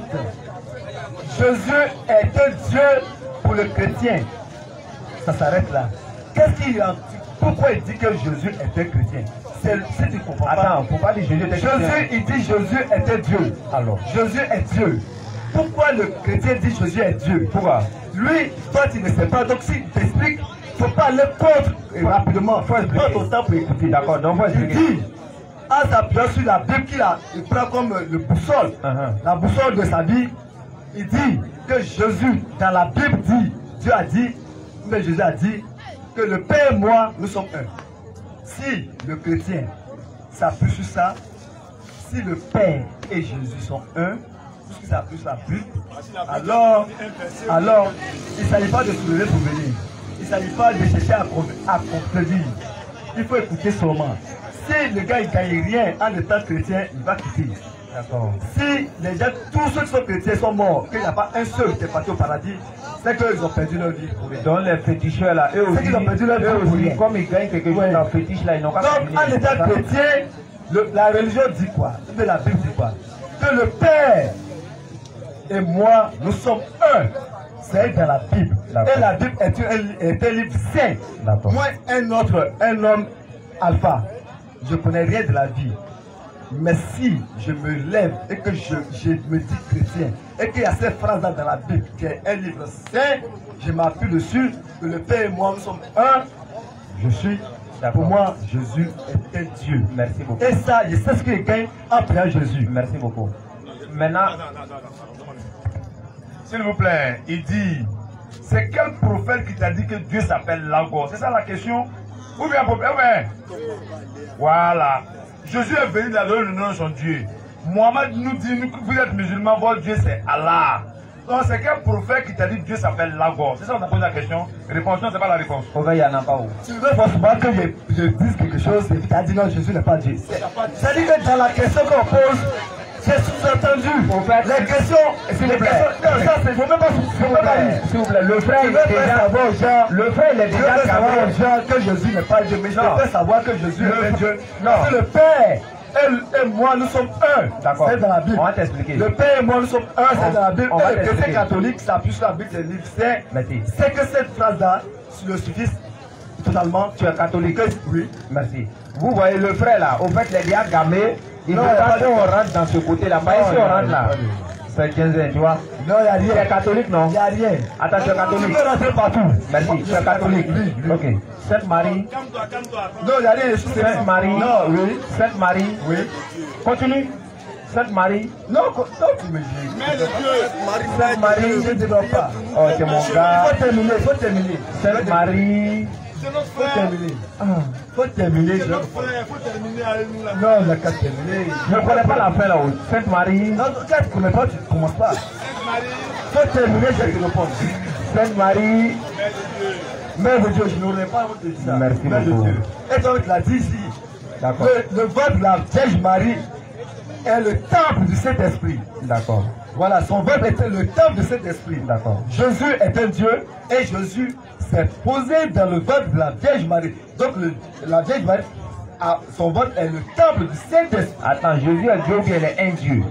Jésus est un Dieu pour le chrétien. Ça s'arrête là. Pourquoi il dit que Jésus est un chrétien? Si tu comprends pas. Attends, faut pas dire Jésus est un chrétien. Il dit Jésus est un Dieu. Alors, Jésus est Dieu. Pourquoi le chrétien dit Jésus est Dieu? Pourquoi? Lui, toi tu ne sais pas. Donc s'il t'explique, il ne faut pas aller contre rapidement. Il faut expliquer ton temps pour écouter. D'accord, donc faut expliquer. Il dit, en s'appuyant sur la Bible il prend comme le boussole, la boussole de sa vie, il dit que Jésus, dans la Bible dit, Dieu a dit, mais Jésus a dit que le Père et moi, nous sommes un. Si le chrétien s'appuie sur ça, si le Père et Jésus sont un, puisqu'il s'appuie sur la Bible, alors il ne s'agit pas de soulever pour venir. Il ne s'agit pas de chercher à contredire. Il faut écouter seulement. Si le gars ne gagne rien en étant chrétien, il va quitter. Si les gens, tous ceux qui sont chrétiens sont morts, qu'il n'y a pas un seul qui est parti au paradis, c'est qu'ils ont perdu leur vie pour rien. Donc les féticheurs là, eux aussi, ils ont perdu leur vie pour rien. Comme ils gagnent quelque chose dans le fétiche là, ils n'ont pas perdu. Donc en étant chrétien, la religion dit quoi? La Bible dit quoi? Que le Père et moi, nous sommes un. C'est dans la Bible. Et la Bible est un livre saint. Moi, un homme alpha, je ne connais rien de la vie. Mais si je me lève et que je me dis chrétien, et qu'il y a cette phrase-là dans la Bible, qui est un livre saint, je m'appuie dessus, que le Père et moi, nous sommes un. Je suis, pour moi, Jésus est un Dieu. Merci beaucoup. Et ça, je sais ce qu'il gagne en priant Jésus. Merci beaucoup. Maintenant, s'il vous plaît, il dit, c'est quel prophète qui t'a dit que Dieu s'appelle Lagor? C'est ça la question? Ou bien prophète? Voilà. Jésus est venu dans le nom de son Dieu. Mohamed nous dit, vous êtes musulmans, votre Dieu c'est Allah. Donc c'est quel prophète qui t'a dit que Dieu s'appelle Lagor? C'est ça qu'on t'a posé la question? Réponse non, c'est pas la réponse. Il n'y en a pas où. Tu veux forcément que je dise quelque chose et tu as dit non, Jésus n'est pas Dieu. C'est-à-dire que dans la question qu'on pose, j'ai sous-entendu. Les questions, s'il vous plaît. Non, ça c'est, il ne faut même pas s'il vous plaît, le frère il est déjà savoir aux gens que Jésus n'est pas Dieu, mais je veux savoir que Jésus est Dieu. Non, c'est le Père et moi, nous sommes un. D'accord. C'est dans la Bible. On va t'expliquer. Le Père et moi, nous sommes un, c'est dans la Bible. Et le chrétien catholique s'appuie sur la Bible, c'est le livre saint. C'est que cette phrase-là, le suffit totalement. Tu es catholique? Oui. Merci. Vous voyez le frère là, au fait, les gars gamés, il ne veut pas qu'on rentre dans ce côté-là. Pas ici, on rentre là. C'est 15 ans, tu vois. Non, il n'y a rien. Tu es catholique, non? Il n'y a rien. Attends, tu es catholique. Tu peux rentrer partout. Merci, tu es catholique. Ok. Sainte Marie. Non, il n'y a rien. Sainte Marie. Non, oui. Sainte Marie. Oui. Continue. Sainte Marie. Non, tu me dis. Sainte Marie. Je ne développe pas. Oh, c'est mon gars. Il faut terminer. Sainte Marie. Faut terminer. Faut terminer. Faut terminer avec nous là. Non, il n'y a qu'à terminer. Je ne connais pas la fin là-haut. Sainte Marie. Non, quand tu ne connais pas, tu ne commences pas. Sainte Marie. Faut terminer, je te réponds. Sainte Marie. Mère de Dieu, je n'aurais pas honte de dire ça. Merci beaucoup. Et donc, il a dit ici. D'accord. Le vote de la Vierge Marie est le temple du Saint-Esprit. D'accord. Voilà, son vote était le temple du Saint-Esprit. D'accord. Jésus est un Dieu et Jésus s'est posé dans le vote de la Vierge Marie. Donc, la Vierge Marie, son vote est le temple du Saint-Esprit. Attends, Jésus est Dieu ou bien il est un Dieu?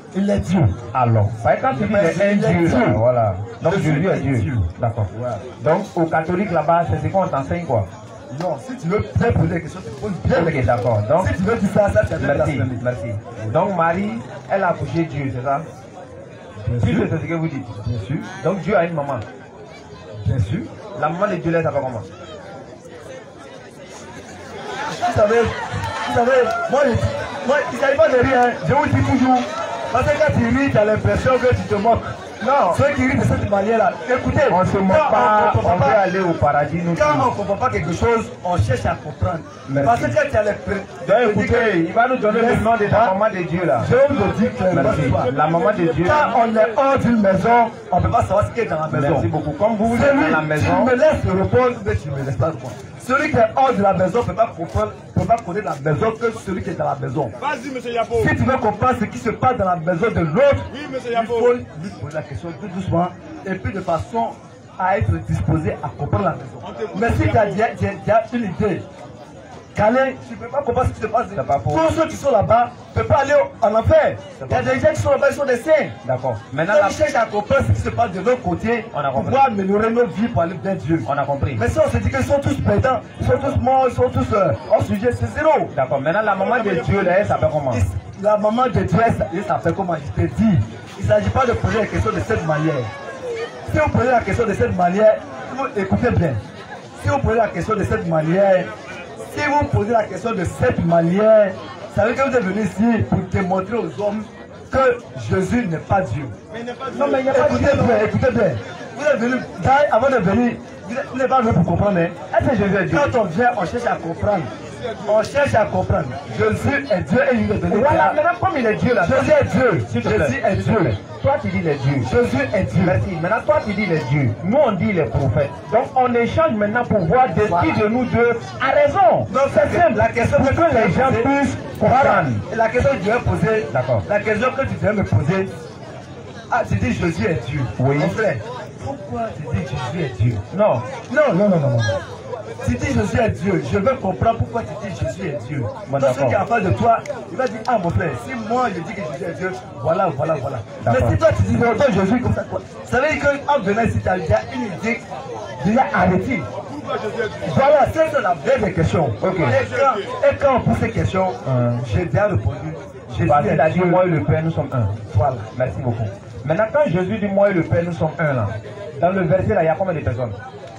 Il est Dieu. Alors, quand tu dis il est un Dieu, voilà. Donc Jésus est Dieu. D'accord. Voilà. Donc au catholique là-bas, c'est ce qu'on t'enseigne quoi? Non, si tu veux bien poser des questions, tu poses bien des questions. D'accord. Donc, si tu veux dire ça, tu as bien merci. Donc Marie, elle a accouché Dieu, c'est ça? Bien sûr. C'est ce que vous dites. Bien sûr. Donc Dieu a une maman. Bien sûr. La maman de Dieu, elle s'appelle comment? Vous savez, moi, il ne s'agit pas de rire, je vous dis toujours. Parce que quand tu ris, tu as l'impression que tu te moques. Non, ceux qui rient de cette manière-là, écoutez, on ne se moque pas, on veut aller au paradis. Nous quand on ne comprend pas quelque chose, on cherche à comprendre. Merci. Parce que quand tu as l'impression. Écoutez, il va nous donner le nom de la maman de Dieu là. Je vous le dis clairement. La maman de Dieu. Quand on est hors d'une maison, on ne peut pas savoir ce qui est dans la maison. Merci beaucoup. Comme vous êtes dans la maison. Tu me laisses répondre, mais tu ne me laisses pas répondre. Celui qui est hors de la maison ne peut pas comprendre, ne peut pas connaître la maison que celui qui est dans la maison. Vas-y, monsieur Yapo. Si tu veux comprendre ce qui se passe dans la maison de l'autre, Oui, monsieur il Yapo. faut lui poser la question tout doucement et puis de façon à être disposé à comprendre la maison. Mais si tu as une idée, Calais, tu ne peux pas comprendre ce qui se passe. Tous ceux qui sont là-bas ne peuvent pas aller en enfer. Il y a des gens qui sont là-bas, ils sont des saints. D'accord. Maintenant, on cherche à comprendre ce qui se passe de l'autre côté pour pouvoir améliorer nos vies pour aller vers Dieu. On a compris. Mais si on se dit qu'ils sont tous perdants, ils sont tous morts, ils sont tous hors sujet, c'est zéro. D'accord. Maintenant, la maman de Dieu, là, elle s'appelle comment? La maman de Dieu, elle s'appelle comment? Je te dis. Il ne s'agit pas de poser la question de cette manière. Si vous posez la question de cette manière, écoutez bien. Si vous posez la question de cette manière, ça veut dire que vous êtes venu ici pour démontrer aux hommes que Jésus n'est pas Dieu. Non, mais il n'y a pas de Dieu. Écoutez bien. Vous êtes venu, avant de venir, vous n'êtes pas venu pour comprendre. Est-ce que Jésus est Dieu? Quand on vient, on cherche à comprendre. On cherche à comprendre. Jésus est Dieu et il nous a donné. Voilà, maintenant comme il est Dieu là. Jésus est Dieu. Jésus est Dieu. Toi tu dis il est Dieu. Jésus est Dieu. Merci. Maintenant toi tu dis il est Dieu. Nous on dit il est prophète. Donc on échange maintenant pour voir de qui de nous deux a raison. Donc c'est simple. La question pour que les gens puissent comprendre. La question que tu viens poser. D'accord. La question que tu viens me poser. Ah, tu dis Jésus est Dieu. Oui. Mon frère, pourquoi tu dis Jésus est Dieu? Non. Non. Tu dis Jésus est Dieu, je veux comprendre pourquoi tu dis Jésus est Dieu. Bon, donc celui qui est en face de toi, il va dire, ah mon frère, si moi je dis que Jésus est Dieu, voilà. Mais si toi tu dis, non, toi Jésus comme ça, quoi. Ça veut dire qu'en venant ici, tu as déjà une idée, déjà arrêtée. Voilà, c'est la vraie question. Okay. Et quand on pose ces questions, j'ai déjà répondu. Jésus a dit, moi et le Père, nous sommes un. Voilà. Merci beaucoup. Maintenant, quand Jésus dit, moi et le Père, nous sommes un là, dans le verset là, il y a combien de personnes?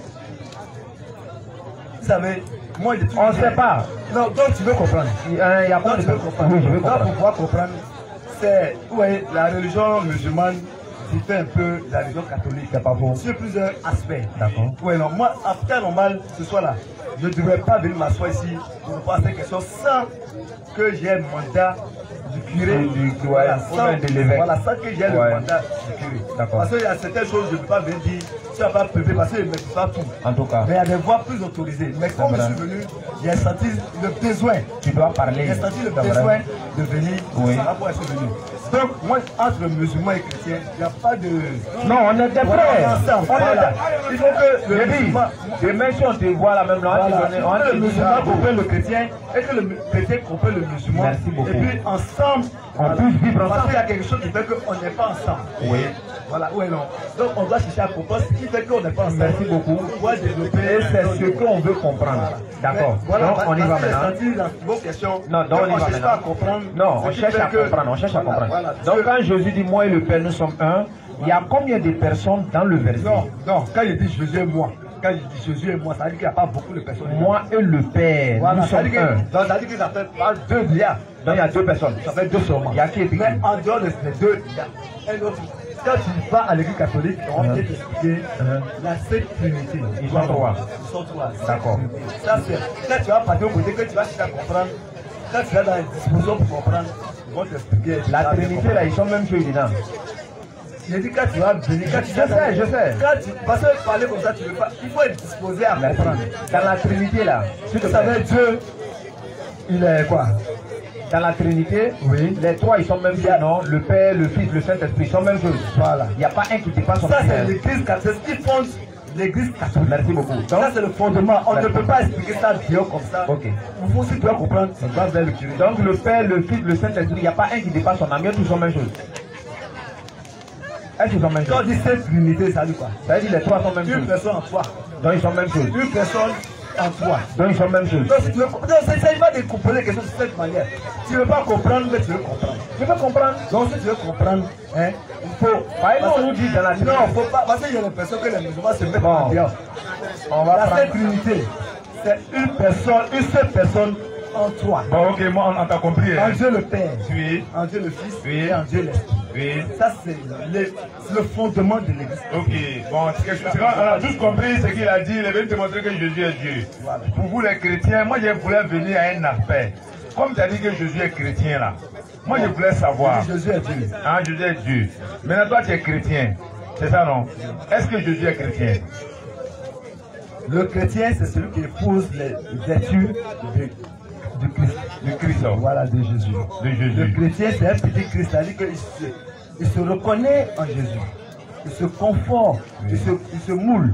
Vous savez, moi, on ne sait pas. Non, donc tu veux comprendre. Il y a combien de personnes? Oui, je veux comprendre. Donc, pour pouvoir comprendre, c'est, ouais, la religion musulmane diffère un peu de la religion catholique. C'est pas bon. Sur plusieurs aspects. D'accord. Oui, non, moi, en temps normal, ce soir-là, je ne devrais pas venir m'asseoir ici pour vous poser ces questions sans que j'ai un mandat du curé, voilà, de l'évêque. Voilà, sans que j'ai le mandat du curé. D'accord. Parce qu'il y a certaines choses, je ne peux pas venir dire, tu n'as pas privé, parce que je ne maîtrise pas tout. En tout cas. Mais il y a des voix plus autorisées. Mais comme je suis venu, j'ai senti le besoin. Tu dois parler. J'ai senti le besoin de venir. Oui. Ça va pour être venu. Donc, moi, entre musulmans et chrétiens, il n'y a pas de. Non, on est des frères. Voilà. Il faut que le musulman. Demain, si on te voit la même langue, on est le musulman comprenne le chrétien et que le chrétien comprenne le musulman. Merci beaucoup. Et puis, ensemble, on puisse vivre ensemble. Parce qu'il y a quelque chose qui fait qu'on n'est pas ensemble. Oui. Voilà, oui, non. Donc, on doit chercher à comprendre ce qui fait qu'on n'est pas ensemble. Merci beaucoup. On développer. Et c'est ce qu'on veut comprendre. D'accord. Voilà, donc, on y va maintenant. Vos questions. Non, donc on y va maintenant. Non, on cherche à comprendre. On cherche à comprendre. Donc, quand Jésus dit moi et le Père, nous sommes un, il y a combien de personnes dans le verset? Non, quand il dit Jésus et moi. Quand il dit Jésus et moi, ça veut dire qu'il n'y a pas beaucoup de personnes. Moi et le Père, voilà, nous sommes un. Donc ça veut dire que ça fait pas deux liens. Donc il y a deux personnes. Ça fait deux seulement. Il y a qui est mais en dehors de ces deux, il y a un autre. Quand tu vas à l'église catholique, on va t'expliquer la Sainte Trinité. Ils sont trois. Ils sont trois. D'accord. Ça c'est. Quand tu vas partir au côté, que tu vas chercher à comprendre, quand tu vas dans les dispositions pour comprendre, ils vont t'expliquer. La Trinité là, ils sont même ceux dedans. J'ai dit quand tu vas venir, quand tu je sais. Parce que parler comme ça, tu ne veux pas. Il faut être disposé à comprendre. Dans la Trinité là, tu savais Dieu, il est quoi? Dans la Trinité, oui. Les trois ils sont même choses, non? Le Père, le Fils, le Saint-Esprit, ils sont même choses. Voilà. Il n'y a pas un qui dépasse son Ça c'est l'église catholique qui fonde l'église catholique. Merci beaucoup. Donc, ça c'est le fondement. On ne peut pas expliquer ça bien comme ça. Ok. Il faut aussi bien comprendre. On va vers le curé. Donc le Père, le Fils, le Saint-Esprit, il n'y a pas un qui dépasse son ami, tous sont même choses. Est-ce qu'ils sont même Quand on chose? dit cette trinité, ça dit quoi? Ça veut dire les trois sont même Une chose. personne en toi. Donc ils sont même chose. Une personne en toi. Donc ils sont même chose. Donc si tu veux, non, il ne s'agit pas de composer quelque chose de cette manière. Tu ne veux pas comprendre, mais tu veux comprendre. Tu veux comprendre? Donc si tu veux comprendre, hein, il faut. On nous dit dans la non, il ne faut pas. Parce qu'il y a des personnes que les musulmans se mettent en dehors. On va La prendre. Sainte Trinité, c'est une personne, une seule personne en toi. Bon, ok, moi, on t'a compris. En Dieu le Père, Oui. en Dieu le Fils Oui. et en Dieu l'Esprit. Oui. Ça, c'est le fondement de l'Église. Ok, bon, on a tous compris ce qu'il a dit. Il est venu te montrer que Jésus est Dieu. Voilà. Pour vous les chrétiens, moi je voulais venir à un appel. Comme tu as dit que Jésus est chrétien là, moi je voulais savoir. Jésus est Dieu. Ah, Jésus est Dieu. Maintenant toi tu es chrétien. C'est ça non? Est-ce que Jésus est chrétien? Le chrétien, c'est celui qui épouse les vertus du Christ. Du Christ. Oh. Voilà, de Jésus. De Jésus. Le chrétien, c'est un petit Christ, c'est-à-dire qu'il se reconnaît en Jésus. Il se conforme, il se moule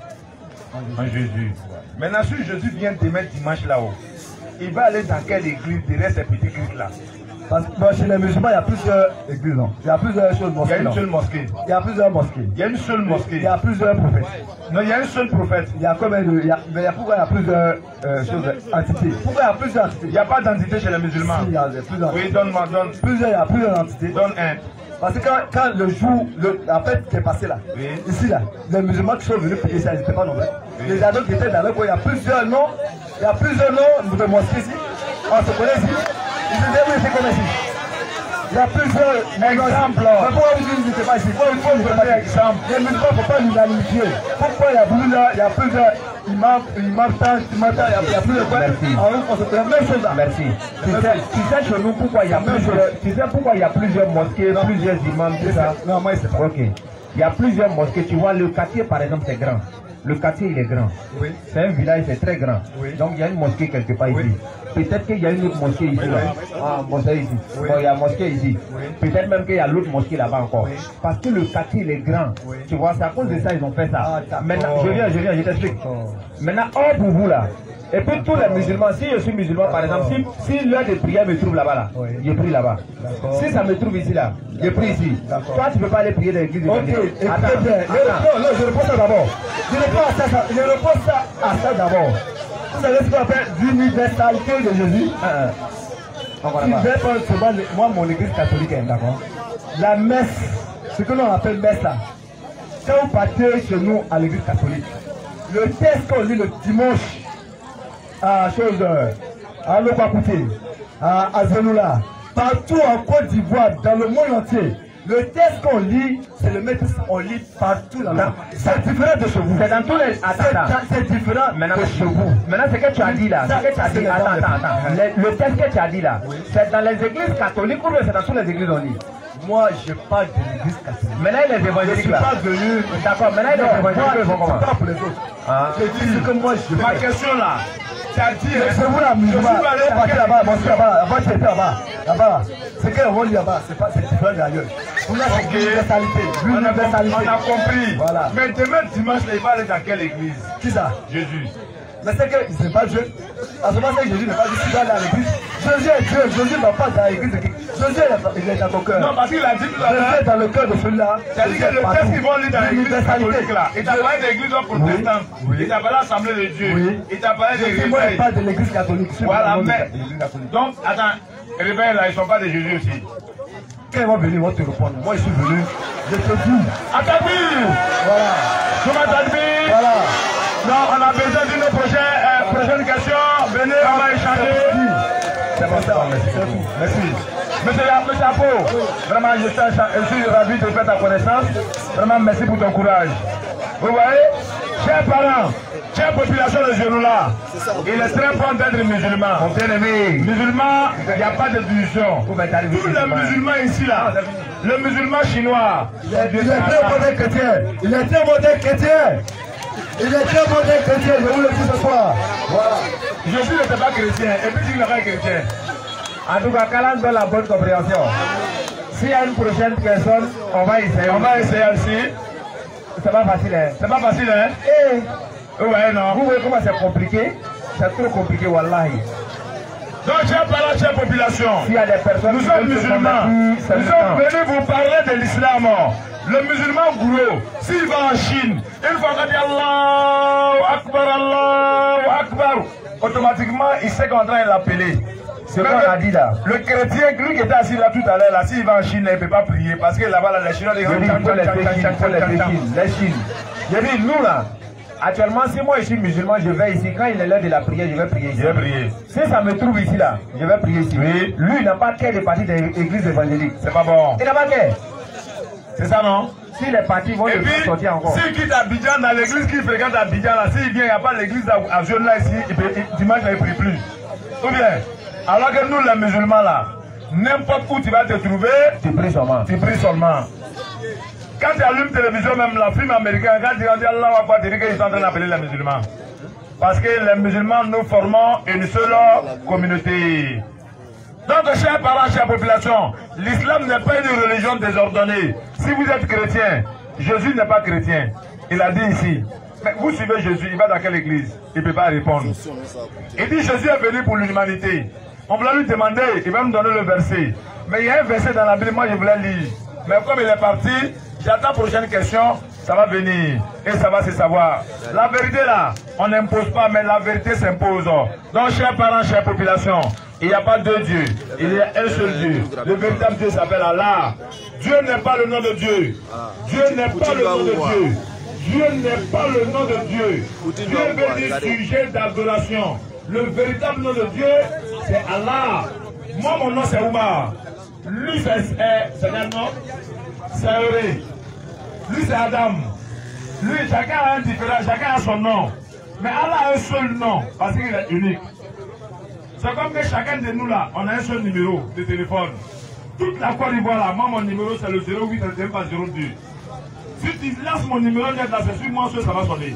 En Jésus. Maintenant, si Jésus vient demain dimanche là-haut, il va aller dans quelle église derrière ces petits Christ là? Parce que bon, chez les musulmans, il y a plusieurs églises. Non. Il y a plusieurs choses Il y a mosquées. une Non. seule mosquée. Il y a plusieurs mosquées. Il y a une seule Il mosquée. y a plusieurs prophètes. Non, il y a un seul prophète. Il y a combien de. Mais pourquoi il y a plusieurs choses, entités? Pourquoi il y a plusieurs entités? Il n'y a pas d'entité chez les musulmans. Si, il y a plusieurs Oui, donne-moi, donne. il y a plusieurs entités. Donne un. Parce que quand le jour, la fête qui est passée là, Oui. ici là, les musulmans qui sont venus prier ça, ils n'étaient pas nombreux. Les adultes qui étaient dans le coin, il y a plusieurs noms de mosquées ici. On se connaît ici. Ils étaient où ils se connaissent ici. Il y a plusieurs Exemple. Mais pourquoi vous n'êtes pas ici? Pourquoi vous n'êtes pas ici? Les musulmans ne font pas l'unanimité. Pourquoi il y a plus là, il y a plusieurs imams, il y a plusieurs quoi? On se connaît même chose là. Merci. Tu sais chez nous pourquoi il y a plusieurs, tu sais pourquoi il y a plusieurs mosquées, plusieurs imams, tout ça? Non, moi je sais pas. Ok. Il y a plusieurs mosquées. Tu vois, le quartier par exemple c'est grand. Le quartier il est grand. Oui. C'est un village, c'est très grand. Oui. Donc il y a une mosquée quelque part ici. Peut-être qu'il y a une autre mosquée ici. Là. Ah, mosquée ici. Oui. Bon, il y a mosquée ici. Oui. Peut-être même qu'il y a l'autre mosquée là-bas encore. Oui. Parce que le quartier il est grand. Oui. Tu vois, c'est à cause de ça ils ont fait ça. Ah, d'accord. Maintenant, je t'explique. Maintenant, or pour vous là. Et puis tous les musulmans, si je suis musulman par exemple, si l'heure de prière me trouve là-bas, là, Oui. je prie là-bas. Si ça me trouve ici là, je prie ici. Toi tu ne peux pas aller prier dans l'église. Ok, écoutez bien. Non, je réponds ça d'abord. Je réponds ça à ça d'abord. Vous savez ce qu'on appelle l'universalité de Jésus? On va Si là-bas. je vais prendre souvent, moi, mon église catholique, hein, d'accord? La messe, ce que l'on appelle messe là, quand vous partez chez nous à l'église catholique, le texte qu'on lit le dimanche à Lokwakoute, à Zenoula, partout en Côte d'Ivoire, dans le monde entier, le texte qu'on lit, c'est le même texte qu'on lit partout dans le monde. C'est différent de chez vous. C'est dans tous les. Attends. C'est différent Maintenant, de chez vous. Maintenant, ce que tu as dit là, ce que tu as dit, attends. Le texte que tu as dit là, c'est dans les églises catholiques ou bien c'est dans toutes les églises on lit? Moi, je parle de l'église catholique. Maintenant, les Je ne évangéliques suis là. pas venu. D'accord, maintenant, les évangéliques ils vont Moi, comment? je ne suis pas pour les autres. Ah. Je dis ce que moi je Ma fais. question là, tu as dit. C'est vous la musulman. C'est parti là-bas, bon, c'est là-bas. Avant, tu étais là-bas. Là-bas. Ce qu'on lit là-bas, c'est différent d'ailleurs. Pour là, c'est l'universalité. L'universalité. On a compris. Voilà. Mais demain dimanche, là, il va aller dans quelle église? Qui ça? Jésus. Mais c'est qu'il n'est pas Dieu. À ce moment-là, Jésus n'est pas Dieu. Tu vas aller à l'église. Jésus est Dieu. Jésus ne va pas dans l'église. Jésus il est dans ton cœur. Non, parce qu'il a dit tout à Jésus l'heure. est dans le cœur de celui-là. C'est-à-dire que le texte qu'ils vont lire dans l'église catholique là, il t'a parlé de l'église protestante, Oui. il t'a parlé de l'Assemblée de Dieu, Oui. il t'a parlé de Moi, je réveil. parle de l'église catholique. Je suis Voilà, vraiment de mais. l'église catholique. Donc, attends, les réveils là, ils ne sont pas de Jésus aussi. Quand ils vont venir, ils vont te répondre. Moi, je suis venu. Je te dis. Attendez! Voilà. Tu m'attendez? Voilà. Non, on a besoin d'une prochaine question. Venez, on va échanger. C'est bon, ça. C'est tout. Merci. Monsieur Apo, vraiment, je suis ravi de faire ta connaissance. Vraiment, merci pour ton courage. Vous voyez, chers parents, chère population de Genoula, il est très bon d'être musulman. Mon bien-aimé. Musulman, il n'y a pas de division. Tous les musulmans ici, là, le musulman chinois, Il est très modèle chrétien. Il est très modèle chrétien. Il est très modèle chrétien. Je vous le dis ce soir. Voilà. Jésus n'était pas chrétien, et puis il n'est pas chrétien. En tout cas, Kalan donne la bonne compréhension. S'il y a une prochaine personne, on va essayer. On va essayer aussi. C'est pas facile, hein? C'est pas facile, hein? Et Ouais, non. vous voyez comment c'est compliqué? C'est trop compliqué, wallahi. Donc, chers parents, chère population, S'il y a des personnes nous qui sommes veulent se musulmans. convertir, c'est Nous le sommes temps. venus vous parler de l'islam. Le musulman gros, s'il va en Chine, une fois qu'on dit Allahu Akbar, automatiquement il sait qu'on est en train de l'appeler. C'est quoi on a dit là? Le chrétien, lui qui était assis là tout à l'heure, là, s'il va en Chine, il ne peut pas prier parce que là-bas, les Chinois, les Chine. J'ai dit, nous là, actuellement, si moi je suis musulman, je vais ici. Quand il est l'heure de la prière, je vais prier ici. Je vais prier. Si ça me trouve ici là, je vais prier ici. Oui. Lui, il n'a pas qu'à de partir des églises évangéliques. C'est pas bon. Il n'a pas qu'à. C'est ça, non? Si les partis vont le faire sortir encore. S'il quitte Abidjan, dans l'église qu'il fréquente à Abidjan, là, s'il vient, il n'y a pas l'église à Jeune là ici, dimanche, il ne prie plus. Ou bien, alors que nous, les musulmans là, n'importe où tu vas te trouver, tu pries seulement. Tu pries seulement. Quand tu allumes la télévision, même la film américaine, quand tu dis Allah Akbar, tu dis qu'ils sont en train d'appeler les musulmans. Parce que les musulmans, nous formons une seule communauté. Donc, chers parents, chère population, l'islam n'est pas une religion désordonnée. Si vous êtes chrétien, Jésus n'est pas chrétien. Il a dit ici. Mais vous suivez Jésus, il va dans quelle église? Il ne peut pas répondre. Il dit Jésus est venu pour l'humanité. On voulait lui demander, il va me donner le verset. Mais il y a un verset dans la Bible, moi je voulais lire. Mais comme il est parti, j'attends la prochaine question, ça va venir. Et ça va se savoir. La vérité là, on n'impose pas, mais la vérité s'impose. Donc, chers parents, chère population, il n'y a pas deux dieux. Il y a un seul Dieu. Le véritable Dieu s'appelle Allah. Dieu n'est pas le nom de Dieu. Dieu n'est pas le nom de Dieu. Dieu n'est pas le nom de Dieu. Dieu veut dire sujet d'adoration. Le véritable nom de Dieu, c'est Allah. Moi, mon nom, c'est Oumar. Lui, c'est un nom. C'est Euré. Lui, c'est Adam. Lui, chacun a un différent, chacun a son nom. Mais Allah a un seul nom, parce qu'il est unique. C'est comme que chacun de nous là, on a un seul numéro de téléphone. Toute la Côte d'Ivoire là, moi, mon numéro, c'est le 08 02. Si tu laisses mon numéro net là, c'est sur moi, ça va sonner.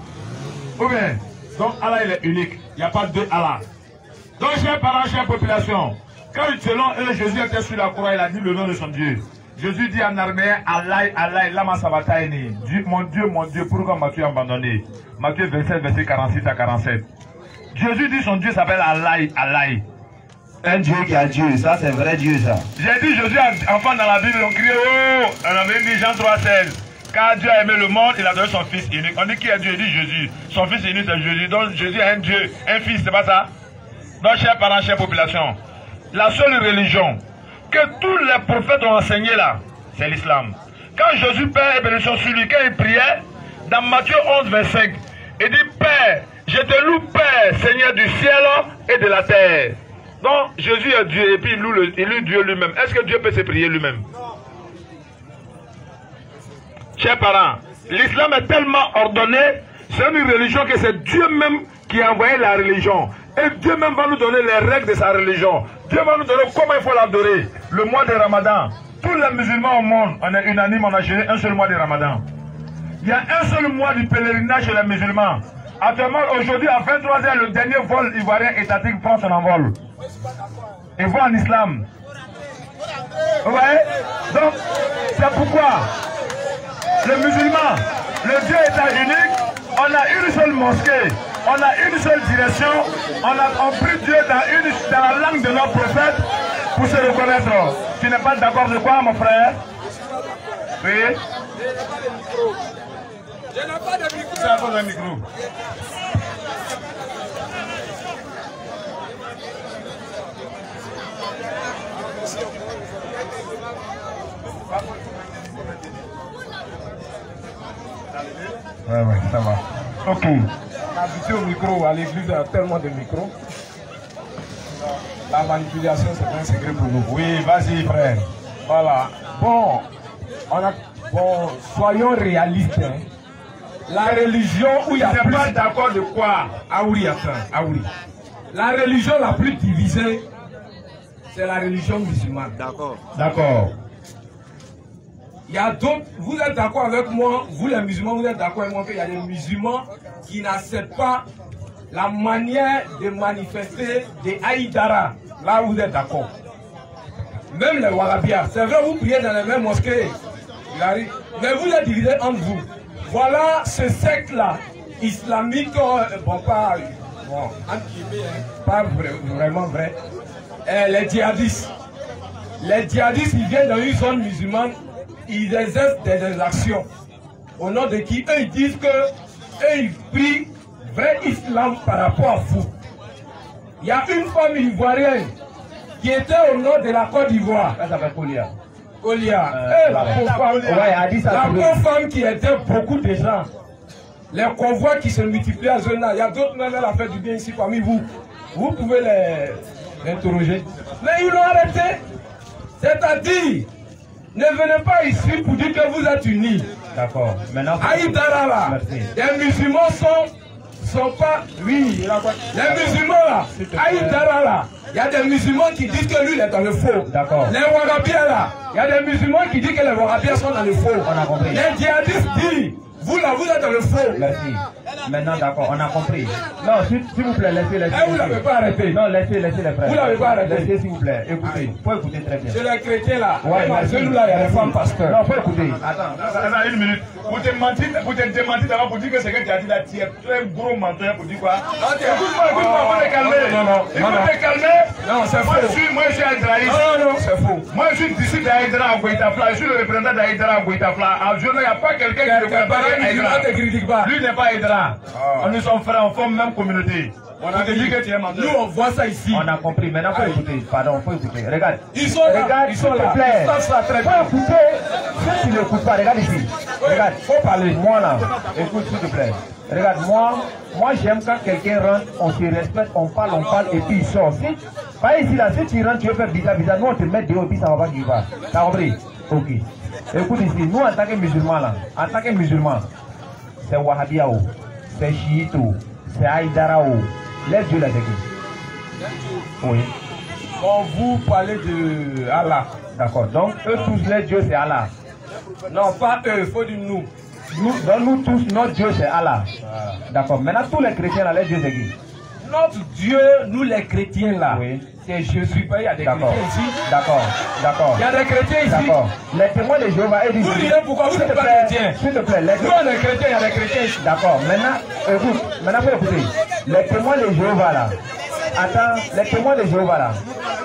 Ou bien, donc Allah il est unique. Il n'y a pas deux Allah. Donc, chers parents, chère population, quand selon eux, Jésus était sur la croix, il a dit le nom de son Dieu. Jésus dit en araméen, Allah, Allah, lama sabataini. Mon Dieu, pourquoi m'as-tu abandonné? Matthieu 27, verset 46 à 47. Jésus dit son Dieu s'appelle Allah, Allah. Un Dieu qui a Dieu, ça c'est vrai Dieu ça. J'ai dit Jésus, enfant dans la Bible, on crie, oh, on avait dit Jean 3,16. Car Dieu a aimé le monde, il a donné son fils unique. On dit qui est Dieu? Il dit Jésus. Son fils unique c'est Jésus. Donc Jésus est un Dieu, un fils, c'est pas ça? Donc chers parents, chère population, la seule religion que tous les prophètes ont enseigné là, c'est l'islam. Quand Jésus, Père et bénédiction sur lui, quand il priait, dans Matthieu 11, 25, il dit Père, je te loue Père, Seigneur du ciel et de la terre. Donc Jésus est Dieu et puis il loue Dieu lui-même. Est-ce que Dieu peut se prier lui-même? Chers parents, l'islam est tellement ordonné, c'est une religion que c'est Dieu même qui a envoyé la religion. Et Dieu même va nous donner les règles de sa religion. Dieu va nous donner comment il faut l'adorer. Le mois de Ramadan. Tous les musulmans au monde, on est unanime, on a géré un seul mois de Ramadan. Il y a un seul mois du pèlerinage chez les musulmans. Actuellement, aujourd'hui, à 23h, le dernier vol ivoirien étatique prend son envol. Il va en islam. Ouais. Donc, c'est pourquoi les musulmans, le Dieu est unique, on a une seule mosquée, on a une seule direction, on prie Dieu dans la langue de notre prophète pour se reconnaître. Tu n'es pas d'accord de quoi, mon frère? Oui. Je n'ai pas de micro. C'est à cause d'un micro. Ouais, ça va. Ok. Habitué au micro, à l'église, il y a tellement de micros. La manipulation, c'est un secret pour nous. Oui, vas-y, frère. Voilà. Bon, soyons réalistes. Hein. La religion où il y a Tu plus... n'es pas d'accord de quoi? Ah oui, attends. Ah oui. La religion la plus divisée, c'est la religion musulmane. D'accord. D'accord. Il y a d'autres, vous êtes d'accord avec moi, vous les musulmans, vous êtes d'accord avec moi qu'il y a des musulmans qui n'acceptent pas la manière de manifester des Haïdara. Là, vous êtes d'accord. Même les Wahhabias, c'est vrai, vous priez dans les mêmes mosquées, mais vous êtes divisés entre vous. Voilà ce secte-là, islamique, pas vraiment vrai. Les djihadistes. Les djihadistes, ils viennent dans une zone musulmane. ils exercent des actions. Au nom de qui eux ils disent que eux ils prient vrai islam par rapport à vous. Il y a une femme ivoirienne qui était au nord de la Côte d'Ivoire. Ça s'appelle Kolia. Kolia. La pauvre femme qui aidait beaucoup de gens. Les convois qui se multiplient à Zona. Il y a d'autres même à faire du bien ici parmi vous. Vous pouvez les interroger. Mais ils l'ont arrêté. C'est-à-dire, ne venez pas ici pour dire que vous êtes unis. D'accord. Maintenant, Aïdara là, les musulmans sont pas. Oui, les musulmans là, Aïdara là, il y a des musulmans qui disent que lui il est dans le faux. D'accord. Les Wahhabiens là, il y a des musulmans qui disent que les Wahhabiens sont dans le faux. On a compris. Les djihadistes disent, vous là, vous êtes dans le faux. Merci. Maintenant, d'accord, on a compris. Non, s'il vous plaît, laissez. Vous l'avez pas arrêté. Non, laissez les frères. Vous l'avez pas arrêté. Laissez, s'il vous plaît. Écoutez, faut écouter très bien. C'est les chrétiens là. Ouais, celui là, il y a les femmes pasteurs. Non, faut écouter. Attends, une minute. Pour te démentir d'abord pour dire que c'est que tu as dit là, tu es très gros menteur pour dire quoi? Écoute-moi, faut te calmer. Non. Il faut te calmer. Non, c'est faux. Moi, je suis Aïdraïs. Non, c'est faux. Moi, je suis d'ici d'Aïdra à Goïtafla. Je suis le représentant d'Aïdra à Goïtafla. À Journée, il n'y a pas quelqu'un qui représente Aïdra. Ne critique pas. Lui n'est pas Aïdra. Nous sommes frères, on forme même communauté. On a dit que tu es menteur. Nous, on voit ça ici. On a compris. Maintenant, faut écouter. Pardon, faut écouter. Regarde. Ils sont là. Regarde, Ils sont là. s'il te plaît. Ils savent ça très bien. Faut écouter. Si tu n'écoutes pas, regarde ici. Regarde, faut parler. Moi là, écoute s'il te plaît. Regarde, moi j'aime quand quelqu'un rentre, on se respecte, on parle et puis il sort. Pas ici là, si tu rentres, tu veux faire bizarre, nous on te met dehors et puis ça va pas du va. T'as compris? Ok. Écoute ici, nous en tant que musulmans là, c'est Wahhabia, c'est Chiite, c'est Aïdara, les dieux là c'est qui? Oui. Quand vous parlez de Allah. D'accord, donc eux tous les dieux c'est Allah. Non, pas eux, il faut dire nous. Nous tous, notre Dieu c'est Allah. D'accord, maintenant tous les chrétiens là, les dieux c'est qui? Notre Dieu, nous les chrétiens là, oui. C'est Jésus. Il y a des chrétiens ici. D'accord. Il y a des chrétiens ici. D'accord. Les témoins de Jéhovah et vous direz pourquoi vous n'êtes pas chrétiens. S'il te plaît, nous on est chrétiens, il y a des chrétiens ici. D'accord. Maintenant faut écouter. Les témoins de Jéhovah là. Attends, les témoins de Jéhovah,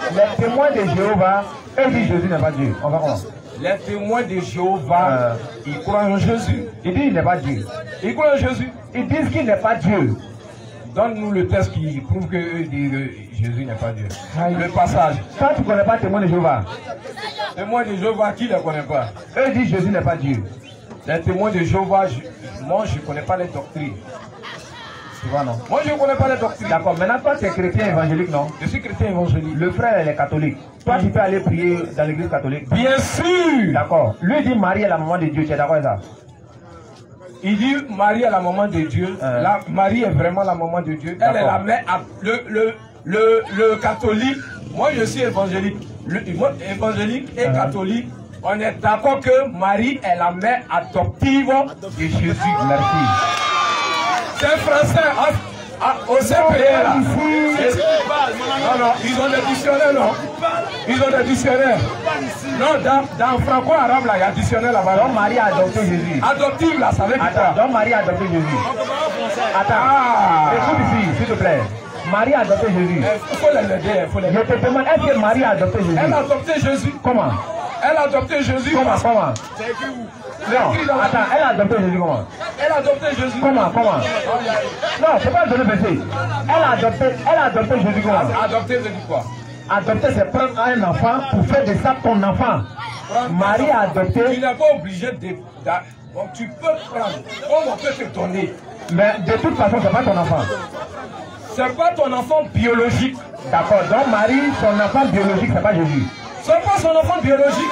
eux disent Jésus n'est pas Dieu. On va comment? Les témoins de Jéhovah, ils croient en Jésus. Ils disent qu'il n'est pas Dieu. Ils croient en Jésus. Ils disent qu'il n'est pas Dieu. Donne-nous le texte qui prouve que eux disent que Jésus n'est pas Dieu. Le passage. Quand tu ne connais pas témoins de Jéhovah. Témoins de Jéhovah, qui ne les connaît pas? Eux disent Jésus n'est pas Dieu. Les témoins de Jéhovah, moi je ne connais pas les doctrines. Tu vois, non? Moi je ne connais pas les doctrines. D'accord, maintenant toi tu es chrétien évangélique, non? Je suis chrétien évangélique. Le frère il est catholique. Toi tu peux aller prier dans l'église catholique? Bien sûr. D'accord. Lui dit Marie est la maman de Dieu, tu es d'accord avec ça? Il dit Marie est la maman de Dieu. Marie est vraiment la maman de Dieu. Elle est la mère. Le catholique, moi je suis évangélique. Évangélique et catholique, on est d'accord que Marie est la mère adoptive de Jésus. Merci. C'est français. Au CPR là. Non, ils ont des dictionnaires, non? Ils ont des dictionnaires. Non, dans franco-arabe là, il y a un dictionnaire là-bas. Donc Marie a adopté Jésus. Adoptive là, ça veut dire quoi? Donc Marie a adopté Jésus. Attends, écoute ici, s'il te plaît. Marie a adopté Jésus. Il faut l'aider, Je te demande, est-ce que Marie a adopté Jésus? Elle a adopté Jésus. Comment? Elle a adopté Jésus. Comment? C'est écrit où? Non, attends, elle a adopté Jésus comment? Elle a adopté Jésus. Comment? Non, c'est pas le verset. Elle a adopté Jésus comment? Adopté, ça dit quoi? Adopter, c'est prendre un enfant pour faire de ça ton enfant. Marie a adopté. Tu n'es pas obligé de. Donc tu peux prendre. On peut te donner. Mais de toute façon, c'est pas ton enfant. C'est pas ton enfant biologique. D'accord. Donc Marie, son enfant biologique, c'est pas Jésus. C'est pas son enfant biologique.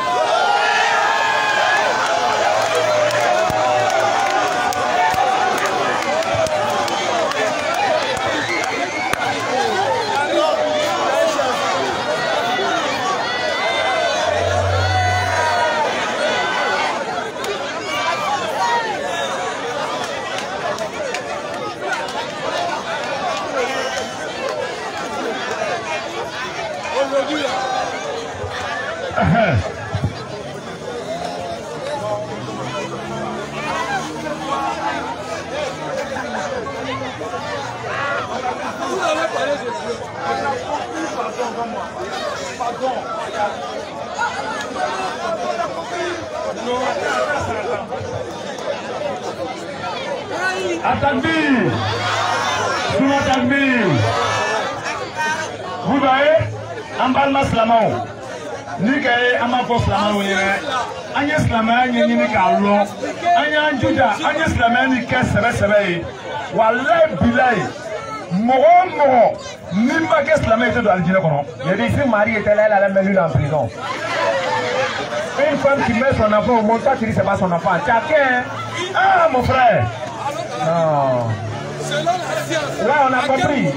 Attendez. Vous voyez, en bas de Slamao, nous avons un peu Slamao. Anya Slamao, nous avons un Juda, Anya Slamao, nous avons Wallahi Bilay, Moro, Nimba Slamao était dans le dîner. Il a dit si Marie était là, elle allait mettre lui en prison. Une femme qui met son enfant au monde, toi tu dis c'est pas son enfant. Tiens, ah mon frère. Non. Là on a compris,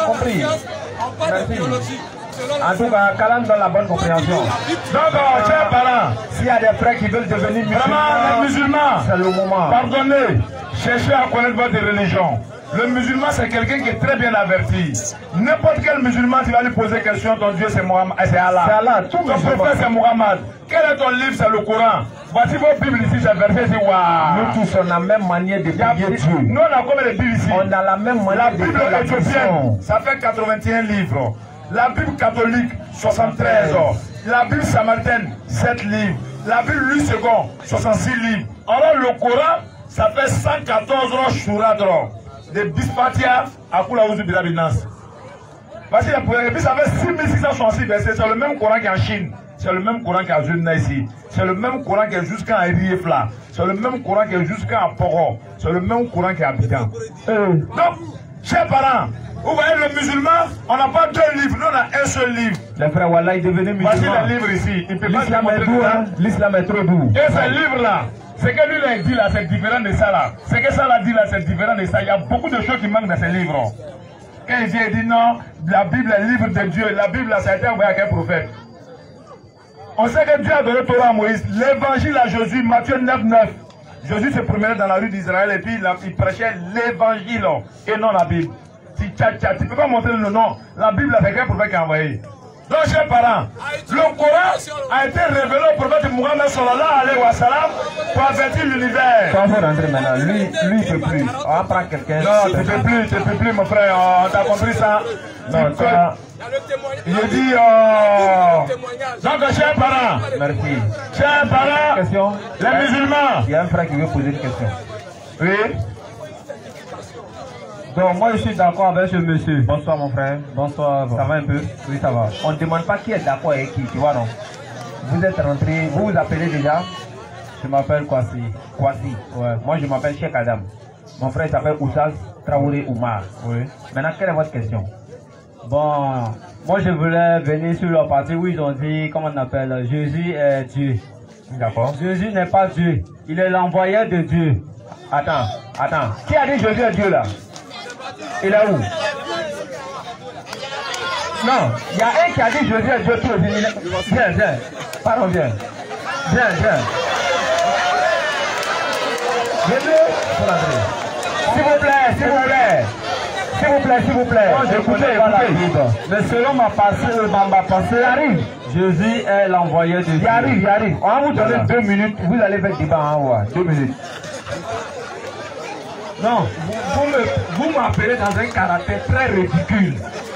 Merci. En tout cas, Kalam donne la bonne compréhension. Donc, chers parents, s'il y a des frères qui veulent devenir musulmans, c'est le moment. Pardonnez, cherchez à connaître votre religion. Le musulman, c'est quelqu'un qui est très bien averti. N'importe quel musulman, tu vas lui poser question, ton Dieu, c'est Mohammed, c'est Allah. C'est Allah, tout ton prophète, c'est Mohammed. Quel est ton livre? C'est le Coran. Voici vos Bibles ici, c'est verset ici. Nous tous, on a la même manière de prier Dieu. Nous, on a combien de Bibles ici? On a la même manière de prier Dieu. La Bible éthiopienne, ça fait 81 livres. La Bible catholique, 73. La Bible samaritaine, 7 livres. La Bible Louis II, 66 livres. Alors le Coran, ça fait 114 Shuradro. De Bispatia à Koulaouzou Bilabinas. Parce que ça fait 6666 versets. C'est le même Coran qu'en Chine. C'est le même Coran qu'à Zunna ici. C'est le même Coran qui est jusqu'à Riefla. C'est le même Coran qui est jusqu'à Poro. C'est le même Coran qui est à Abidjan. Donc, chers parents, vous voyez le musulman, on n'a pas 2 livres, nous on a un seul livre. Les frères Wallah, il est devenu musulman. Voici le livre ici. Il peut pas l'islam est trop doux. Et ce livre-là, ce que lui a dit là, c'est différent de ça là. Ce que ça l'a dit là, c'est différent de ça. Il y a beaucoup de choses qui manquent dans ces livres. Quand il dit non, la Bible est le livre de Dieu. La Bible là, ça a été envoyé à quel prophète? On sait que Dieu a donné le Torah à Moïse. L'évangile à Jésus, Matthieu 9:9. Jésus se promenait dans la rue d'Israël et puis il prêchait l'évangile et non la Bible. Tu ne peux pas montrer le nom. La Bible, c'est quel prophète qui a envoyé? Donc, chers parents, le Coran a été révélé au prophète Mohammed sallallahu alayhi wa sallam pour avertir l'univers. Quand vous rentrez maintenant, lui il ne peut plus. On va prendre quelqu'un. Non, tu ne peux plus, mon frère. On t'a compris ça? Non, ça. Il dit, donc, chers parents, merci. Chers parents, question. Les musulmans. Il y a un frère qui veut poser une question. Oui. Donc moi je suis d'accord avec ce monsieur. Bonsoir mon frère. Bonsoir. Ça va un peu? Oui, ça va. On ne demande pas qui est d'accord avec qui, tu vois non? Vous êtes rentré, vous vous appelez déjà? Je m'appelle Kwasi. Kwasi. Ouais. Moi je m'appelle Cheikh Adam. Mon frère s'appelle Oussas Traoré Oumar. Oui. Maintenant quelle est votre question? Bon, moi je voulais venir sur leur partie où ils ont dit, comment on appelle, Jésus est Dieu. D'accord. Jésus n'est pas Dieu. Il est l'envoyé de Dieu. Attends. Qui a dit Jésus est Dieu là? Il est où? Non, il y a un qui a dit Jésus est Dieu tout aussi. Viens. Pardon, viens. Viens. S'il vous plaît. Écoutez. Mais selon ma pensée, arrive. Jésus est l'envoyé de Dieu. Il arrive. On va vous donner 2 minutes. Vous allez faire débat en haut. 2 minutes. Non, vous m'appelez dans un caractère très ridicule.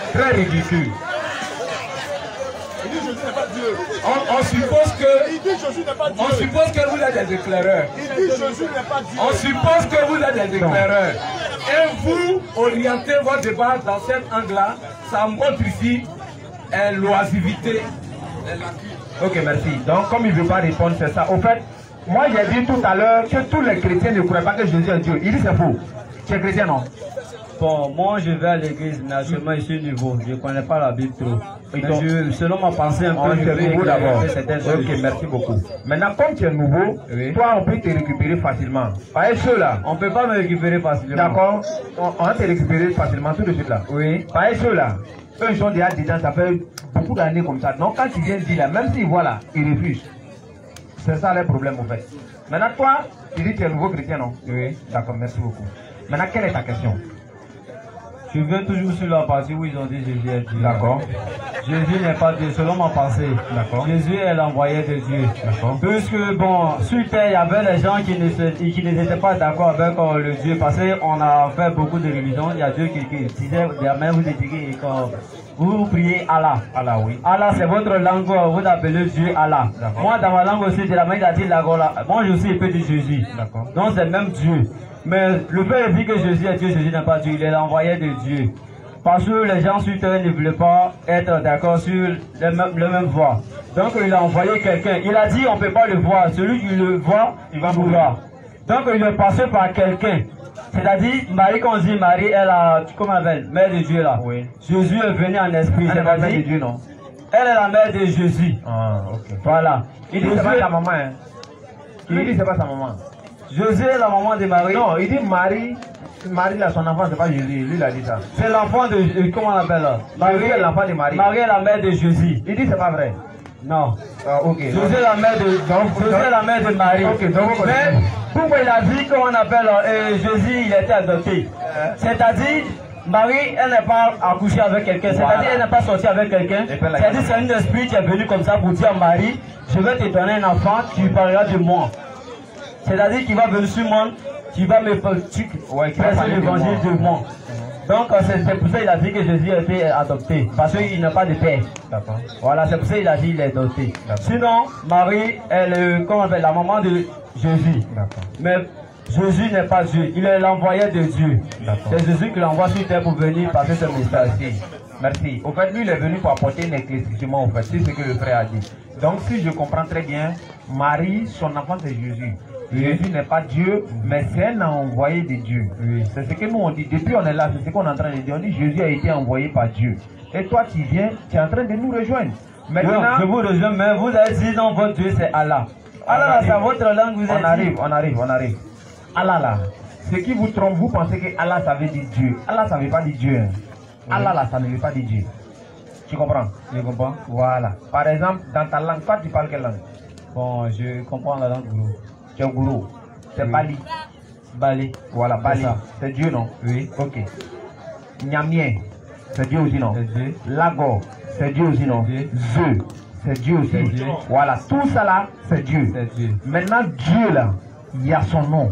On suppose que vous êtes des éclaireurs. On suppose que vous êtes des éclaireurs. Et vous orientez votre débat dans cet angle-là. Ça montre ici l'oisivité. Ok, merci. Donc, comme il ne veut pas répondre, c'est ça. Au fait, moi j'ai dit tout à l'heure que tous les chrétiens ne croient pas que Jésus est Dieu. Il dit c'est faux. Tu es chrétien, non? Bon, moi je vais à l'église, mais seulement ici nouveau. Je ne connais pas la Bible trop. Selon ma pensée, un peu, je vais nouveau d'abord. Ok, merci beaucoup. Maintenant, comme tu es nouveau, toi on peut te récupérer facilement. Par ceux-là. On ne peut pas me récupérer facilement. D'accord. On va te récupérer facilement tout de suite là. Oui. Par ceux-là. Eux ils sont déjà dedans, ça fait beaucoup d'années comme ça. Donc quand tu viens dire là, même s'ils voient là, ils refusent. C'est ça le problème en fait. Maintenant toi, tu dis que tu es nouveau chrétien, non? Oui. D'accord, merci beaucoup. Maintenant, quelle est ta question? Je vais toujours sur la partie où ils ont dit Jésus est Dieu. D'accord. Jésus n'est pas Dieu, selon ma pensée. D'accord. Jésus est l'envoyé de Dieu. D'accord. Puisque, bon, sur terre, il y avait des gens qui n'étaient pas d'accord avec le Dieu. Parce qu'on a fait beaucoup de religions. Il y a Dieu qui disait, vous étiez vous priez Allah. Allah, oui. Allah, c'est votre langue, vous appelez Dieu Allah. Moi, dans ma langue aussi, de la main d'Adi Lagola. Moi, je aussi peux dire Jésus. D'accord. Donc, c'est même Dieu. Mais le fait de dire que Jésus est Dieu, Jésus n'est pas Dieu. Il est l'envoyé de Dieu. Parce que les gens sur terre ne voulaient pas être d'accord sur le même voie. Donc, il a envoyé quelqu'un. Il a dit, on ne peut pas le voir. Celui qui le voit, il va mourir. Donc, il est passé par quelqu'un. C'est-à-dire, Marie, quand on dit Marie, elle a, comment elle appelle, mère de Dieu là. Oui. Jésus est venu en esprit. Elle est la mère de Dieu, non? Elle est la mère de Jésus. Ah, ok. Voilà. Il dit c'est pas sa maman, hein. Il dit c'est pas sa maman. Jésus est la maman de Marie. Non, il dit Marie. Marie là, son enfant, c'est pas Jésus. Lui, il a dit ça. C'est l'enfant de, comment on appelle là? Marie est l'enfant de Marie. Marie est la mère de Jésus. Il dit c'est pas vrai. Non. Ah, ok. Jésus est la mère de, Jésus est la mère de Marie. Ok, donc mais pourquoi il a dit qu'on appelle Jésus, il était adopté? C'est-à-dire, Marie, elle n'est pas accouchée avec quelqu'un. C'est-à-dire, elle n'est pas sortie avec quelqu'un. C'est-à-dire, c'est un esprit qui est venu comme ça pour dire à Marie, je vais te donner un enfant, tu parleras de moi. C'est-à-dire qu'il va venir sur moi, tu vas me prêcher l'évangile de moi. Donc c'est pour ça qu'il a dit que Jésus a été adopté. Parce qu'il n'a pas de père. Voilà, c'est pour ça qu'il a dit qu'il est adopté. Sinon, Marie est comment on appelle, la maman de Jésus. Mais Jésus n'est pas Dieu, il est l'envoyé de Dieu. C'est Jésus qui l'envoie sur terre pour venir passer ce message. Merci. Au fait, lui, il est venu pour apporter un éclaircissement, au fait. C'est ce que le frère a dit. Donc, si je comprends très bien, Marie, son enfant, c'est Jésus. Jésus n'est pas Dieu, mais c'est un envoyé de Dieu. Oui. C'est ce que nous on dit. Depuis on est là, c'est ce qu'on est en train de dire. On dit Jésus a été envoyé par Dieu. Et toi tu viens, tu es en train de nous rejoindre. Maintenant, non, je vous rejoins, mais vous avez dit non, votre Dieu c'est Allah. Allah, c'est votre langue, vous êtes. On arrive. Allah là, ce qui vous trompe, vous pensez que Allah ça veut dire Dieu. Allah ça ne veut pas dire Dieu. Oui. Allah là, ça ne veut pas dire Dieu. Tu comprends? Je comprends. Voilà. Par exemple, dans ta langue, toi tu parles quelle langue? Bon, je comprends la langue gourou. C'est gourou. C'est Bali. Bali. Voilà, Bali. C'est Dieu, non? Oui. Ok. Nyamien, c'est Dieu aussi, non? C'est Dieu. Lago, c'est Dieu aussi, non? Zeu, c'est Dieu aussi. Dieu. Voilà, tout ça là, c'est Dieu. Dieu. Maintenant, Dieu là, il y a son nom.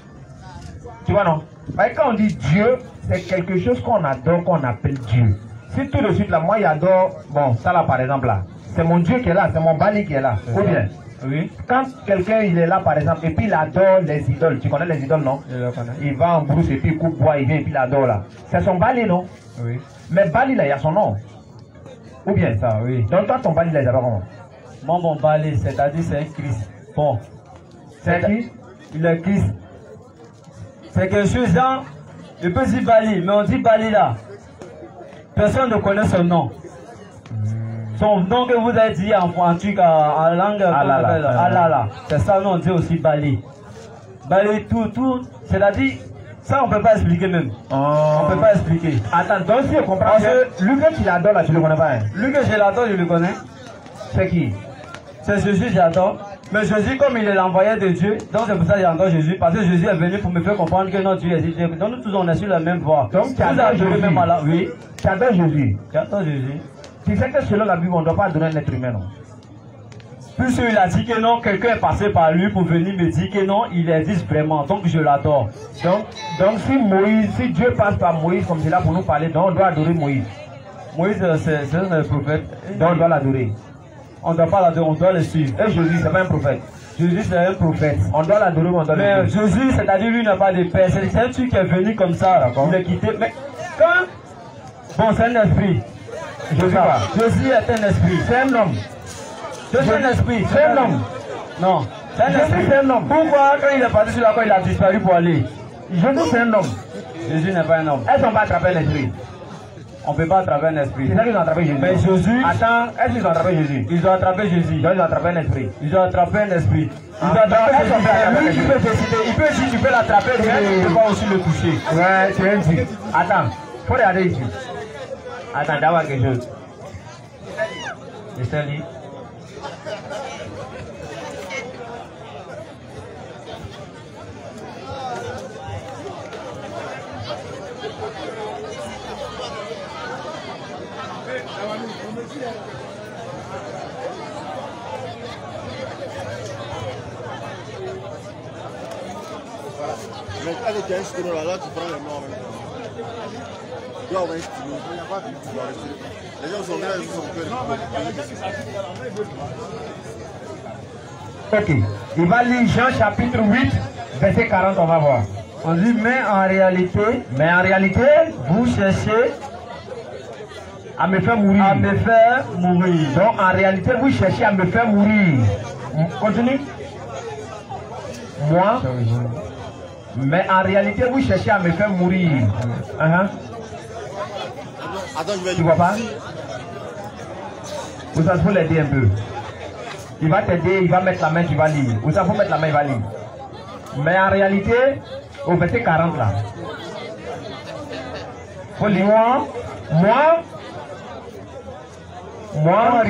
Tu vois, non? Mais quand on dit Dieu, c'est quelque chose qu'on adore, qu'on appelle Dieu. Si tout de suite là, moi j'adore, bon, ça là par exemple là, c'est mon Dieu qui est là, c'est mon Bali qui est là. Ou bien? Oui. Quand quelqu'un il est là par exemple et puis il adore les idoles, tu connais les idoles, non? Je le connais. Il va en brousse et puis il coupe bois, il vient et puis il adore là. C'est son Bali, non? Oui. Mais Bali là, il y a son nom. Ou bien ça, oui. Donc toi ton Bali là, il s'appelle comment? Moi mon Bali, c'est-à-dire c'est un Christ. Bon. C'est qui? Le Christ. C'est quelque chose dans. Je peux dire Bali, mais on dit Bali là. Personne ne connaît son nom. Son nom que vous avez dit en truc, en langue Alala. C'est ça, nous on dit aussi Bali. Bali, tout. C'est-à-dire, ça on peut pas expliquer même. On peut pas expliquer. Attends, donc si je comprends que lui que tu l'adores là, tu le connais pas, hein? Lui que je l'adore, je le connais. C'est qui? C'est Jésus, j'adore. Mais Jésus, comme il est l'envoyé de Dieu, donc c'est pour ça que j'adore Jésus. Parce que Jésus est venu pour me faire comprendre que notre Dieu existe. Donc nous tous on est sur la même voie. Donc tu adores Jésus. Même là. Oui. Tu adores Jésus. J'adore Jésus. Tu sais que selon la Bible, on ne doit pas adorer un être humain, non? Puisqu'il a dit que non, quelqu'un est passé par lui pour venir me dire que non, il existe vraiment. Donc je l'adore. Donc si Dieu passe par Moïse comme cela pour nous parler, donc on doit adorer Moïse. Moïse, c'est un prophète. Donc on doit l'adorer. On ne doit pas l'adorer, on doit le suivre. Et Jésus, c'est pas un prophète. Jésus, c'est un prophète. On doit l'adorer, on doit le suivre. Mais Jésus, c'est-à-dire lui n'a pas de père. C'est un truc qui est venu comme ça. Il est quitté. Mais quand. Bon, c'est un esprit. Jésus est un esprit. C'est un homme. C'est un esprit. C'est un homme. Non. C'est un esprit. C'est un homme. Pourquoi quand il est parti sur la croix, il a disparu pour aller? Jésus, c'est un homme. Jésus n'est pas un homme. Est-ce qu'on va attraper un esprit? On ne peut pas attraper un esprit. C'est ça qu'ils ont attrapé Jésus. Mais Jésus. Attends, est-ce qu'ils ont attrapé Jésus? Ils ont attrapé Jésus. Donc ils ont attrapé un esprit. Ils ont attrapé un esprit. Ils ont attrapé Jésus. Lui qui peut décider. Il peut dire tu peux l'attraper, mais tu peux pas aussi le toucher. Ouais, c'est un truc. Attends, faut regarder ici. Attends, d'avoir quelque chose. C'est lui. Mais avec un stylo là, tu prends les mots en même temps. Tu dois avoir un stylo, il n'y a pas de stylo. Les gens sont là, ils sont que. Ok, il va lire Jean chapitre 8, verset 40, on va voir. On dit, mais en réalité, vous cherchez à me faire mourir. Donc en réalité, vous cherchez à me faire mourir. Continue. Moi. Mais en réalité, vous cherchez à me faire mourir. Attends, je vais tu vois pas? Vous savez, faut l'aider un peu. Il va t'aider, il va mettre la main, tu vas lire. Vous savez, faut mettre la main, il va lire. Mais en réalité, au verset 40 là, faut lire. Moi,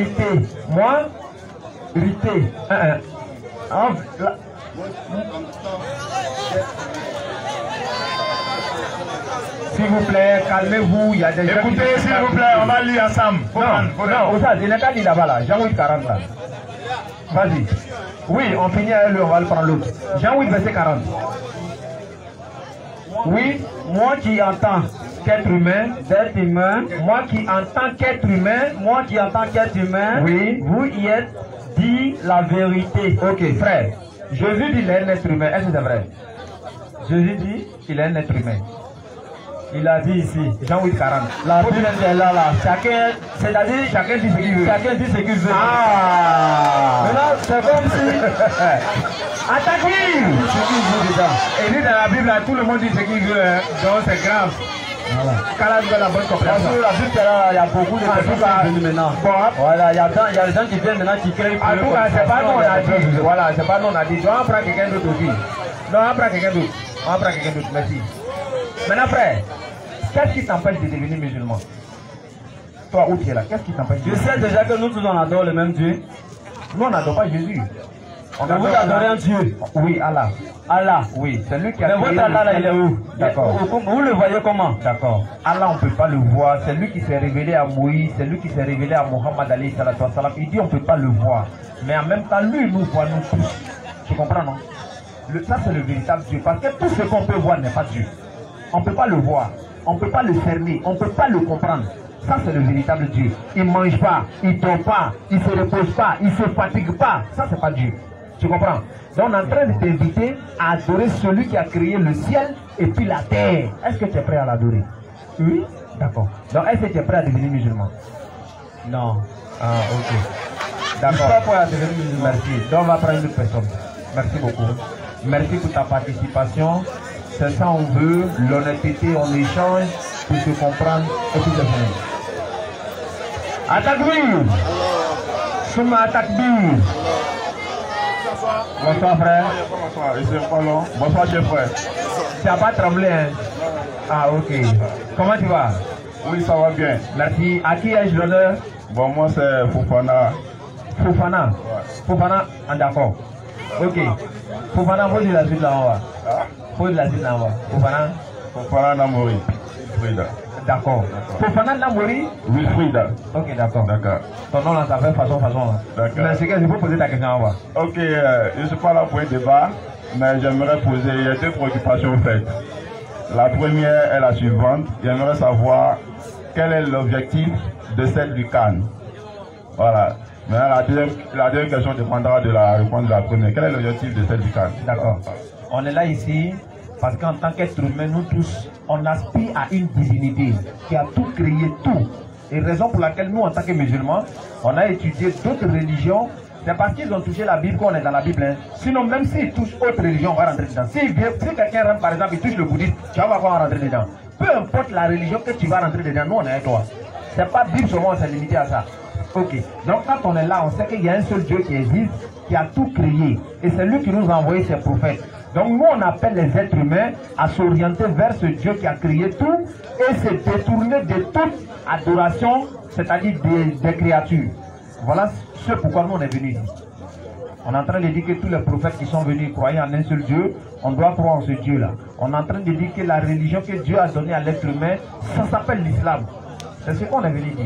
rité. S'il vous plaît, calmez-vous, il y a des gens. Écoutez, s'il vous plaît, on va lire ensemble. Non, ça, je n'ai pas dit là-bas là. Jean 8, 40 là. Vas-y. Oui, on finit avec lui, on va le prendre l'autre. Jean 8, verset 40. Oui, moi qui entends qu'être humain, moi qui entends qu'être humain, oui, vous y êtes dit la vérité. Ok, frère. Jésus dit qu'il est un être humain. Est-ce que c'est vrai? Jésus dit qu'il est un être humain. Il a dit ici, Jean 8, 40. La Bible est là. Chacun, c'est-à-dire, chacun dit ce qu'il veut. Ah! Maintenant, c'est comme si. Attaque-lui! Et dit dans la Bible, là, tout le monde dit ce qu'il veut. Hein. Donc c'est grave. Voilà. Car là, la bonne compréhension. La Bible, là, il y a beaucoup de personnes qui viennent maintenant. Bon, voilà, il y a des gens qui viennent maintenant qui créent. En tout cas, c'est pas nous on a dit. Voilà, c'est pas nous on a dit. Donc on prend quelqu'un d'autre aussi. Non, on prend quelqu'un d'autre. Merci. Maintenant, frère, qu'est-ce qui t'empêche de devenir musulman? Toi, où tu es là, qu'est-ce qui t'empêche? Je sais déjà que nous tous on adore le même Dieu. Nous on n'adore pas Jésus. On adore un Dieu. Oui, Allah. Allah. Oui, c'est lui qui a créé. Mais votre Allah là, il est où? D'accord. Vous le voyez comment? D'accord. Allah, on ne peut pas le voir. C'est lui qui s'est révélé à Moïse, c'est lui qui s'est révélé à Mohammed alayhi salatu wa salam. Il dit on ne peut pas le voir. Mais en même temps, lui nous voit nous tous. Tu comprends, non? Ça, c'est le véritable Dieu. Parce que tout ce qu'on peut voir n'est pas Dieu. On ne peut pas le voir. On ne peut pas le cerner. On ne peut pas le comprendre. Ça, c'est le véritable Dieu. Il ne mange pas, il ne dort pas, il ne se repose pas, il ne se fatigue pas. Ça, c'est pas Dieu. Tu comprends? Donc, on est en train de t'inviter à adorer celui qui a créé le ciel et puis la terre. Est-ce que tu es prêt à l'adorer? Oui? D'accord. Donc, est-ce que tu es prêt à devenir musulman? Non. Ah, ok. D'accord. Je suis pas prêt à devenir musulman. Merci. Donc, on va prendre une autre personne. Merci beaucoup. Merci pour ta participation. C'est ça on veut, l'honnêteté, on échange pour se comprendre et puis c'est fini. Attaque-lui! Souma attaque-lui! Bonsoir frère. Bonsoir chef frère. Tu n'as pas tremblé hein? Ah ok. Comment tu vas? Oui, ça va bien. Merci. À qui ai-je l'honneur? Bon, moi c'est Fofana. Fofana? Ouais. Fofana, d'accord. Ok. Fofana, faut dire la suite là en bas. Faut dire la suite là en bas. Fofana Namori. Frida. D'accord. Fofana Namori? Oui, Frida. Ok, d'accord. D'accord. Ton nom là, ça fait façon. D'accord. Mais c'est que je peux poser ta question en bas. Ok, je ne suis pas là pour un débat, mais j'aimerais poser, il y a deux préoccupations faites. La première est la suivante. J'aimerais savoir quel est l'objectif de celle du Cannes. Voilà. Maintenant, la deuxième question dépendra de la réponse de la première. Quel est l'objectif de celle du Cannes? D'accord. On est là ici parce qu'en tant qu'être humain, nous tous, on aspire à une divinité qui a tout créé, tout. Et raison pour laquelle nous, en tant que musulmans, on a étudié d'autres religions. C'est parce qu'ils ont touché la Bible qu'on est dans la Bible. Hein. Sinon, même s'ils touchent autre religion, on va rentrer dedans. Si quelqu'un rentre, par exemple, il touche le bouddhisme, tu vas voir rentrer dedans. Peu importe la religion que tu vas rentrer dedans, nous, on est avec toi. C'est pas Bible seulement, on s'est limité à ça. Ok. Donc, quand on est là, on sait qu'il y a un seul Dieu qui existe, qui a tout créé. Et c'est lui qui nous a envoyé ses prophètes. Donc, nous, on appelle les êtres humains à s'orienter vers ce Dieu qui a créé tout et se détourner de toute adoration, c'est-à-dire des créatures. Voilà ce pourquoi nous on est venus ici. On est en train de dire que tous les prophètes qui sont venus croyaient en un seul Dieu, on doit croire en ce Dieu-là. On est en train de dire que la religion que Dieu a donnée à l'être humain, ça s'appelle l'islam. C'est ce qu'on est venu dire.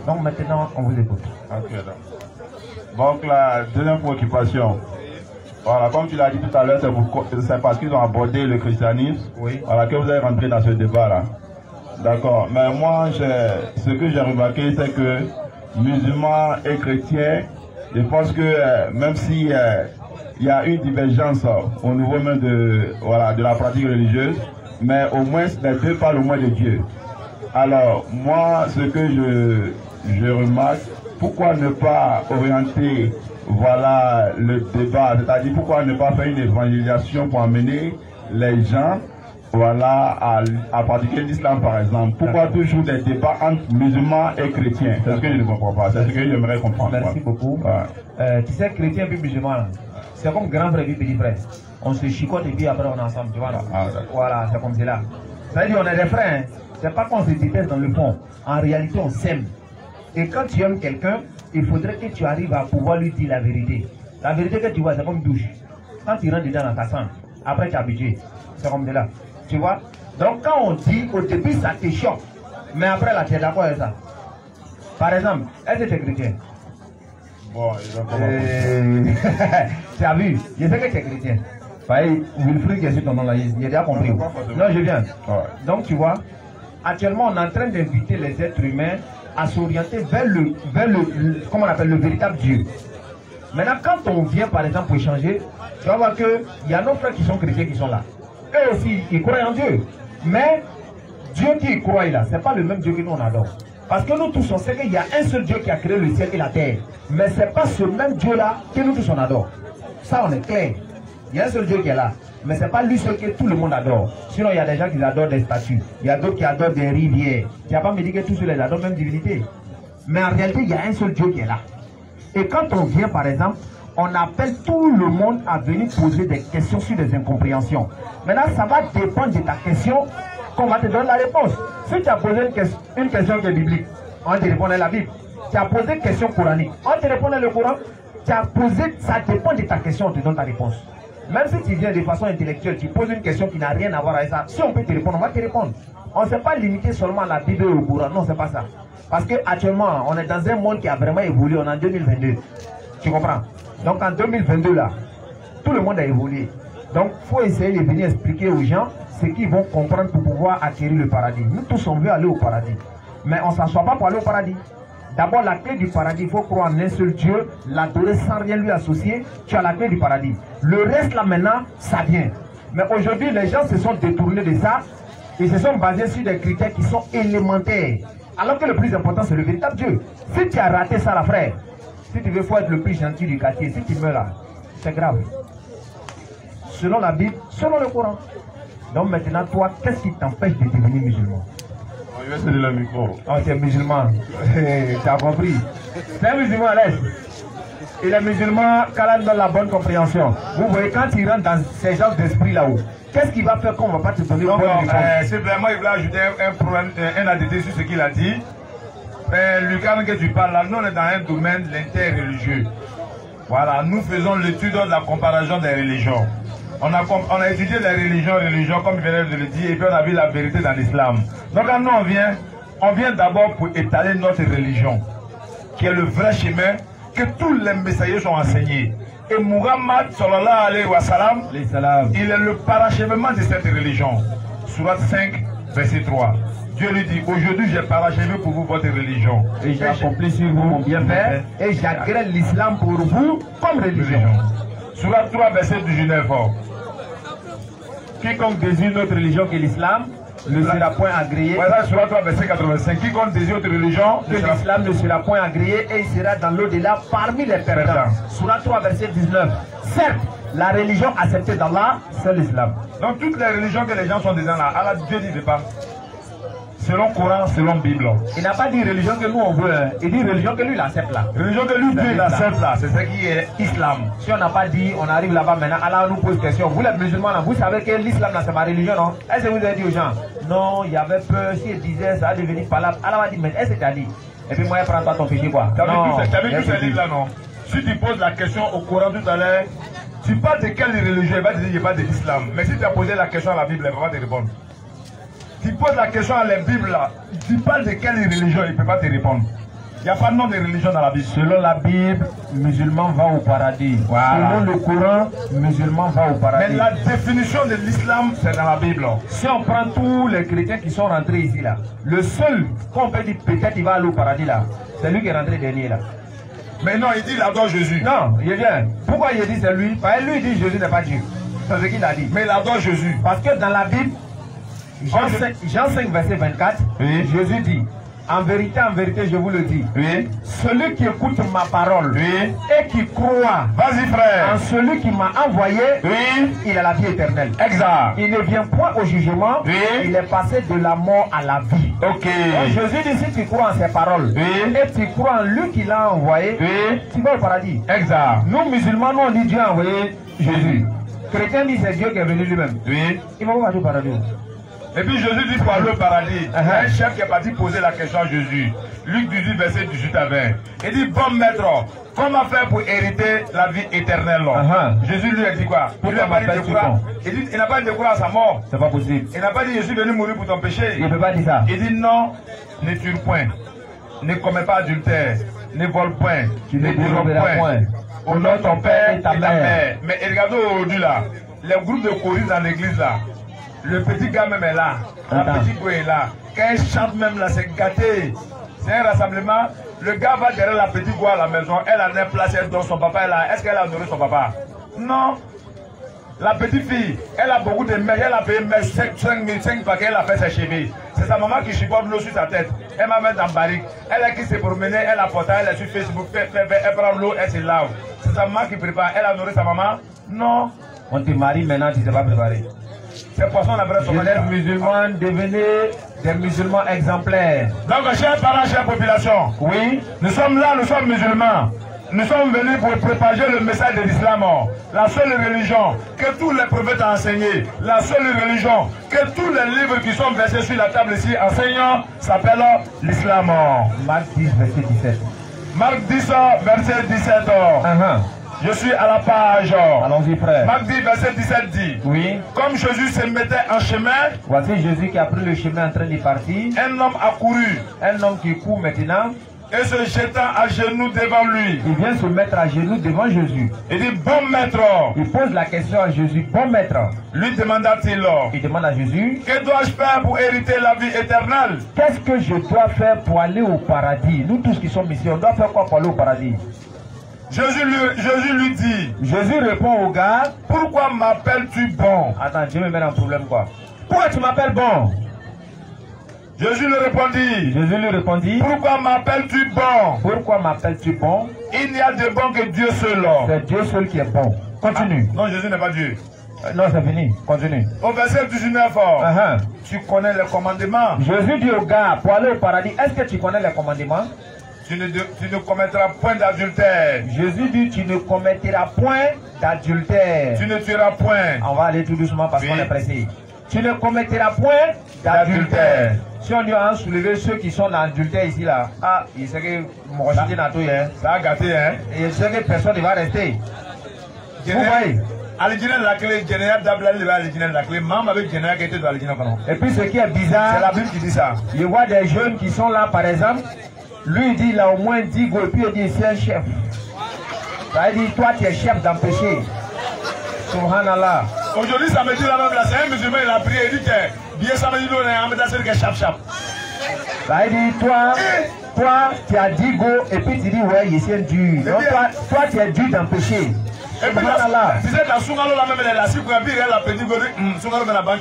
Donc maintenant, on vous écoute. Ok, donc la deuxième préoccupation, voilà, comme tu l'as dit tout à l'heure, c'est parce qu'ils ont abordé le christianisme, oui. Voilà, que vous avez rentré dans ce débat-là. D'accord, mais moi, ce que j'ai remarqué, c'est que musulmans et chrétiens, je pense que même si il y a une divergence au niveau même de la pratique religieuse, mais au moins les deux parlent au moins de Dieu. Alors, moi, ce que je remarque, pourquoi ne pas orienter le débat, c'est-à-dire pourquoi ne pas faire une évangélisation pour amener les gens à pratiquer l'islam par exemple. Pourquoi toujours des débats entre musulmans et chrétiens? C'est ce que je ne comprends pas, c'est ce que j'aimerais comprendre. Merci beaucoup. Tu sais, chrétien et musulman, c'est comme grand frère et petit frère. On se chicote et puis après on est ensemble, tu vois. Voilà, c'est comme cela. C'est-à-dire on est des frères, c'est pas qu'on se déteste dans le fond. En réalité, on s'aime. Et quand tu aimes quelqu'un, il faudrait que tu arrives à pouvoir lui dire la vérité. La vérité que tu vois, c'est comme une douche. Quand tu rentres dedans dans ta sang, après tu es habitué. C'est comme cela. Tu vois? Donc quand on dit, au début ça te choque. Mais après là, tu es d'accord avec ça. Par exemple, est-ce que tu es chrétien? Bon, tu as vu? Je sais que tu es chrétien. Wilfried qui est sur ton nom là, il a déjà compris. Non, je viens. Donc tu vois, actuellement on est en train d'inviter les êtres humains à s'orienter vers comment on appelle, le véritable Dieu. Maintenant, quand on vient par exemple pour échanger, tu vas voir qu'il y a nos frères qui sont chrétiens qui sont là. Eux aussi, ils croient en Dieu. Mais Dieu qui croit là, ce n'est pas le même Dieu que nous on adore. Parce que nous tous on sait qu'il y a un seul Dieu qui a créé le ciel et la terre. Mais ce n'est pas ce même Dieu là que nous tous on adore. Ça on est clair. Il y a un seul Dieu qui est là. Mais ce n'est pas lui seul que tout le monde adore. Sinon il y a des gens qui adorent des statues. Il y a d'autres qui adorent des rivières. Tu n'as pas me dit que tous ceux les adorent même divinité. Mais en réalité il y a un seul Dieu qui est là. Et quand on vient par exemple, on appelle tout le monde à venir poser des questions sur des incompréhensions. Maintenant, ça va dépendre de ta question qu'on va te donner la réponse. Si tu as posé une question qui est biblique, on te répondait la Bible. Tu as posé une question coranique, on te répondait le Coran. Tu as posé, ça dépend de ta question, on te donne ta réponse. Même si tu viens de façon intellectuelle, tu poses une question qui n'a rien à voir avec ça. Si on peut te répondre, on va te répondre. On ne s'est pas limité seulement à la Bible et au Coran. Non, c'est pas ça. Parce qu'actuellement, on est dans un monde qui a vraiment évolué. On est en 2022. Tu comprends? Donc en 2022 là, tout le monde a évolué. Donc il faut essayer de venir expliquer aux gens ce qu'ils vont comprendre pour pouvoir acquérir le paradis. Nous tous on veut aller au paradis. Mais on ne s'assoit pas pour aller au paradis. D'abord la clé du paradis, il faut croire en un seul Dieu, l'adorer sans rien lui associer. Tu as la clé du paradis. Le reste là maintenant, ça vient. Mais aujourd'hui les gens se sont détournés de ça. Ils se sont basés sur des critères qui sont élémentaires. Alors que le plus important c'est le véritable Dieu. Si tu as raté ça là frère, si tu veux faut être le plus gentil du quartier, si tu meurs là, c'est grave. Selon la Bible, selon le Coran. Donc maintenant, toi, qu'est-ce qui t'empêche de devenir musulman? Je vais céder le micro. Oh, tu es musulman. Tu as compris. C'est un musulman à l'aise. Et les musulmans, quand on donne la bonne compréhension, vous voyez, quand il rentre dans ces genres d'esprit là-haut, qu'est-ce qu'il va faire qu'on ne va pas te donner une bonne réponse? C'est vraiment, il voulait ajouter un ADD sur ce qu'il a dit. Lucas, que tu parles là, nous on est dans un domaine l'interreligieux. Voilà, nous faisons l'étude de la comparaison des religions. On a étudié les religions, comme je viens de le dire, et puis on a vu la vérité dans l'islam. Donc quand nous on vient d'abord pour étaler notre religion, qui est le vrai chemin que tous les messagers sont enseignés. Et Muhammad, sallallahu alayhi wa sallam, il est le parachèvement de cette religion. Surat 5, verset 3. Dieu lui dit, aujourd'hui j'ai parachevé pour vous votre religion. Et j'ai accompli sur vous mon bienfait. Et j'agrée l'islam pour vous comme religion. Surat 3, verset 19. Quiconque désire une autre religion que l'islam ne sera point agréé. Voilà, Surat 3, verset 85. Quiconque désire autre religion que l'islam ne sera point agréé et il sera dans l'au-delà parmi les perdants. Surat 3, verset 19. Certes, la religion acceptée d'Allah, c'est l'islam. Donc toutes les religions que les gens sont dedans là, Allah, Dieu dit pas. Selon Coran, selon Bible. Il n'a pas dit religion que nous on veut, hein. Il dit religion que lui il accepte là. Religion que lui Dieu il accepte là, c'est ce qui est islam. Si on n'a pas dit, on arrive là-bas maintenant, Allah nous pose question. Vous les musulmans là, vous savez que l'islam là c'est ma religion, non? Est-ce que vous avez dit aux gens, non, il y avait peur, si il disait ça va devenir palable. Allah va dire, mais est-ce que tu as dit? Et puis moi, prends-toi ton péché quoi. Tu as vu tous ces livres là, non? Si tu poses la question au Coran tout à l'heure, tu parles de quelle religion? Il va te dire, il parle de l'islam. Mais si tu as posé la question à la Bible, elle va te répondre. Tu poses la question à la Bible là, tu parles de quelle religion, il ne peut pas te répondre. Il n'y a pas de nom de religion dans la Bible. Selon la Bible, musulman va au paradis. Voilà. Selon le Coran, musulman va au paradis. Mais la définition de l'islam, c'est dans la Bible. Si on prend tous les chrétiens qui sont rentrés ici, là, le seul qu'on peut dire peut-être il va aller au paradis, là, c'est lui qui est rentré dernier, là. Mais non, il dit il adore Jésus. Non, il vient. Pourquoi il dit c'est lui? Parce que lui, il dit Jésus n'est pas Dieu. C'est ce qu'il a dit. Mais il adore Jésus. Parce que dans la Bible, Jean 5, verset 24, oui. Jésus dit, en vérité, je vous le dis, oui. Celui qui écoute ma parole, oui. Et qui croit, vas-y frère, en celui qui m'a envoyé, oui. Il a la vie éternelle. Exact. Il ne vient point au jugement, oui. Il est passé de la mort à la vie. Ok. Donc, Jésus dit, si tu crois en ses paroles, oui. Et tu crois en lui qui l'a envoyé, oui. Tu vas au paradis. Exact. Nous musulmans, nous on dit Dieu a envoyé Jésus. Chrétien dit c'est Dieu qui est venu lui-même. Oui. Il va pas aller au paradis. Et puis Jésus dit pour aller au paradis. Un chef qui est parti poser la question à Jésus. Luc 18, verset 18 à 20. Il dit, bon maître, comment faire pour hériter la vie éternelle? Jésus lui a dit quoi? Il n'a pas dit de croire. Il n'a pas dit de croire à sa mort. C'est pas possible. Il n'a pas dit je suis venu mourir pour ton péché. Il ne peut pas dire ça. Il dit non, ne tue point, ne commets pas adultère, ne vole point, ne dérobe point. Honore ton père et ta mère. Mais regardez aujourd'hui là, les groupes de choristes dans l'église là, le petit gars même est là, la petite go est là. Quand elle chante même là, c'est gâté. C'est un rassemblement. Le gars va derrière la petite go à la maison, elle en est placée dans son papa est là. Est-ce qu'elle a honoré son papa? Non. La petite fille, elle a beaucoup de mèches, elle a payé 5 paquets, elle a fait ses cheveux. C'est sa maman qui chipote l'eau sur sa tête. Elle m'a mis dans barrique. Elle a qui s'est promenée, elle a porté, elle est sur Facebook, elle prend l'eau, elle se lave. C'est sa maman qui prépare. Elle a honoré sa maman? Non. On te marie maintenant, tu ne sais pas préparer. Ces poissons, on a pris son jeunesse musulmane, devenez des musulmans exemplaires. Donc, chers parents, chère population, oui, nous sommes là, nous sommes musulmans. Nous sommes venus pour propager le message de l'islam. La seule religion que tous les prophètes ont enseigné, la seule religion que tous les livres qui sont versés sur la table ici enseignent, s'appelle l'islam. Marc 10, verset 17. Marc 10, verset 17. Je suis à la page. Allons-y, frère. Marc 10, verset 17 dit. Oui. Comme Jésus se mettait en chemin. Voici Jésus qui a pris le chemin en train d'y partir. Un homme a couru. Un homme qui court maintenant. Et se jetant à genoux devant lui. Il vient se mettre à genoux devant Jésus. Il dit, bon maître. Il pose la question à Jésus, bon maître. Lui demanda-t-il. Il demande à Jésus, que dois-je faire pour hériter la vie éternelle? Qu'est-ce que je dois faire pour aller au paradis? Nous tous qui sommes ici, on doit faire quoi pour aller au paradis? Jésus lui dit. Jésus répond au gars, pourquoi m'appelles-tu bon? Attends, Dieu me met dans un problème quoi? Pourquoi tu m'appelles bon? Jésus lui répondit. Pourquoi m'appelles-tu bon? Pourquoi m'appelles-tu bon? Il n'y a de bon que Dieu seul. C'est Dieu seul qui est bon. Continue. Non, Jésus n'est pas Dieu. Non, c'est fini. Continue. Au verset 19, tu connais les commandements. Jésus dit au gars, pour aller au paradis, est-ce que tu connais les commandements? Tu ne commettras point d'adultère. Jésus dit, tu ne commettras point d'adultère. Tu ne tueras point. On va aller tout doucement parce qu'on est pressé. Tu ne commettras point d'adultère. Si on lui a soulevé ceux qui sont dans l'adultère ici là, il sait que mon chité n'a tout, hein. Ça a gâté, hein. Et il sait que personne ne va rester. Vous voyez? Et puis ce qui est bizarre, c'est la Bible qui dit ça. Je vois des jeunes qui sont là par exemple. Lui il dit il a au moins 10 go et puis il dit c'est un chef. Ça veut dire toi tu es chef dans le péché. Subhanallah. Aujourd'hui samedi là même là, c'est un musulman, il a prié, il dit que bien samedi là on est en train de chap chap. Ça veut dire toi tu as 10 go et puis tu dis ouais il est dur. Donc toi tu es dur dans le péché. Et puis là, tu sais dans Sungalo là même elle a si pour un pire elle a petit go Sungalo dans la banque.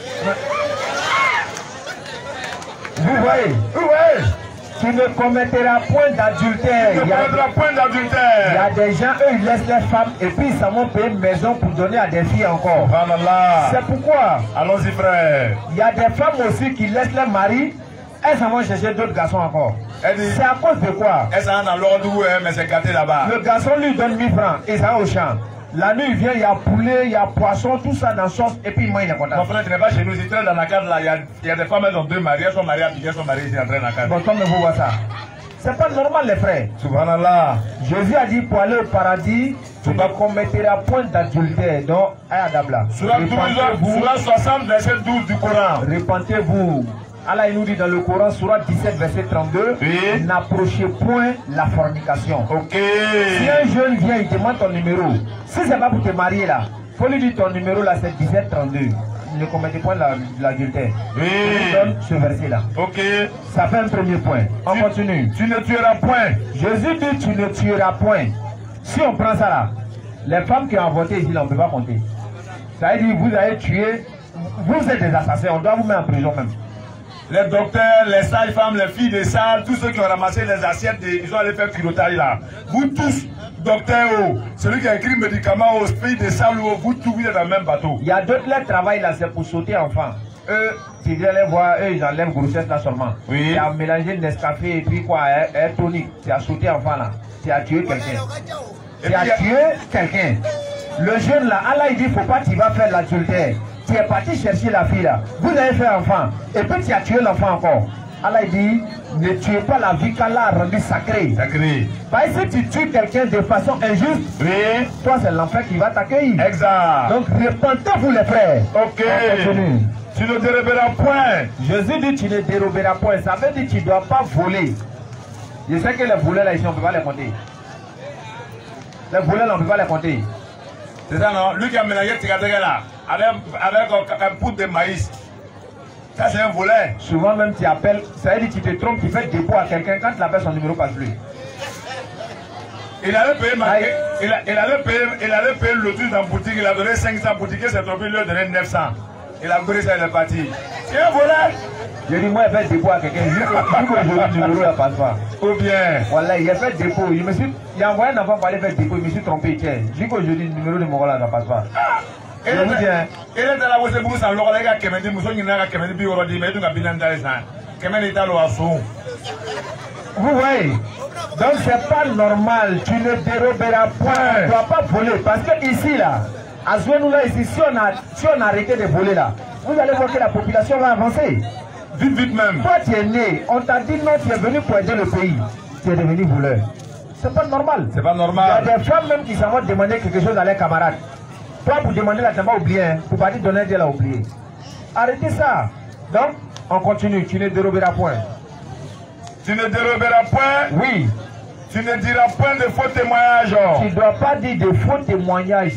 Vous voyez? Oui. Tu ne commettras point d'adultère. Tu ne commettras point d'adultère. Il y a des gens, eux, ils laissent les femmes et puis ils s'en vont payer une maison pour donner à des filles encore. C'est pourquoi. Allons-y, frère. Il y a des femmes aussi qui laissent les maris, elles s'en vont chercher d'autres garçons encore. C'est à cause de quoi? Elles sont dans l'ordre où mais c'est gâté là-bas. Le garçon lui donne 1000 francs et ça va au champ. La nuit, il vient, il y a poulet, il y a poisson, tout ça dans sauce, et puis moi, il est content. Mon frère, tu n'es pas chez nous, si tu es dans la carte là, il y a des femmes, elles ont deux maris, elles sont mariées, elles sont mariées ici, en train de la carte. Bon, comme vous voyez ça. C'est pas normal, les frères. Subhanallah. Jésus a dit, pour aller au paradis, tu ne commettras point d'adultère. Donc, ayadabla. Surah 60, verset 12 du Coran. Repentez-vous Allah il nous dit dans le Coran, Sourate 17, verset 32, oui. N'approchez point la fornication. Ok. Si un jeune vient, il demande ton numéro. Si c'est pas pour te marier là, faut lui dire ton numéro là, c'est 17 32. Ne commettez point l'adultère. Oui. Je donne ce verset là. Ok. Ça fait un premier point. On continue. Tu ne tueras point. Jésus dit tu ne tueras point. Si on prend ça là, les femmes qui ont voté ici là, on ne peut pas compter. Ça veut dire vous avez tué, vous êtes des assassins, on doit vous mettre en prison même. Les docteurs, les sages-femmes, les filles des salles, tous ceux qui ont ramassé les assiettes, ils ont allé faire pilotage là. Vous tous, docteurs, celui qui a écrit médicaments aux filles des salles, vous tous, vous êtes dans le même bateau. Il y a d'autres qui travaillent là, c'est pour sauter enfant. Eux, tu viens les voir, eux, ils enlèvent grossesse là seulement. Oui. Tu as mélangé Nescafé et puis quoi, un tonique. Tu as sauté enfant là. Tu as tué quelqu'un. Tu as tué quelqu'un. Le jeune là, Allah il dit, faut pas tu vas faire l'adultère. Tu es parti chercher la fille là. Vous avez fait enfant. Et puis tu as tué l'enfant encore. Allah il dit, ne tuez pas la vie qu'Allah a rendue sacrée. Sacrée. Parce que si tu tues quelqu'un de façon injuste, oui. Toi c'est l'enfer qui va t'accueillir. Exact. Donc repentez-vous les frères. Ok. Tu ne déroberas point. Jésus dit tu ne déroberas point. Ça veut dire que tu ne dois pas voler. Je sais que les voleurs là ici on ne peut pas les compter. Les voleurs là on ne peut pas les compter. C'est ça non? Lui qui a mélangé Tigadega là, avec un poudre de maïs. Ça c'est un voleur. Souvent même tu appelles, ça veut dire que tu te trompes, tu fais dépôt à quelqu'un, quand tu l'appelles son numéro passe plus. Il allait payer le truc dans la boutique, il a donné 500 boutiques, il s'est trompé, il lui a donné 900. Il a couru ça, il est parti. C'est un voleur. Je dis, moi, il fait dépôt à quelqu'un, aujourd'hui, le numéro ne passe pas. Ou bien, voilà, il a fait dépôt, il a envoyé un enfant pour aller faire dépôt, il me suis trompé, tiens. Je dis qu'aujourd'hui, le numéro de mon là ne passe pas. Il est dans la voie de Boussa, il a dit que vous voyez, donc c'est pas normal, tu ne déroberas point, tu ne dois pas voler, parce que ici là, à Zouenoula ici, si on a arrêté de voler là, vous allez voir que la population va avancer. Vite, vite même. Toi tu es né, on t'a dit non, tu es venu pour aider le pays, tu es devenu voleur. C'est pas normal. C'est pas normal. Il y a des femmes même qui s'en vont demander quelque chose à leurs camarades. Toi pour demander là, tu n'as pas oublié, hein, pour pas dire donner, Dieu l'a oublié. Arrêtez ça. Donc, on continue, tu ne déroberas point. Tu ne déroberas point? Oui. Tu ne diras point de faux témoignages. Tu ne dois pas dire de faux témoignages.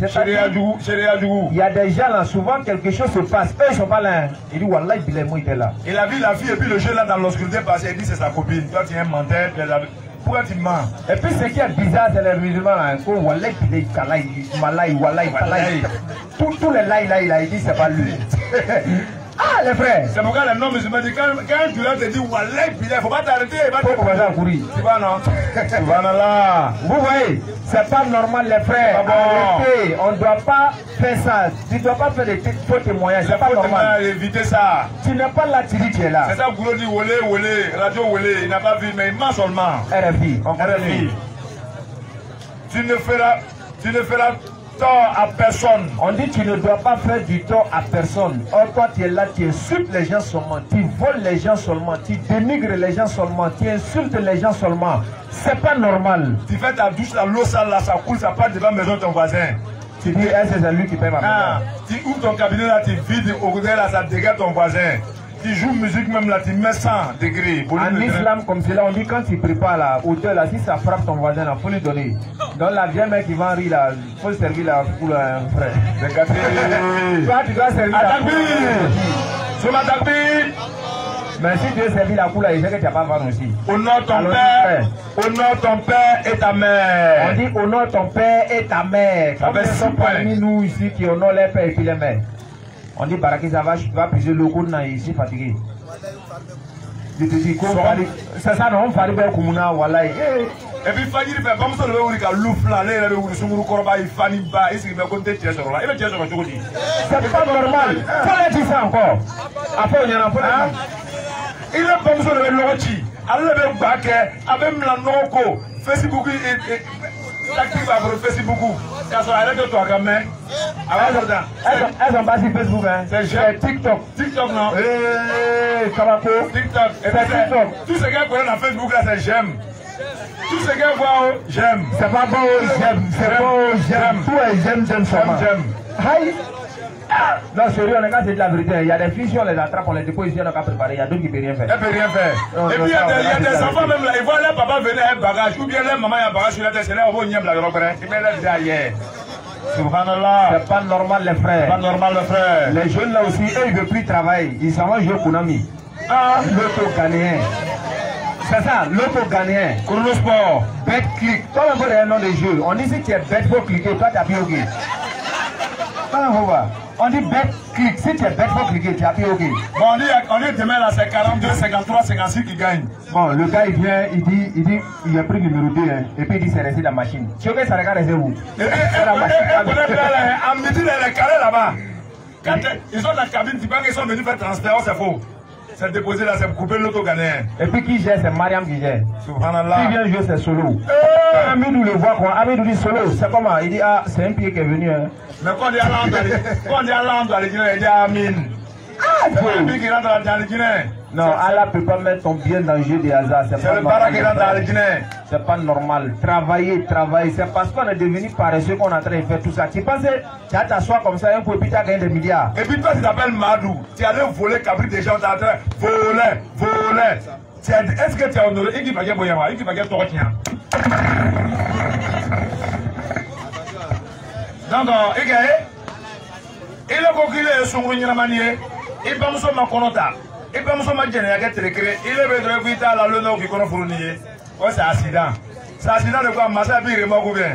Il y a des gens là, souvent quelque chose se passe. Eux, ils ne sont pas là. Ils disent, Wallah, il était là. Il a vu la fille et puis le jeune là dans l'obscurité passer. Il dit, c'est sa copine. Toi, tu es un menteur. Pourquoi tu mens? Et puis ce qui est bizarre, c'est les musulmans là. Wallah, il est malay, Wallah, tous les là, il dit, c'est pas lui. Ah les frères! C'est pourquoi les non-musulmans disent quand tu leur te dis Wallah, il ne faut pas t'arrêter, il va te commencer à courir. Tu vois non? Voilà. Vous voyez, c'est pas normal les frères. Arrêtez, on ne doit pas faire ça. Tu ne dois pas faire des faux témoignages, c'est pas normal. Éviter ça. Tu n'es pas là, tu dis tu es là. C'est ça, Goulot dit Wolé, Radio Wolé, il n'a pas vu, mais il ment seulement. RFI, on continue. Tu ne feras tort à personne. On dit tu ne dois pas faire du tort à personne. Or toi tu es là, tu insultes les gens seulement, tu voles les gens seulement, tu dénigres les gens seulement, tu insultes les gens seulement. C'est pas normal. Tu fais ta douche, l'eau sale là, ça coule, ça part devant la maison de ton voisin. Tu dis, c'est lui qui paie ma maison. Tu ouvres ton cabinet là, tu vides au côté là, ça dégage ton voisin. Tu joues musique même là, tu mets 100 degrés. En islam, comme c'est là, on dit quand tu prépares la hauteur là, si ça frappe ton voisin là, il faut lui donner. Donc la vieille mec qui va en rire là, il faut servir là pour un frère. Toi, tu dois servir la cour. Sur la takbir. Mais si tu veux servir la cour là, il sait que tu n'as pas vendre aussi. Honore ton père. Honore ton père et ta mère. On dit honore ton père et ta mère. Comme ils sont parmi nous ici qui honorent les pères et puis les mères. On dit Baraki, ça va puiser le coup ici fatigué. Je te dis, c'est ça, non, on va aller vers Koumouna, voilà. Et puis, Fadi, il fait comme ça, le louf là, le Soumou Korba, il fanny bas, il va compter tes sur là. Il va dire sur le c'est pas normal. Il faut dire ça encore. Après, on y en a pas. Il est comme ça, le Loti. Alors, le bac, avec la Noko, Facebook et. Tactique va pour Facebook. Elles sont arrêtées de toi quand même. Elles sont pas sur Facebook, hein. C'est TikTok. TikTok, non? Kabako. TikTok. C'est TikTok. Tout ce qu'elles connaissent dans Facebook, là, c'est j'aime. Tout ce qu'elles voient, j'aime. C'est pas bon, j'aime. C'est bon, j'aime. Tout est j'aime seulement. J'aime. Aïe. Non, sérieux, on est quand c'est de la vérité. Il y a des filles, si on les attrape, on les dépose ici, on n'a qu'à préparer. Il y a d'autres qui ne peuvent rien faire. Elle ne peut rien faire. Et puis il y a des enfants même là, ils voient leur papa venir avec un bagage, ou bien leur maman a un bagage sur la tête, c'est là où ils la robe, ils mettent leur derrière. Subhanallah. C'est pas normal les frères. C'est pas normal les frères. Les jeunes là aussi, eux ils ne veulent plus travailler. Ils s'en vont jouer au Konami. Ah, l'auto ghanéen. C'est ça, l'auto ghanéen. Chrono Sport. Bet click. Toi même un nom de jeu. On dit si tu es bête pour cliquer, toi tu as piogué. On dit bet click. Si tu es bête pour cliquer, tu as piogué. Bon, on dit demain là c'est 42, 53, 56 qui gagnent. Bon, le gars il vient, il dit il a pris numéro 2 hein, et puis il dit c'est resté dans la machine. Tu veux que ça regarde c'est où? C'est la machine. À midi les carrés là-bas. Quand ils sont dans la cabine, tu penses qu'ils sont venus faire transfert, c'est faux. C'est déposé là, c'est couper l'auto ghanéen. Et puis qui gère, c'est Mariam qui gère. Subhanallah. Qui vient jouer, c'est solo. Amidou le voit quoi. Amidou dit solo, c'est comment? Il dit ah, c'est un pied qui est venu. Hein. Mais quand on dit Allah, on dit il dit Amin. Ah, c'est un pied qui rentre dans le Guinée. Non, Allah ne peut pas mettre ton bien dans le jeu des hasards. C'est le barak qui rentre dans le Guinée. C'est pas normal. Travailler. C'est parce qu'on est devenu paresseux qu'on est en train de faire tout ça. Tu penses que tu vas t'asseoir comme ça, un coup et puis tu as gagné des milliards. Et puis toi, tu t'appelles Madou. Tu allais voler cabri des gens, tu es en train de voler. Est-ce que tu es honoré? Il va gagner ton chien. Donc, il est coquillé son manier. Il va me ma conota. Il va me ma génération télécré. Il est bedre vita la lune qui connaît fournier. Oh, c'est accident. C'est accident de quoi? Massa pire ou bien.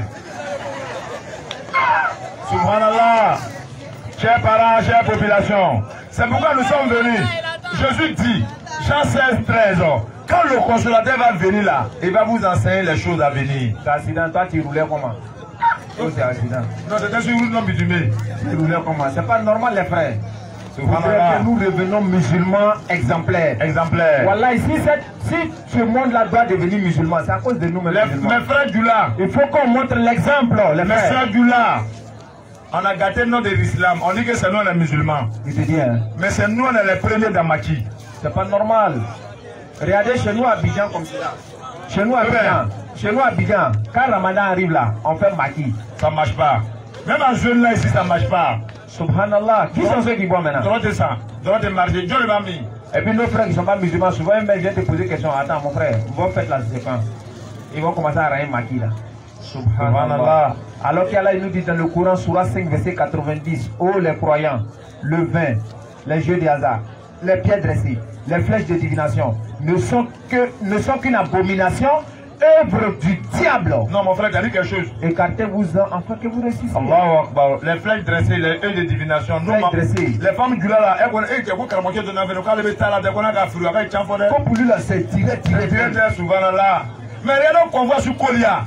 Subhanallah. Chers parents, chère population. C'est pourquoi nous sommes venus. Jésus dit, Jean 16, 13 ans. Quand le consolateur va venir là, il va vous enseigner les choses à venir. C'est accident, toi tu roulais comment? Oh, c'est accident. Non, c'était sur une non bitumée. Tu roulais comment? C'est pas normal les frères. Il faudrait que nous devenons musulmans exemplaires. Voilà, ici, si ce monde-là doit devenir musulman, c'est à cause de nous-mêmes. Mes frères du là. Il faut qu'on montre l'exemple. Mes frères du là. On a gâté le nom de l'islam. On dit que c'est nous les musulmans. Mais c'est nous les premiers dans Maki. C'est pas normal. Regardez chez nous à Abidjan comme ça. Chez nous à Abidjan, quand Ramadan arrive là, on fait Maki. Ça ne marche pas. Même en jeune là ici, ça ne marche pas. Subhanallah. Qui sont ceux qui boivent maintenant? Droit de sang. Droit de marcher. Dieu l'a mis. Et puis nos frères qui ne sont pas musulmans, souvent ils viennent te poser question. Attends mon frère, vous faites la séquence. Ils vont commencer à rayer Maki là. Subhanallah. Alors qu'Allah nous dit dans le Coran, Surah 5, verset 90, ô les croyants, le vin, les jeux de hasard, les pieds dressés, les flèches de divination ne sont qu'une abomination, œuvre du diable. Non, mon frère, tu as dit quelque chose. Écartez-vous-en afin que vous réussissiez. Allahu Akbar. Les flèches dressées, les œufs de divination. Les femmes du là, elles connaissent que vous cramoquez de n'avoir pas le bétal, elles connaissent qu'à fruit avec Tianfone. Comme pour lui là, c'est tiré. Souvent là. Mais regardez qu'on voit sur Kolia.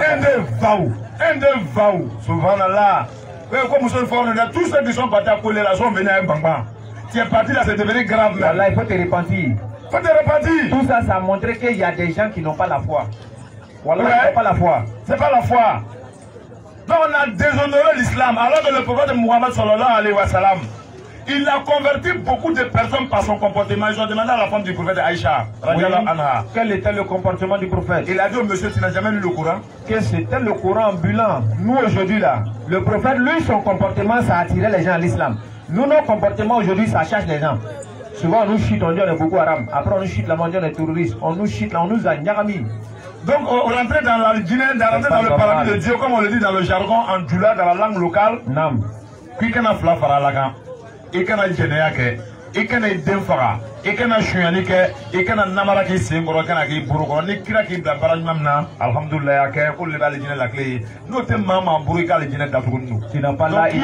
Un de Vaou. Souvent là. Comme nous sommes forts, tous ceux qui sont partis à Kolia là sont venus à un bang. Tu es parti là, c'est devenu grave. Là, il faut te repentir. Tout ça, ça a montré qu'il y a des gens qui n'ont pas la foi. Voilà, ils n'ont pas la foi. C'est pas la foi. Donc on a déshonoré l'islam. Alors que le prophète Muhammad sallallahu alayhi wa sallam, il a converti beaucoup de personnes par son comportement. Ils ont demandé à la femme du prophète Aïcha. Oui. Quel était le comportement du prophète? Il a dit au monsieur, tu n'as jamais lu le Coran? Que c'était le Coran ambulant. Nous aujourd'hui là, le prophète, lui, son comportement, ça attirait les gens à l'islam. Nous, nos comportements aujourd'hui, ça cherche les gens. Souvent, on nous chute, on dit on est beaucoup arabe. Après, on nous chute, là, on dit on est terroriste. On nous chute, là, on nous a nyagami. Donc, on rentrait dans la Guinée, dans le paradis de Dieu, comme on le dit dans le jargon, en djoula, dans la langue locale. Nam. Qui kana fla faralaga, et kana jeneyake, et kana denfara, et kana chouyanike, et kana namaraki singoro, kana ki burukoro, ni kira ki da barajmamna, alhamdulillah, yake, pour le bal Guinée la clé. Nous te maman burika le Guinée d'Afrique. Qui n'a pas là, qui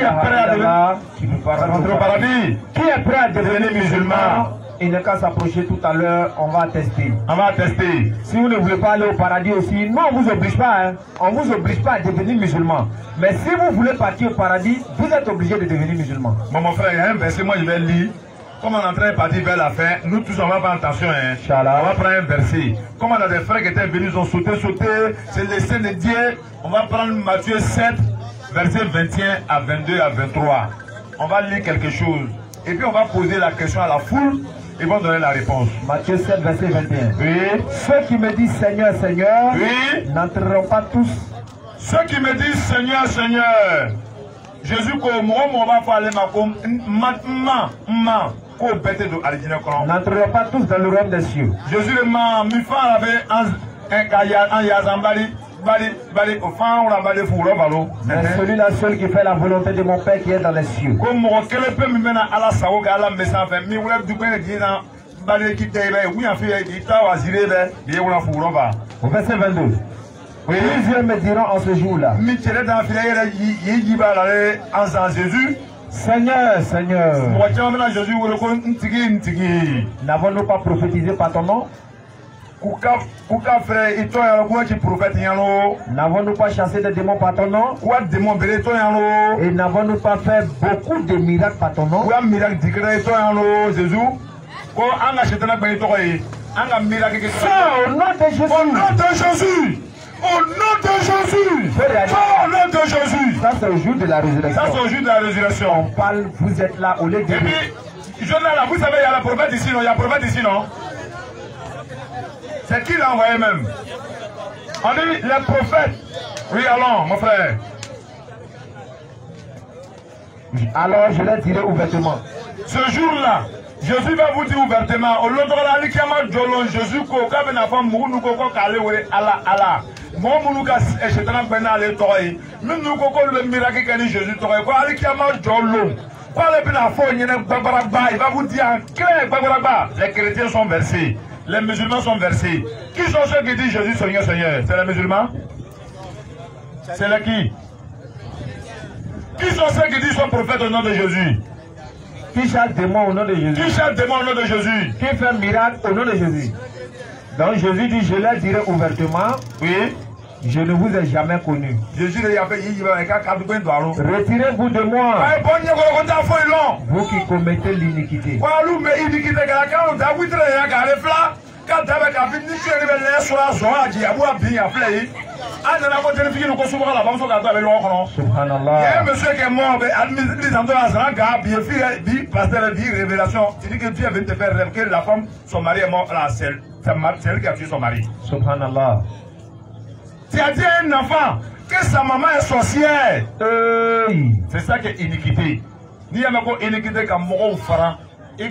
est prêt à devenir musulman? Il n'est qu'à s'approcher tout à l'heure, on va tester. Si vous ne voulez pas aller au paradis aussi, nous on ne vous oblige pas. Hein. On ne vous oblige pas à devenir musulman. Mais si vous voulez partir au paradis, vous êtes obligé de devenir musulman. Bon, mon frère, il y a un verset, moi je vais lire. Comme on est en train de partir vers la fin, nous tous on va faire attention. Hein. On va prendre un verset. Comme on a des frères qui étaient venus, ils ont sauté. C'est le Saint de Dieu. On va prendre Matthieu 7, verset 21 à 22 à 23. On va lire quelque chose. Et puis on va poser la question à la foule. Ils vont donner la réponse. Matthieu 7, verset 21. Oui. Ceux qui me disent Seigneur, Seigneur, oui, n'entreront pas tous. Ceux qui me disent Seigneur, Seigneur, Jésus ko mo va faire ma comme ma ko bête de aljina ko. N'entreront pas tous dans le royaume des cieux. Jésus le ma mi fa avec un kaya en yazambali bali au fin on la bali furo balo. Mais celui-là seul qui fait la volonté de mon Père qui est dans les cieux. Comme mo kele pe mi mena ala sawo ga ala mesa fait mi wala du ben di na bali ki tebe oui en fait di ta wazire be di wala furo ba. Au verset 22. Oui. Plusieurs me diront en ce jour-là. Jésus. Seigneur, Seigneur. N'avons-nous pas prophétisé par ton nom? N'avons-nous pas chassé des démons par ton nom? Et n'avons-nous pas fait beaucoup de miracles par ton nom? Jésus. Au nom de Jésus. Au nom de Jésus. Au nom de Jésus. Au nom de Jésus. Ça c'est au jour de la résurrection. Ça c'est au jour de la résurrection. On parle, vous êtes là au lieu de... Et puis, vous savez, il y a le prophète ici, non? Il y a le prophète ici, non? C'est qui l'a envoyé même? On dit le prophète. Oui, allons, mon frère. Alors je l'ai tiré ouvertement. Ce jour-là, Jésus va vous dire ouvertement, au long de la Jolon, Jésus, quand on a fait Mounou Koko Kale, Allah, mon Mounouka, et je t'en ai allé toy, même nous Koko le miracle que Jésus toy, quoi, Alikama Jolon, quoi, le Pinafo, il va vous dire en clair, Babaraba, les chrétiens sont versés, les musulmans sont versés. Qui sont ceux qui disent Jésus Seigneur, Seigneur? C'est les musulmans? C'est les qui? Qui sont ceux qui disent son prophète au nom de Jésus? Qui chasse démon au nom de Jésus? Qui chasse démon au nom de Jésus? Qui fait miracle au nom de Jésus? Donc Jésus dit, je leur dirai ouvertement, oui, je ne vous ai jamais connu. Jésus a fait, retirez-vous de moi, vous qui commettez l'iniquité. Subhanallah. Il y a un monsieur qui est mort, révélation. Tu dis que Dieu vient te faire rêver que la femme, son mari est mort, c'est elle qui a tué son mari. Subhanallah. Tu as dit à un enfant que sa maman est sorcière. C'est ça qui est iniquité. Ni a même iniquité comme mon frère. C'est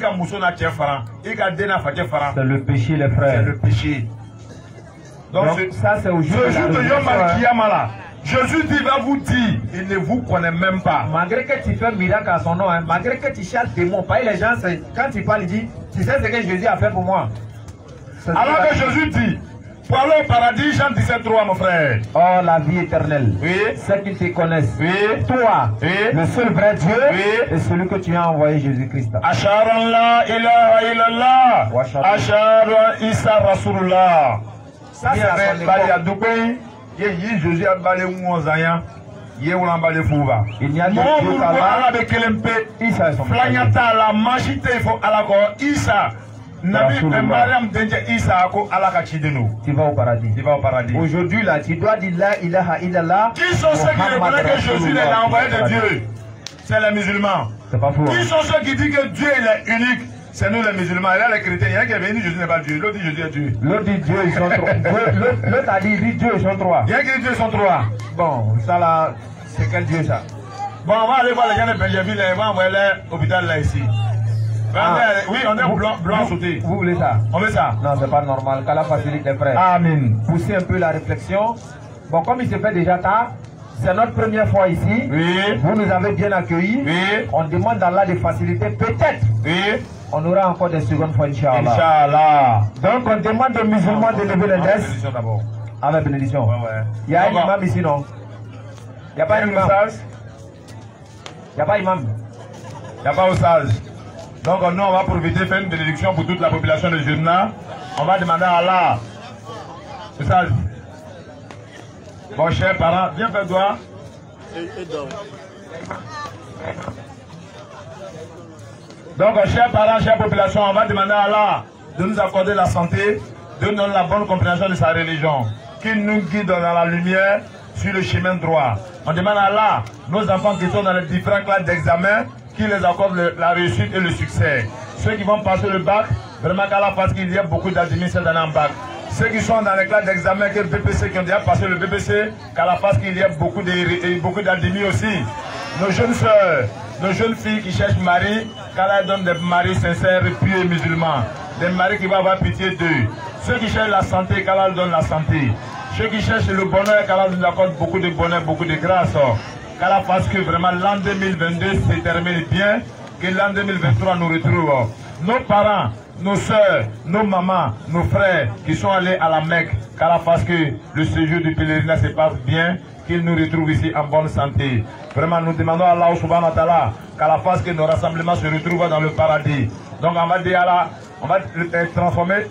le péché, les frères. C'est le péché. Donc ça, c'est au jour de Yom Kiyama. Jésus dit, va vous dire, il ne vous connaît même pas. Malgré que tu fais miracle à son nom, hein, malgré que tu chasses des démons, pas les gens, quand il parle, il dit, tu sais ce que Jésus a fait pour moi. Alors que Jésus dit, pour aller au paradis, Jean 17,3, mon frère. Oh, la vie éternelle. Oui. Ceux qui te connaissent. Oui. Toi. Oui. Le seul vrai Dieu. Oui. Et celui que tu as envoyé, Jésus-Christ. Asharan la ilaha illallah. Asharan Isa Rasulullah. Ça, c'est à son époque. Jésus a balé Mouazaya. Il n'y a pas de Dieu Isa est son Flanyata la machite faut à la Isa. Tu vas au paradis. Tu vas au paradis. Aujourd'hui, là, tu dois dire la ilaha illallah. Qui sont ceux qui reconnaissent que Jésus est l'envoyé de Dieu? C'est les musulmans. C'est pas faux. Qui sont ceux qui disent que Dieu il est unique? C'est nous les musulmans. Et là, les chrétiens, il y a qui est venu, Jésus n'est pas Dieu. L'autre dit Jésus est Dieu. L'autre dit Dieu, ils sont trois. L'autre a dit Dieu, ils sont trois. Il y a qui dit Dieu, ils sont trois. Bon, ça là, c'est quel Dieu ça? Bon, on va aller voir les gens de Benjaville, on va envoyer l'hôpital là ici. Oui, on est blanc sauté. Vous voulez ça? On veut ça? Non, c'est pas normal. Qu'Allah facilite les frères. Amen. Poussez un peu la réflexion. Bon, comme il se fait déjà tard, c'est notre première fois ici. Oui. Vous nous avez bien accueillis. Oui. On demande d'Allah de faciliter. Peut-être. Oui. On aura encore des secondes fois, Inch'Allah. Inch'Allah. Donc, on demande aux musulmans de lever les desks. Bénédiction d'abord. Avec bénédiction. Ouais. Il y a un imam ici, non? Il n'y a pas un imam. Il n'y a pas imam. Il n'y a pas au sage. Donc nous on va profiter faire une bénédiction pour toute la population de Jumna. On va demander à Allah. C'est ça. Bon chers parents, viens faire doigt. Donc chers parents, chères populations, on va demander à Allah de nous accorder la santé, de nous donner la bonne compréhension de sa religion, qu'il nous guide dans la lumière sur le chemin droit. On demande à Allah, nos enfants qui sont dans les différentes classes d'examen, qui les accorde la réussite et le succès. Ceux qui vont passer le bac, vraiment qu'Allah fasse qu'il y a beaucoup d'admis cette année en bac. Ceux qui sont dans les classes d'examen, que le BPC, qui ont déjà passé le BPC, qu'Allah fasse qu'il y a beaucoup d'admis aussi. nos jeunes sœurs, nos jeunes filles qui cherchent mari, qu'Allah donne des maris sincères, pieux et musulmans, des maris qui vont avoir pitié d'eux. Ceux qui cherchent la santé, qu'Allah donne la santé. Ceux qui cherchent le bonheur, qu'Allah nous accorde beaucoup de bonheur, beaucoup de grâce. Qu'Allah fasse que vraiment l'an 2022 se termine bien, que l'an 2023 nous retrouve. Nos parents, nos soeurs, nos mamans, nos frères qui sont allés à la Mecque, qu'Allah fasse que le séjour du pèlerinage se passe bien, qu'ils nous retrouvent ici en bonne santé. Vraiment, nous demandons à Allah subhanahu wa ta'ala qu'Allah fasse que nos rassemblements se retrouvent dans le paradis. Donc on va dire Allah, on va transformer,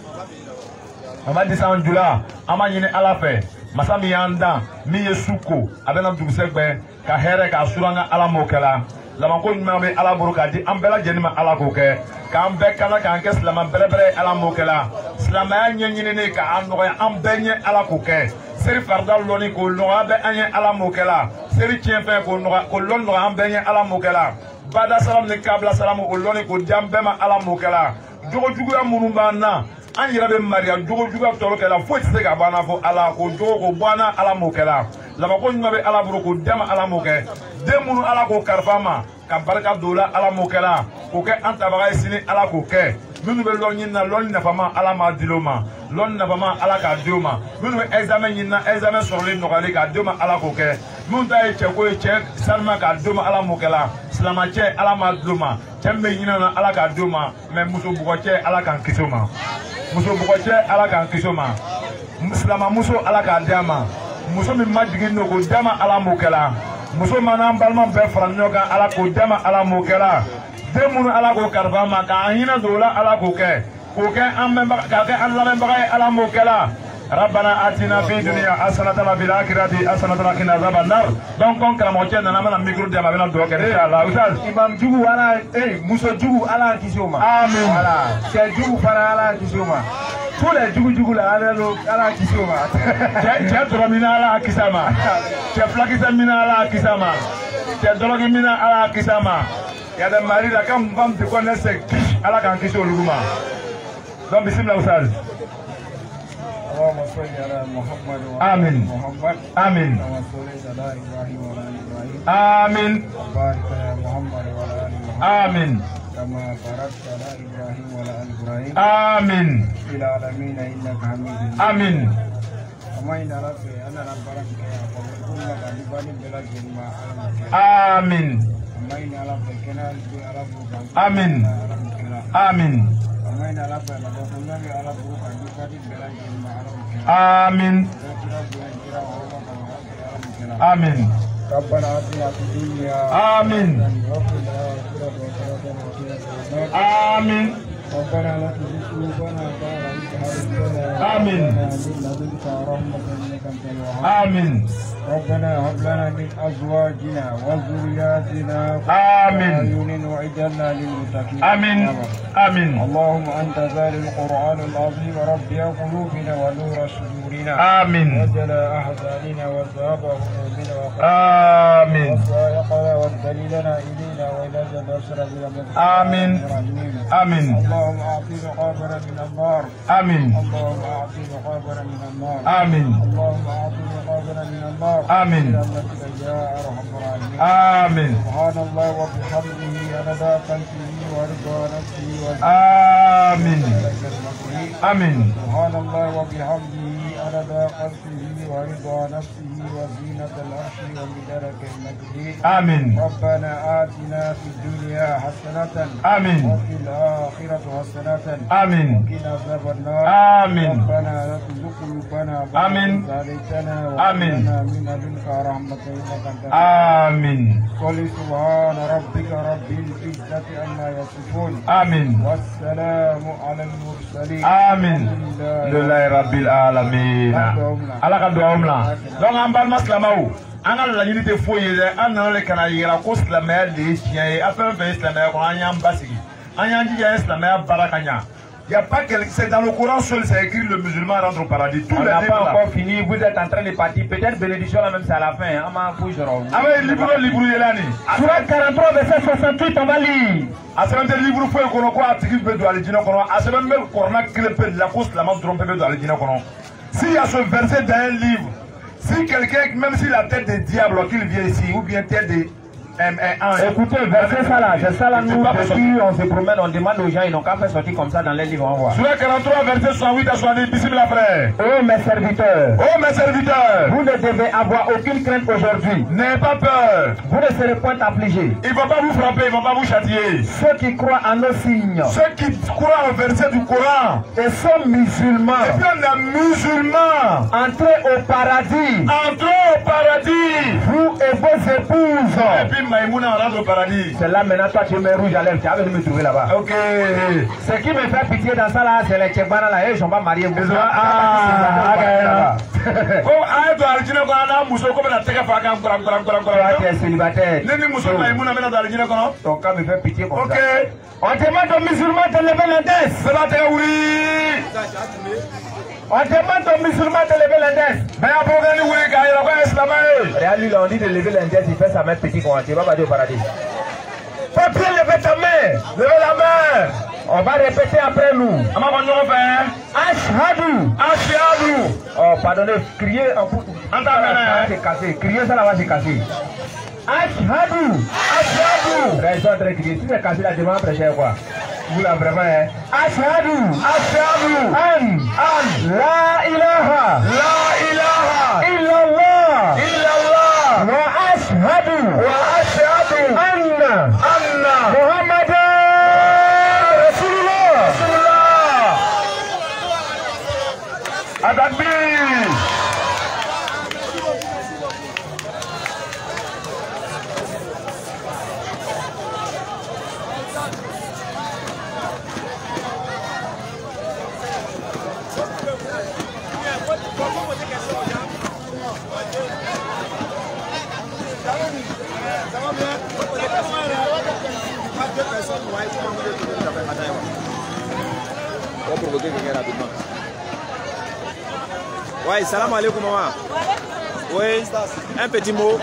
on va descendre du là, on va y aller à la fin. Masami yanda, mi yesuko, abena dugusegbe, ka here ka suranga ala mokela. Lamanko nyame ala buruka di ambela jenima ala koke. Ka ambe kala ka anke slama berebre ala mokela. Slama ya nyenyine ka anoya ambenye ala koke. Seri farda loni ko noa be anye ala mokela. Seri tienfe ko noa ko lon noa ambenye ala mokela. Bada salam ne kabla salamu ko loni ko jambema ala mokela. Jogo jugu ya munumba na. An yɛrɛ bɛ mariya jogo juguya tɔɔrɔ kɛla foyi tɛ se ka banna fɔ ala ko jogo ko banna ala m'o kɛla labako ɲuman bɛ ala bolo ko dɛmɛ ala m'o kɛ den minnu ala k'o kalifa ma ka barika don o la ala m'o kɛla k'o kɛ an tabaga ye sini ala k'o kɛ minnu bɛ lɔn ɲini na lɔn nafama ala m'a di o ma lɔn nafama ala k'a di o ma minnu bɛ examen ɲini na examen sɔrɔli nɔgɔyali k'a di o ma ala k'o kɛ minnu ta ye cɛko ye cɛ sanuma k'a di o ma ala m'o kɛla silamɛcɛ ala m'a di o ma cɛ min bɛ ɲinɛ na ala k'a di o ma mɛ muso bugɔcɛ ala k'an kisi o ma. Muso bugɔcɛ ala k'an kisi o ma silamɛmuso ala k'a di a ma muso min ma jigin n'o ko dama ala m'o kɛla muso mana an balima bɛɛ fara ɲɔgɔn kan ala k'o dama ala m'o kɛla den minnu ala k'o kalifa ma k'an hinɛ don o la ala k'o kɛ k'a kɛ an lamɛnbaga ye ala m'o kɛla ربنا آتنا في الدنيا حسنة وفي الآخرة حسنة وقنا عذاب النار donc kon karamɔgɔcɛ nana mana micro di a ma a bɛna dugawu kɛ inshallah ustaz imam jugu ala muso jugu ala kisi o ma amin voilà cɛ jugu fana ala kisi o ma tous les jugu la ala kisi o ma cɛ dɔrɔn mina ala kisi a ma cɛ filakisɛ mina ala kisi a ma cɛ dɔlɔki mina ala kisi a ma il y a des maris là quand femme te connaît c'est ala k'an kisi olu ma donc bisimila ustaz اللهم صل على محمد وعلى محمد آمين كما صليت على إبراهيم وعلى آل إبراهيم آمين وبارك على محمد وعلى آل محمد آمين كما باركت على إبراهيم وعلى آل إبراهيم آمين في العالمين إنك حميد آمين ومن ربي أنا ربك يا قوم لك لبني بلاد ما آمين ومن ربك أنا ربك آمين آمين ومن ربك لبني على بروك لبني بلاد ما آمين آمين ربنا آتنا في الدنيا آمين وفي الآخرة حسنة آمين ربنا لا تزغ قلوبنا بعد إذ هديتنا آمين من لدنك رحمة إنك أنت الوهاب آمين ربنا هب لنا من أزواجنا وذرياتنا آمين أعين واجعلنا للمتقين آمين آمين اللهم أنت ذال القرآن العظيم ربي قلوبنا ونور صدورنا آمين وجلاء أحزاننا وذهاب همومنا آمين وسائقنا والدليلنا إلينا وإلى نصر آمين آمين اللهم أعطي رقابنا من النار آمين اللهم أعطي رقابنا من النار آمين اللهم أعطي رقابنا من النار آمين برحمتك يا أرحم الراحمين آمين سبحان الله وبحمده عدد خلقه ورضا نفسه آمين آمين سبحان الله وبحمده عدد خلقه ورضا نفسه وزينة العرش ومداد كلمته آمين ربنا آتنا في الدنيا حسنة آمين وفي الآخرة حسنة آمين وقنا عذاب النار آمين ربنا لا تزغ قلوبنا بعد آمين إذ هديتنا آمين وهب لنا من لدنك رحمة إنك أنت آمين قل سبحان ربك رب العزة عما يصفون آمين والسلام على المرسلين آمين لله رب العالمين ala ka dugawu la donc an balima silamɛw an ka laɲini tɛ foyi ye dɛ an nana de ka na yira ko silamɛya de ye tiɲɛ ye a fɛn fɛn ye silamɛya kɔnɔ an y'an basigi an y'an jija ye silamɛya baara ka ɲa. Il n'y a pas que c'est dans le Coran seul, c'est écrit le musulman rentre au paradis. Tous les livres. On n'a pas encore fini, vous êtes en train de partir. Peut-être bénédiction là même c'est à la fin. Ah mais livre yelani. Surat 43 verset 68 on va lire. A sɛbɛn tɛ livre foyi kɔnɔ ko a tigi bɛ don alijinɛ kɔnɔ. A sɛbɛn bɛ Corana kelen pe de la ko silamɛ dɔrɔn bɛɛ bɛ don alijinɛ kɔnɔ. S'il y a ce verset dans un livre, si quelqu'un, même si la tête de diable qu'il vient ici ou bien tête de Écoutez, versez ça là, c'est ça là, nous, depuis on se promène, on demande aux gens, ils n'ont qu'à faire sortir comme ça dans les livres, on voit. Surah 43, verset 68 à 70, bismillah frère. Oh mes serviteurs, vous ne devez avoir aucune crainte aujourd'hui. N'ayez pas peur. Vous ne serez point affligés. Ils ne vont pas vous frapper, ils ne vont pas vous châtier. Ceux qui croient en nos signes, ceux qui croient au verset du Coran, et sont musulmans, et puis on est musulmans, entrez au paradis. Entrez au paradis. Vous et vos épouses. Et puis Maïmouna rentre au paradis. C'est là maintenant, toi tu mets rouge à lèvres, tu as venu me trouver là-bas. Ok. Ce qui me fait pitié dans ça là, c'est les Tchèbana là, ils sont pas mariés. Oh, arrête de Algérie quand on a Mousso comme la tête à faire quand tu es célibataire. Nini Mousso Maïmouna maintenant dans Algérie quand ton cas me fait pitié comme ça. Ok. On demande aux musulmans de lever l'index. C'est la terre, oui. On demande aux musulmans de lever l'index. Mais après, on dit oui, car il a pas islamé. Regarde, lui, on dit de lever l'index, il fait sa main petit quand tu vas pas au paradis. Papier, levez ta main. Levez la main. On va répéter après nous. Ashhadu. Ashhadu. Oh, pardonnez, criez en coup. C'est cassé. Criez ça là-bas, c'est cassé. Ashhadu. Ashhadu. Raison de crier. Si c'est cassé, la demande prêcher quoi? Vous là vraiment, hein? Ashhadu. Ashhadu. An. La ilaha. La ilaha. Illallah. Illallah. Wa ashhadu. Wa ashhadu. Anna. Muhammadan. Adakbi. On va provoquer quelqu'un rapidement. Ouais, salam alaikum maman. Oui, un petit mot.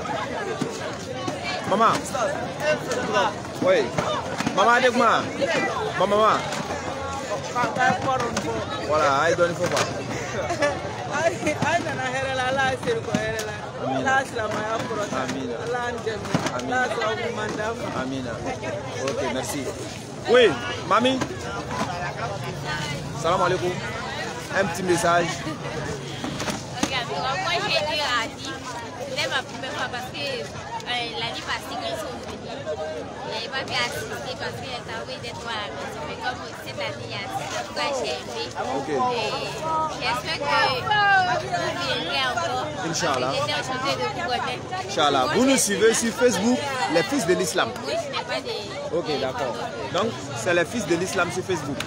Maman. Oui. Maman, dis-moi. Maman. Voilà, aïe, donne faut pas. Amina. Ok, merci. Oui, mamie. Salam alaikum. Un petit message. Moi j'ai dit à Adi, c'est ma première fois parce que l'année passée quand ils sont venus, il n'avait pas pu assister parce qu'il était envoyé d'être à la maison. Mais comme cette année il y a 6 fois j'ai aimé. Et j'espère que vous viendrez encore. Inch'Allah. J'étais enchantée de vous connaître. Inch'Allah. Vous nous suivez sur Facebook, les fils de l'islam. Moi je n'ai pas de... Ok, d'accord. Donc c'est les fils de l'islam sur Facebook.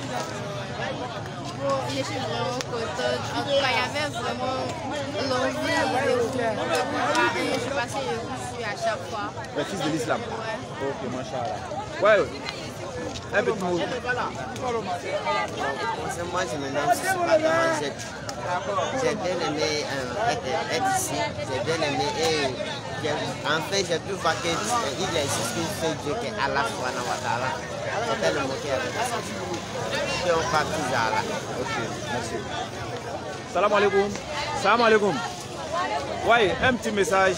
Je suis vraiment contente. En tout cas, il y avait vraiment l'envie de pouvoir. Je suis passée le coup à chaque fois. Les fils de l'islam. Ouais. Ok, machallah. Ouais. Un petit mot. Moi, je me nomme Adama Z. J'ai bien aimé être ici. J'ai bien aimé. En fait, j'ai pu voir qu'il existe une seule Dieu qui est Allah subhanahu wa ta'ala. C'était le mot qui avait dit. Et on part toujours à Allah. Ok, merci. Salam alaikum. Salam alaikum. Ouais, un petit message.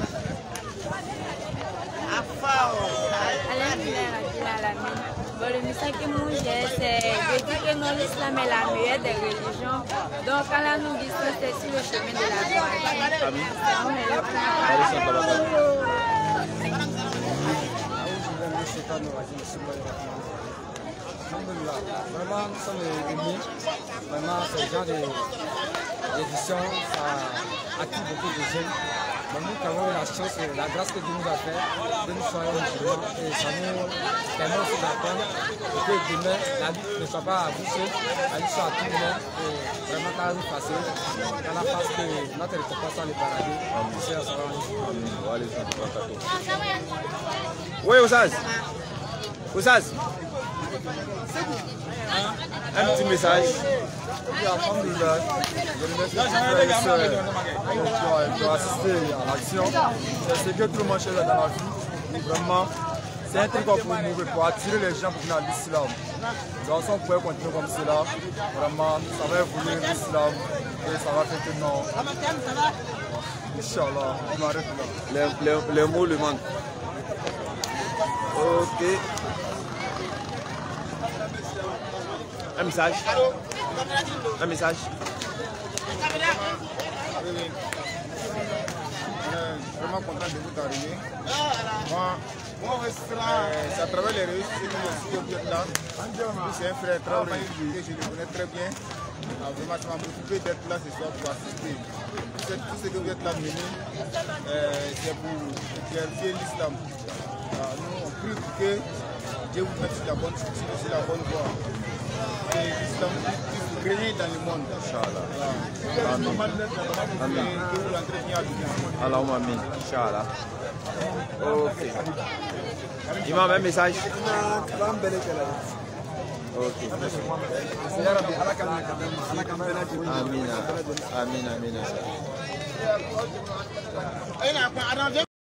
Bon, le message que moi j'ai, c'est de dire que non, l'islam est la meilleure des religions. Donc, Allah nous dit que c'est sur le chemin de la droite. Vraiment, nous sommes émus. Vraiment, ce genre d'édition, ça attire beaucoup de jeunes. Mais nous qui avons eu la chance, la grâce que Dieu nous a fait, de nous soyons musulmans, et ça nous permet aussi d'apprendre et que demain, la lutte ne soit pas à vous seul, la lutte soit à tout le monde. Et vraiment, quand nous passons, on a parce que notre récompense est le paradis. Oui, Oussaz. Oussaz. Un petit message. Je remercie les frères et sœurs qui ont assisté à l'action. C'est ce que tout le monde cherche dans la vie. Vraiment, c'est un truc pour nous, pour attirer les gens pour venir à l'islam. Donc si on pouvait continuer comme cela, vraiment, ça va évoluer l'islam et ça va faire que non. Inch'Allah, on arrête là. Les mots le manquent. Ok. Un message. Un message. Vraiment content de vous arriver. Moi, c'est à travers les réseaux sociaux que je suis là. C'est un frère Traoré que je le connais très bien. Vraiment, ça m'a motivé d'être là ce soir pour assister. Tout ce que vous êtes là mené, c'est pour clarifier l'islam. Nous, on prie que Dieu vous mette sur la bonne voie. Et l'islam puisse régner dans le monde. Inch'Allah. Amen. Que vous l'entretieniez à bien. Allahumma amin. Inch'Allah. Ok. Imam, un message. Ok. Amin. Amin. Amin.